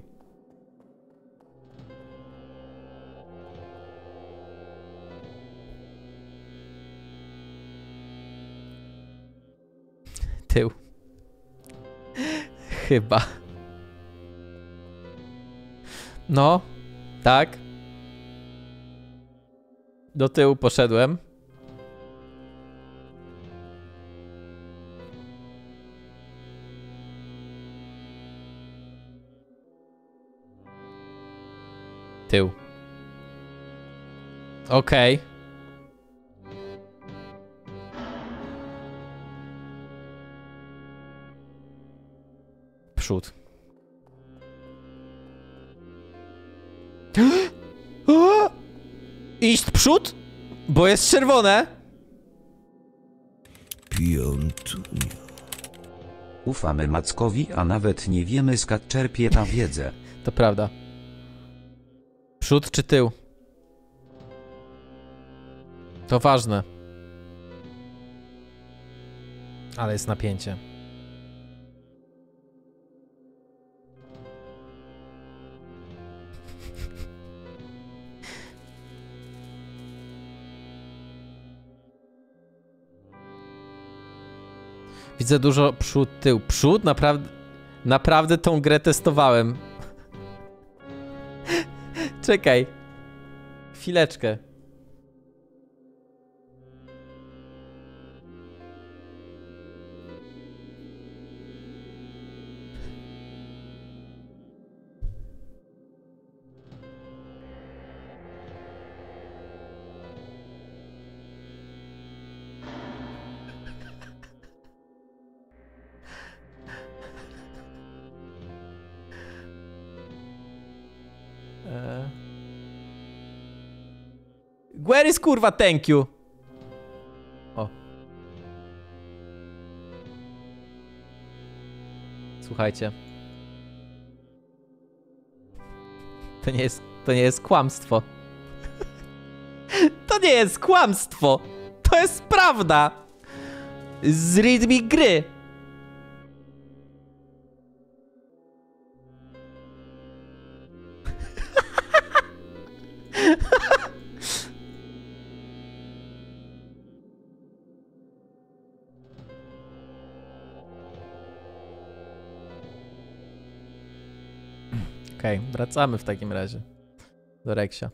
S1: Tył. Chyba. No, tak. Do tyłu poszedłem. Tył. Okej. Przód. Iść przód? Bo jest czerwone.
S6: Ufamy Mackowi, a nawet nie wiemy skąd czerpie ta wiedzę.
S1: To prawda. Przód czy tył? To ważne. Ale jest napięcie. Widzę dużo przód, tył. Przód? Naprawdę tą grę testowałem. Czekaj. Chwileczkę. Where is kurwa thank you? O. Słuchajcie. To nie jest kłamstwo. To nie jest kłamstwo. To jest prawda. Z rytmik gry. Okej, wracamy w takim razie do Reksia.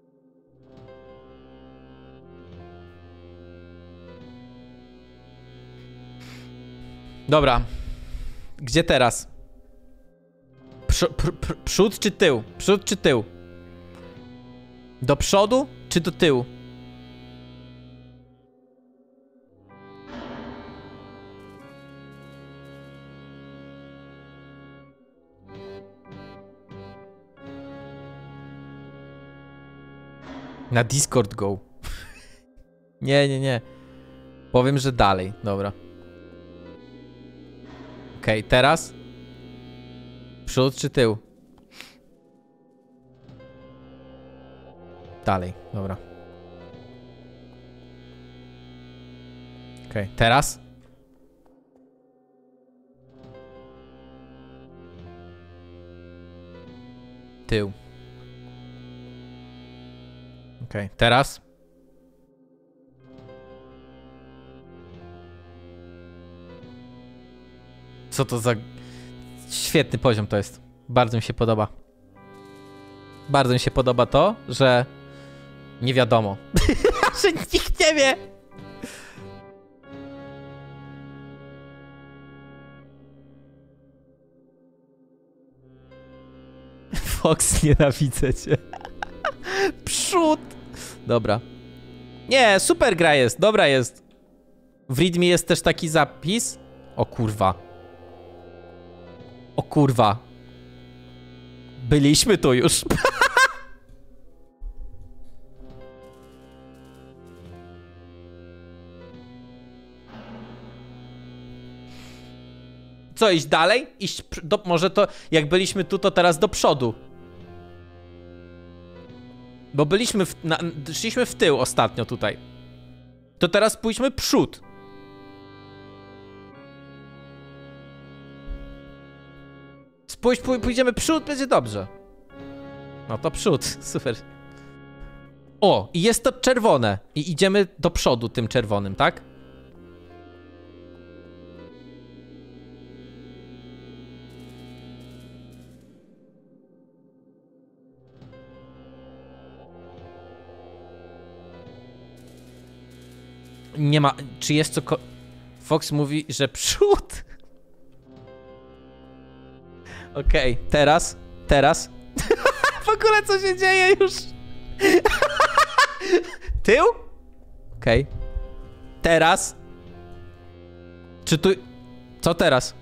S1: Dobra. Gdzie teraz? Przód czy tył? Przód czy tył? Do przodu czy do tyłu? Na Discord go. Nie. Powiem, że dalej. Dobra. Okej, teraz? Przód czy tył? Dalej, dobra. Okej, teraz? tył. Okej, teraz. Co to za... Świetny poziom to jest. Bardzo mi się podoba. Bardzo mi się podoba to, że... Nie wiadomo. Że nikt nie wie. Fox, nienawidzę cię. Przód. Dobra. Nie, super gra jest, dobra jest. W readme jest też taki zapis. O kurwa. O kurwa. Byliśmy tu już. Co, iść dalej? Iść może to, jak byliśmy tu, to teraz do przodu. Bo byliśmy szliśmy w tył ostatnio tutaj. To teraz pójdźmy przód. Pójdziemy przód, będzie dobrze. No to przód, super. O, i jest to czerwone. I idziemy do przodu tym czerwonym, tak? Nie ma... Czy jest co... Fox mówi, że przód? Okej, teraz. W ogóle co się dzieje już? Tył? Okej. Teraz. Czy tu... Co teraz?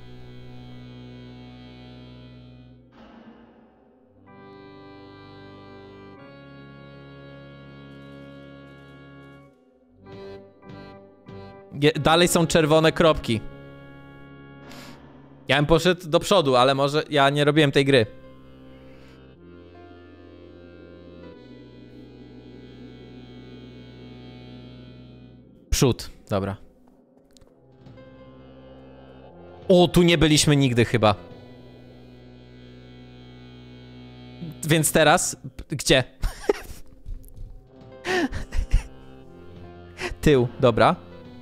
S1: Dalej są czerwone kropki. Ja bym poszedł do przodu, ale może ja nie robiłem tej gry. Przód, dobra. O, tu nie byliśmy nigdy chyba. Więc teraz... Gdzie? Tył, dobra.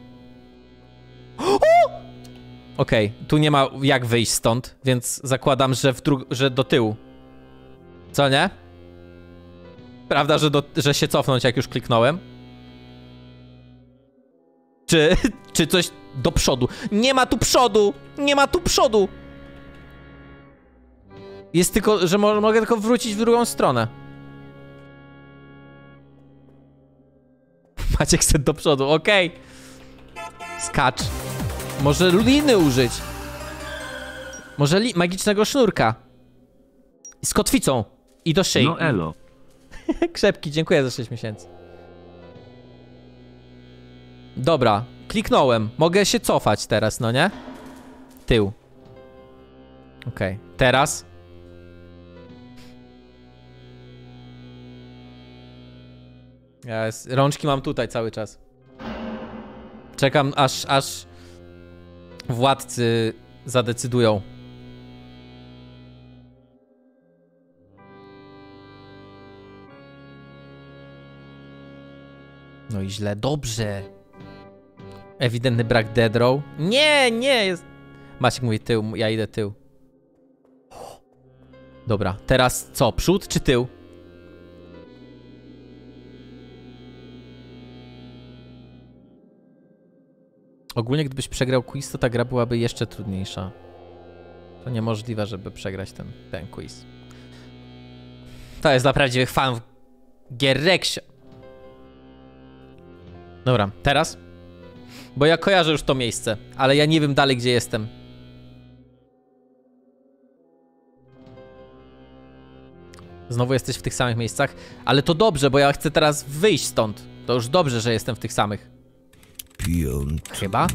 S1: Okej, tu nie ma jak wyjść stąd, więc zakładam, że że do tyłu. Co nie? Prawda, że się cofnąć, jak już kliknąłem? Czy coś do przodu? Nie ma tu przodu! Nie ma tu przodu! Jest tylko, że mogę tylko wrócić w drugą stronę. Maciek chce do przodu, okej. Skacz. Może liny użyć. Może magicznego sznurka. Z kotwicą. I do szyi.
S3: No elo.
S1: Krzepki, dziękuję za 6 miesięcy. Dobra, kliknąłem. Mogę się cofać teraz, no nie? Tył. Okej, teraz. Rączki mam tutaj cały czas. Czekam aż władcy zadecydują. No i źle, dobrze. Ewidentny brak dead row. Nie, jest. Maciek mówi tył, ja idę tył. Dobra, teraz co? Przód czy tył? Ogólnie gdybyś przegrał quiz, to ta gra byłaby jeszcze trudniejsza. To niemożliwe, żeby przegrać ten quiz. To jest dla prawdziwych fanów gier Rexia. Dobra, teraz? Bo ja kojarzę już to miejsce, ale ja nie wiem dalej, gdzie jestem. Znowu jesteś w tych samych miejscach, ale to dobrze, bo ja chcę teraz wyjść stąd. To już dobrze, że jestem w tych samych. Chyba?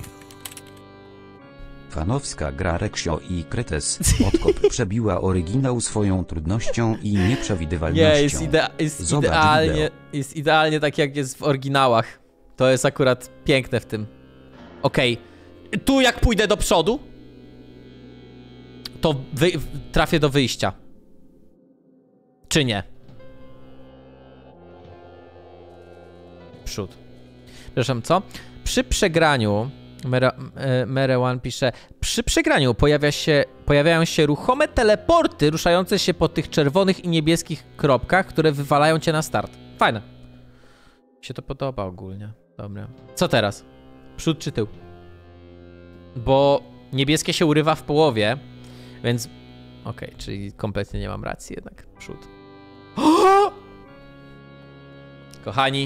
S6: Fanowska gra Rexio i Kretes Odkop przebiła oryginał swoją trudnością i nieprzewidywalnością.
S1: Nie, jest idealnie tak, jak jest w oryginałach. To jest akurat piękne w tym. Okej. Tu jak pójdę do przodu, to trafię do wyjścia. Czy nie? Przód. Przepraszam, co? Przy przegraniu... Merewan pisze, przy przegraniu pojawiają się ruchome teleporty ruszające się po tych czerwonych i niebieskich kropkach, które wywalają cię na start. Fajne. Mi się to podoba ogólnie. Dobra. Co teraz? Przód czy tył? Bo niebieskie się urywa w połowie, więc... Okej, czyli kompletnie nie mam racji jednak. Przód. Kochani.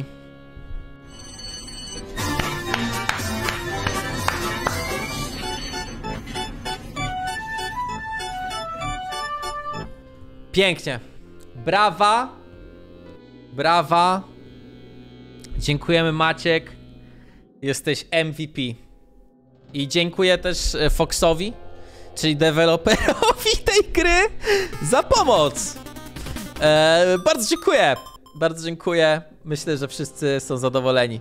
S1: Pięknie. Brawa. Brawa. Dziękujemy, Maciek. Jesteś MVP. I dziękuję też Foxowi, czyli deweloperowi tej gry, za pomoc. Bardzo dziękuję. Bardzo dziękuję. Myślę, że wszyscy są zadowoleni.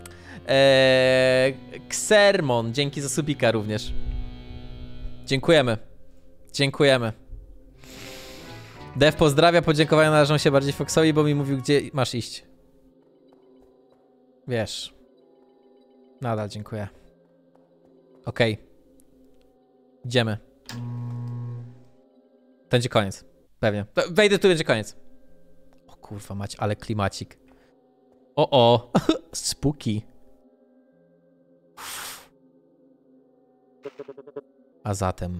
S1: Xermon, dzięki za subika również. Dziękujemy. Dziękujemy. Dev pozdrawia, podziękowania należą się bardziej Foxowi, bo mi mówił, gdzie masz iść. Wiesz. Nadal dziękuję. Okej. Idziemy. To będzie koniec. Pewnie. Wejdę, tu będzie koniec. O kurwa mać, ale klimacik. O. Spooky. A zatem...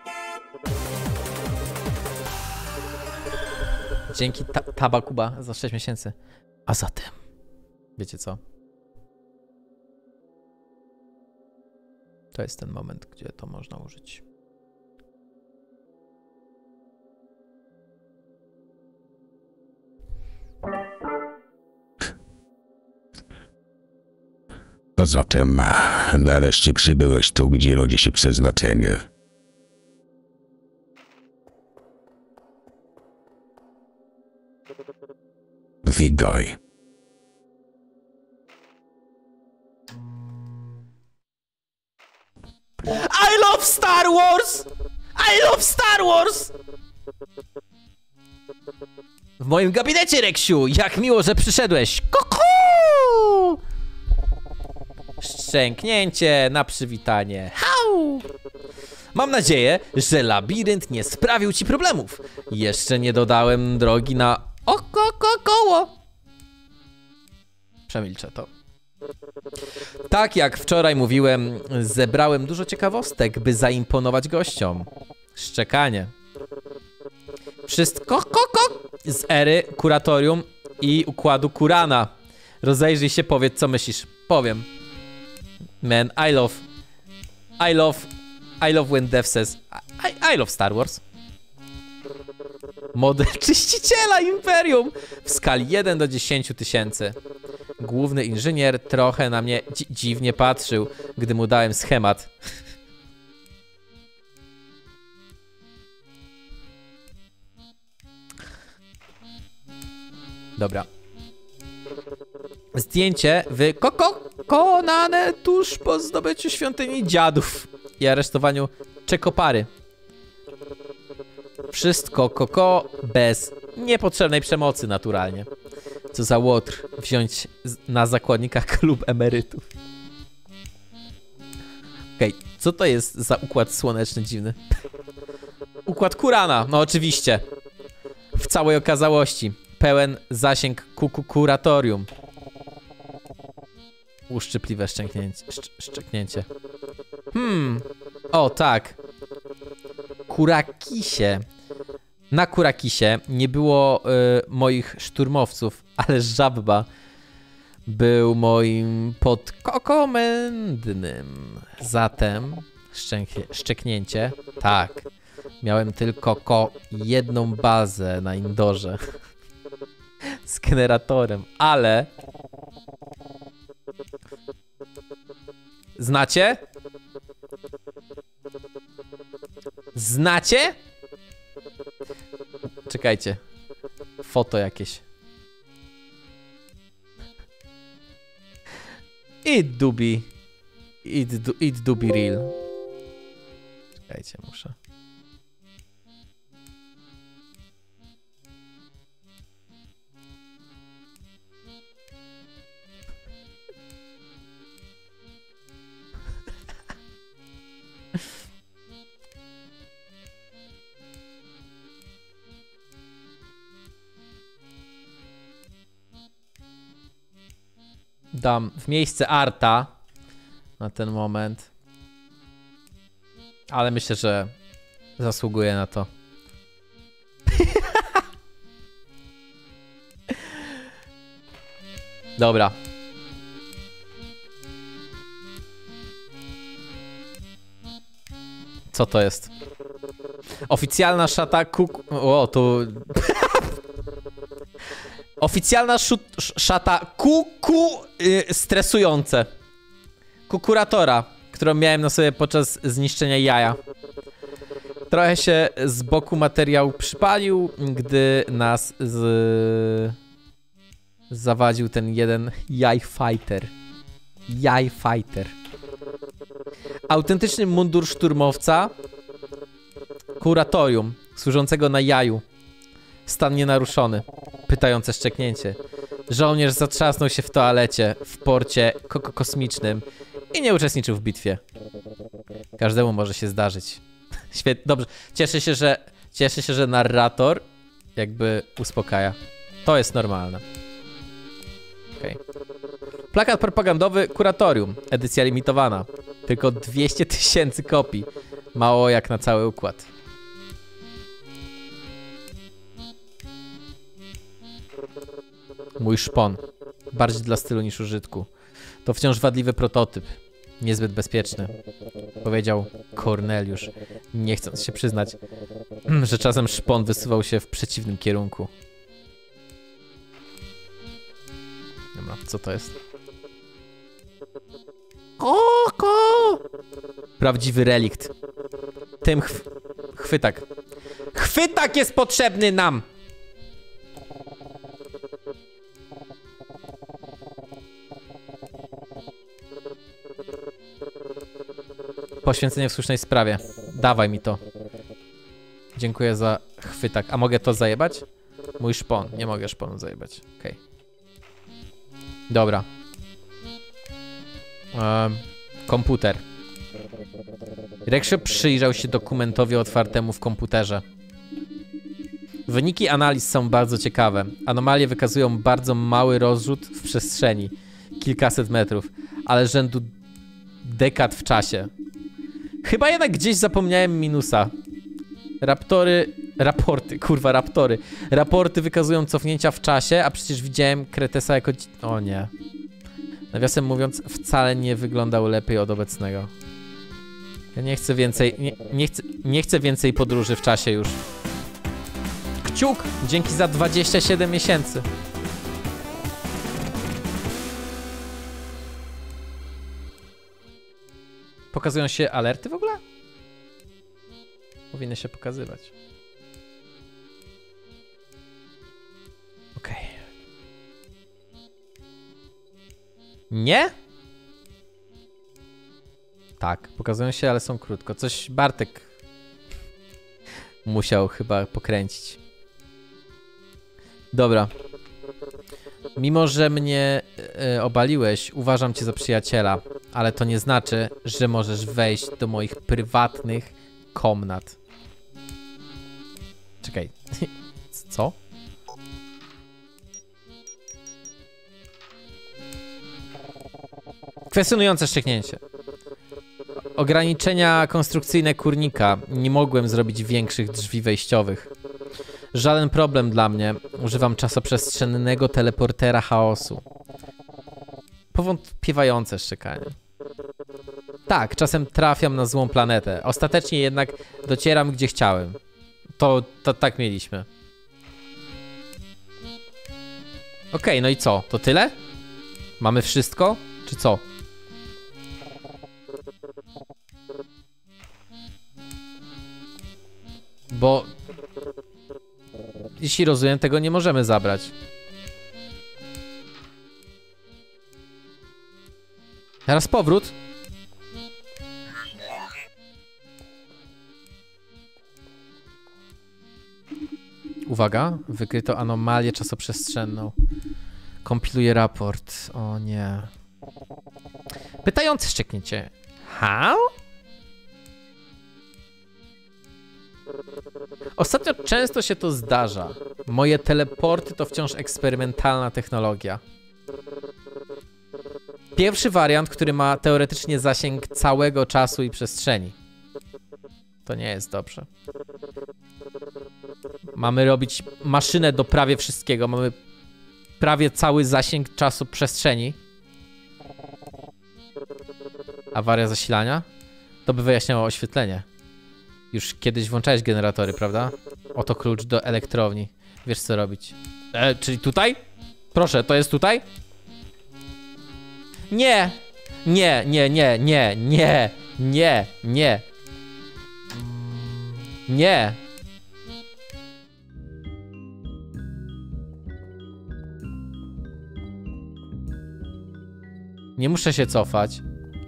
S1: Dzięki Tabakuba za 6 miesięcy. A zatem... Wiecie co? To jest ten moment, gdzie to można użyć.
S2: A zatem nareszcie przybyłeś tu, gdzie rodzi się przeznaczenie. Witaj.
S1: I love Star Wars! I love Star Wars! W moim gabinecie, Reksiu! Jak miło, że przyszedłeś! Kuku! Szczęknięcie na przywitanie. Hau! Mam nadzieję, że labirynt nie sprawił ci problemów. Jeszcze nie dodałem drogi na koło. Przemilczę to. Tak jak wczoraj mówiłem, zebrałem dużo ciekawostek, by zaimponować gościom. Szczekanie. Wszystko z ery kuratorium i układu Kurana. Rozejrzyj się, powiedz, co myślisz. Powiem. Man, I love when Dev says I love Star Wars. Model czyściciela Imperium w skali 1 do 10 tysięcy. Główny inżynier trochę na mnie dziwnie patrzył, gdy mu dałem schemat. Dobra. Zdjęcie wykonane tuż po zdobyciu świątyni dziadów i aresztowaniu Czekopary. Wszystko bez niepotrzebnej przemocy naturalnie. Co za łotr wziąć na zakładnika klub emerytów. Okej, co to jest za układ słoneczny dziwny? Układ Kurana, no oczywiście. W całej okazałości. Pełen zasięg kuratorium. Uszczypliwe szczeknięcie. O tak. Kurakisie. Na Kurakisie nie było moich szturmowców, ale Żabba był moim podkomendnym. Zatem szczeknięcie. Tak. Miałem tylko jedną bazę na Indorze. Z generatorem, ale... Znacie? Znacie? Czekajcie. Foto jakieś. It do be real. Czekajcie, muszę. dam w miejsce Arta na ten moment. Ale myślę, że zasługuje na to. Dobra. Co to jest? Oficjalna szata O, to... Oficjalna szata stresujące. Kukuratora, którą miałem na sobie podczas zniszczenia jaja. Trochę się z boku materiał przypalił, gdy nas zawadził ten jeden jaj fighter. Jaj fighter. Autentyczny mundur szturmowca. Kuratorium, służącego na jaju. Stan nienaruszony. Pytające szczeknięcie. Żołnierz zatrzasnął się w toalecie w porcie kosmicznym i nie uczestniczył w bitwie. Każdemu może się zdarzyć. Świetnie, dobrze. Cieszę się, że narrator jakby uspokaja. To jest normalne. Okay. Plakat propagandowy Kuratorium. Edycja limitowana. Tylko 200 000 kopii. Mało jak na cały układ. Mój szpon. Bardziej dla stylu niż użytku. To wciąż wadliwy prototyp. Niezbyt bezpieczny. Powiedział Korneliusz, nie chcąc się przyznać, że czasem szpon wysuwał się w przeciwnym kierunku. Dobra, co to jest? Koko! Prawdziwy relikt. Tym chwytak. Chwytak jest potrzebny nam! Poświęcenie w słusznej sprawie. Dawaj mi to. Dziękuję za chwytak. A mogę to zajebać? Mój szpon. Nie mogę szponu zajebać. Okej. Dobra. Komputer. Reksio przyjrzał się dokumentowi otwartemu w komputerze. Wyniki analiz są bardzo ciekawe. Anomalie wykazują bardzo mały rozrzut w przestrzeni. Kilkaset metrów. Ale rzędu dekad w czasie. Chyba jednak gdzieś zapomniałem minusa. Raporty wykazują cofnięcia w czasie, a przecież widziałem Kretesa jako... O nie. Nawiasem mówiąc, wcale nie wyglądał lepiej od obecnego. Ja nie chcę więcej... Nie chcę więcej podróży w czasie już. Kciuk! Dzięki za 27 miesięcy. Pokazują się alerty w ogóle? Powinny się pokazywać. Okej. Nie? Tak, pokazują się, ale są krótko. Coś Bartek musiał chyba pokręcić. Dobra. Mimo że mnie obaliłeś, uważam cię za przyjaciela, ale to nie znaczy, że możesz wejść do moich prywatnych komnat. Czekaj. Co? Kwestionujące szczeknięcie. Ograniczenia konstrukcyjne kurnika. Nie mogłem zrobić większych drzwi wejściowych. Żaden problem dla mnie. Używam czasoprzestrzennego teleportera chaosu. Powątpiewające szczekanie. Tak, czasem trafiam na złą planetę. Ostatecznie jednak docieram, gdzie chciałem. To tak mieliśmy. Okej, no i co? To tyle? Mamy wszystko? Czy co? Bo... Jeśli rozumiem, tego nie możemy zabrać. Teraz powrót. Uwaga, wykryto anomalię czasoprzestrzenną. Kompiluję raport. O nie. Pytające szczeknięcie. How? Ostatnio często się to zdarza. Moje teleporty to wciąż eksperymentalna technologia. Pierwszy wariant, który ma teoretycznie zasięg całego czasu i przestrzeni. To nie jest dobrze. Mamy robić maszynę do prawie wszystkiego. Mamy prawie cały zasięg czasu przestrzeni. Awaria zasilania? To by wyjaśniało oświetlenie. Już kiedyś włączałeś generatory, prawda? Oto klucz do elektrowni. Wiesz co robić. Czyli tutaj? Proszę, to jest tutaj? Nie! Nie, nie, nie, nie, nie, nie, nie. Nie. Nie muszę się cofać.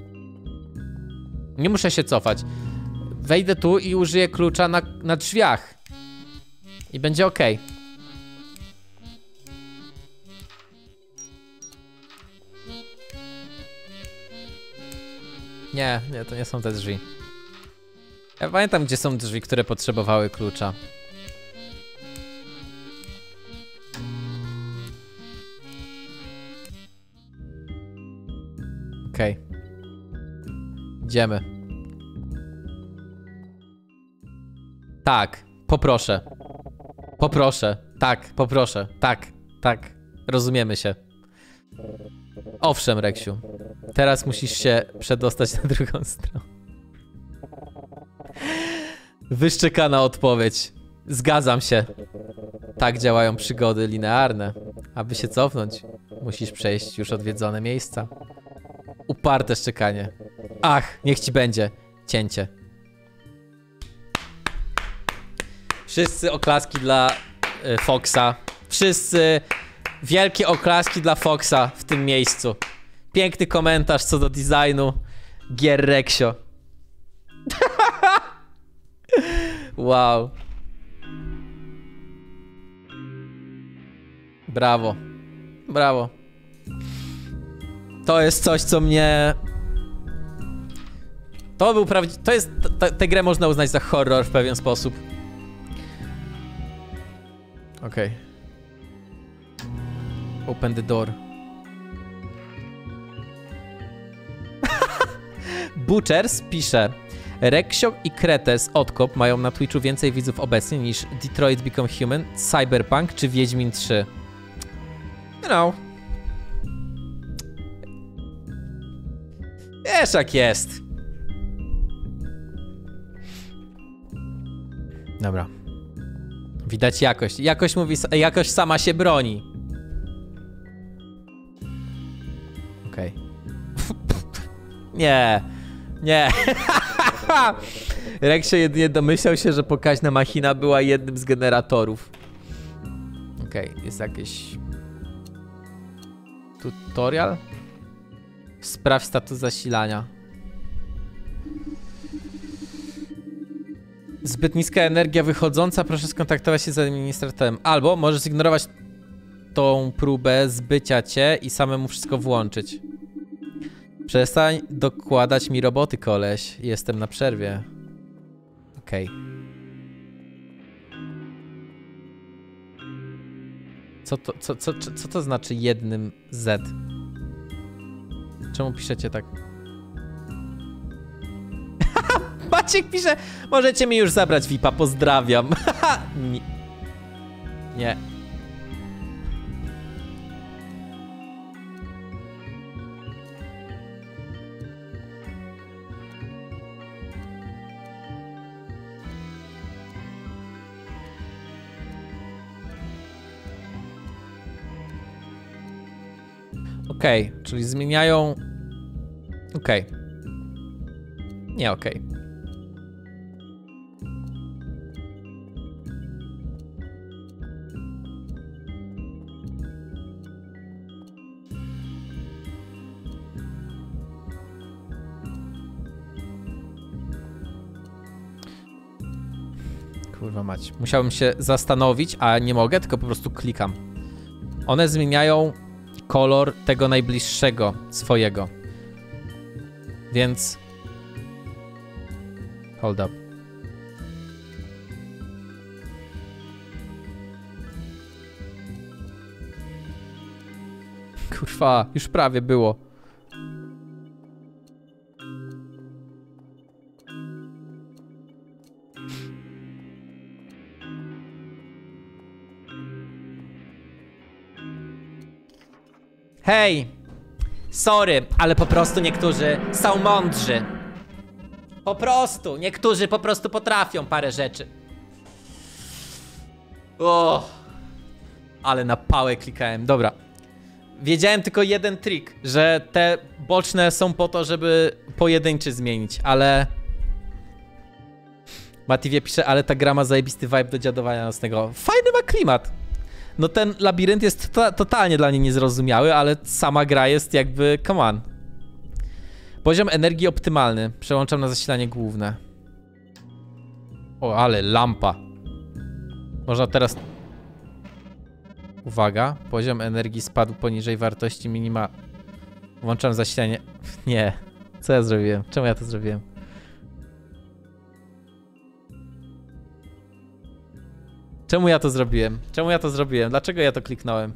S1: Nie muszę się cofać. Wejdę tu i użyję klucza na drzwiach. I będzie ok. Nie, nie, to nie są te drzwi. Ja pamiętam, gdzie są drzwi, które potrzebowały klucza. Okej. Idziemy. Tak, poproszę. Poproszę. Tak, poproszę. Tak, tak. Rozumiemy się. Owszem, Reksiu. Teraz musisz się przedostać na drugą stronę. Wyszczekana odpowiedź. Zgadzam się. Tak działają przygody linearne. Aby się cofnąć, musisz przejść już odwiedzone miejsca. Uparte szczekanie. Ach, niech ci będzie. Cięcie. Wszyscy oklaski dla Foxa. Wszyscy wielkie oklaski dla Foxa w tym miejscu. Piękny komentarz co do designu gier Reksio. Wow. Brawo. Brawo. To jest coś, co mnie... To był prawdziwy... To jest... Tę grę można uznać za horror w pewien sposób. Okej. Open the door. Butchers pisze: Reksio i Kretes Odkop mają na Twitchu więcej widzów obecnie niż Detroit Become Human, Cyberpunk czy Wiedźmin 3. You know. Wiesz jak jest. Dobra. Widać jakość. Jakość mówi, jakość sama się broni. Okej. Nie. Nie. Reksio jedynie domyślał się, że pokaźna machina była jednym z generatorów. Okej, jest jakiś... tutorial? Sprawdź status zasilania. Zbyt niska energia wychodząca, proszę skontaktować się z administratorem. Albo możesz zignorować tą próbę zbycia cię i samemu wszystko włączyć. Przestań dokładać mi roboty, koleś. Jestem na przerwie. Okej. Co to znaczy jednym Z? Czemu piszecie tak? Maciek pisze, możecie mi już zabrać VIP-a, pozdrawiam. Nie. Nie. Okej, czyli zmieniają... Okej. Nie okej. Kurwa mać. Musiałbym się zastanowić, a nie mogę, tylko po prostu klikam. One zmieniają kolor tego najbliższego swojego. Więc... Hold up. Kurwa, już prawie było. Hej! Sorry, ale po prostu niektórzy są mądrzy. Po prostu, niektórzy po prostu potrafią parę rzeczy. O, ale na pałę klikałem, dobra. Wiedziałem tylko jeden trik, że te boczne są po to, żeby pojedynczy zmienić, ale... Matiwie pisze, ale ta gra ma zajebisty vibe do dziadowania nocnego. Fajny ma klimat. No ten labirynt jest totalnie dla mnie niezrozumiały, ale sama gra jest jakby, come on. Poziom energii optymalny. Przełączam na zasilanie główne. O, ale lampa. Można teraz... Uwaga, poziom energii spadł poniżej wartości minima. Włączam zasilanie. Nie. Co ja zrobiłem? Czemu ja to zrobiłem? Czemu ja to zrobiłem? Czemu ja to zrobiłem? Dlaczego ja to kliknąłem?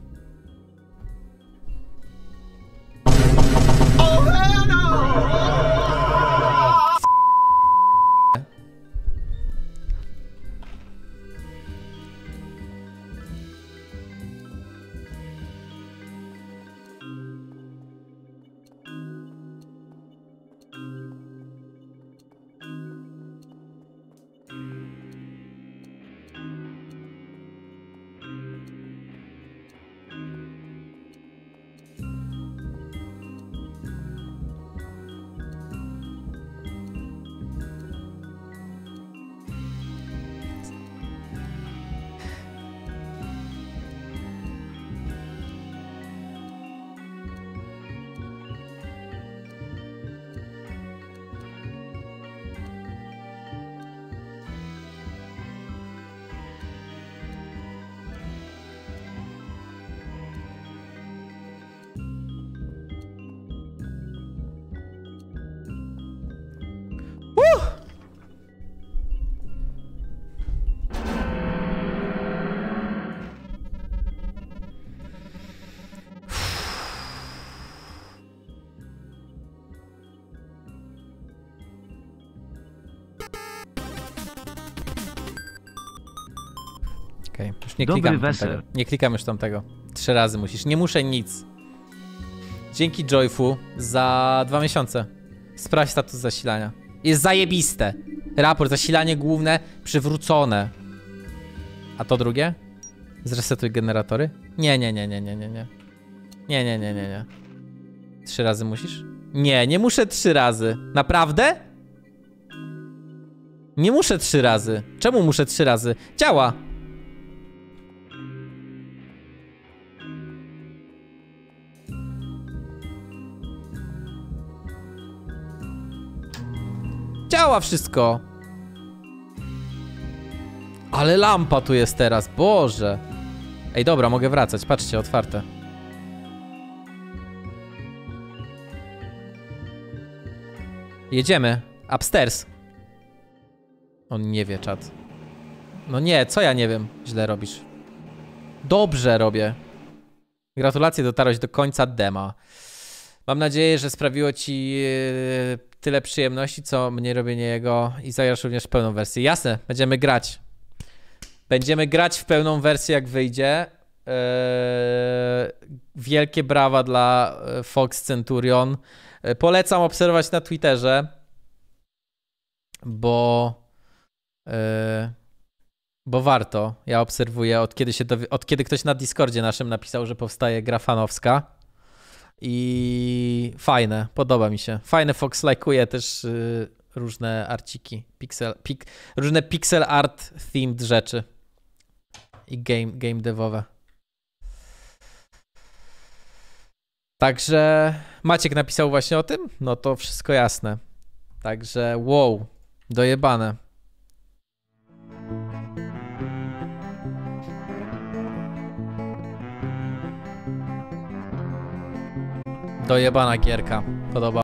S1: Okej, już nie klikam tamtego. Nie klikam już tamtego. 3 razy musisz. Nie muszę nic. Dzięki Joyfu za 2 miesiące. Sprawdź status zasilania. Jest zajebiste. Raport, zasilanie główne przywrócone. A to drugie? Zresetuj generatory? Nie. Nie. 3 razy musisz? Nie muszę 3 razy. Naprawdę? Nie muszę 3 razy. Czemu muszę 3 razy? Działa. Działa wszystko. Ale lampa tu jest teraz, Boże. Ej, dobra, mogę wracać, patrzcie, otwarte. Jedziemy. Upstairs. On nie wie, czat. No nie, co ja nie wiem? Źle robisz. Dobrze robię. Gratulacje, dotarłeś do końca dema. Mam nadzieję, że sprawiło ci tyle przyjemności, co mnie robienie jego i zagrasz również pełną wersję. Jasne, będziemy grać. Będziemy grać w pełną wersję, jak wyjdzie. Wielkie brawa dla Fox Centurion. Polecam obserwować na Twitterze, bo warto. Ja obserwuję od kiedy ktoś na Discordzie naszym napisał, że powstaje gra fanowska. I fajne, podoba mi się. Fajne, Fox lajkuje też różne arciki, różne pixel art themed rzeczy i game devowe. Także Maciek napisał właśnie o tym, no to wszystko jasne. Także wow, dojebane. Dojebana gierka, podoba.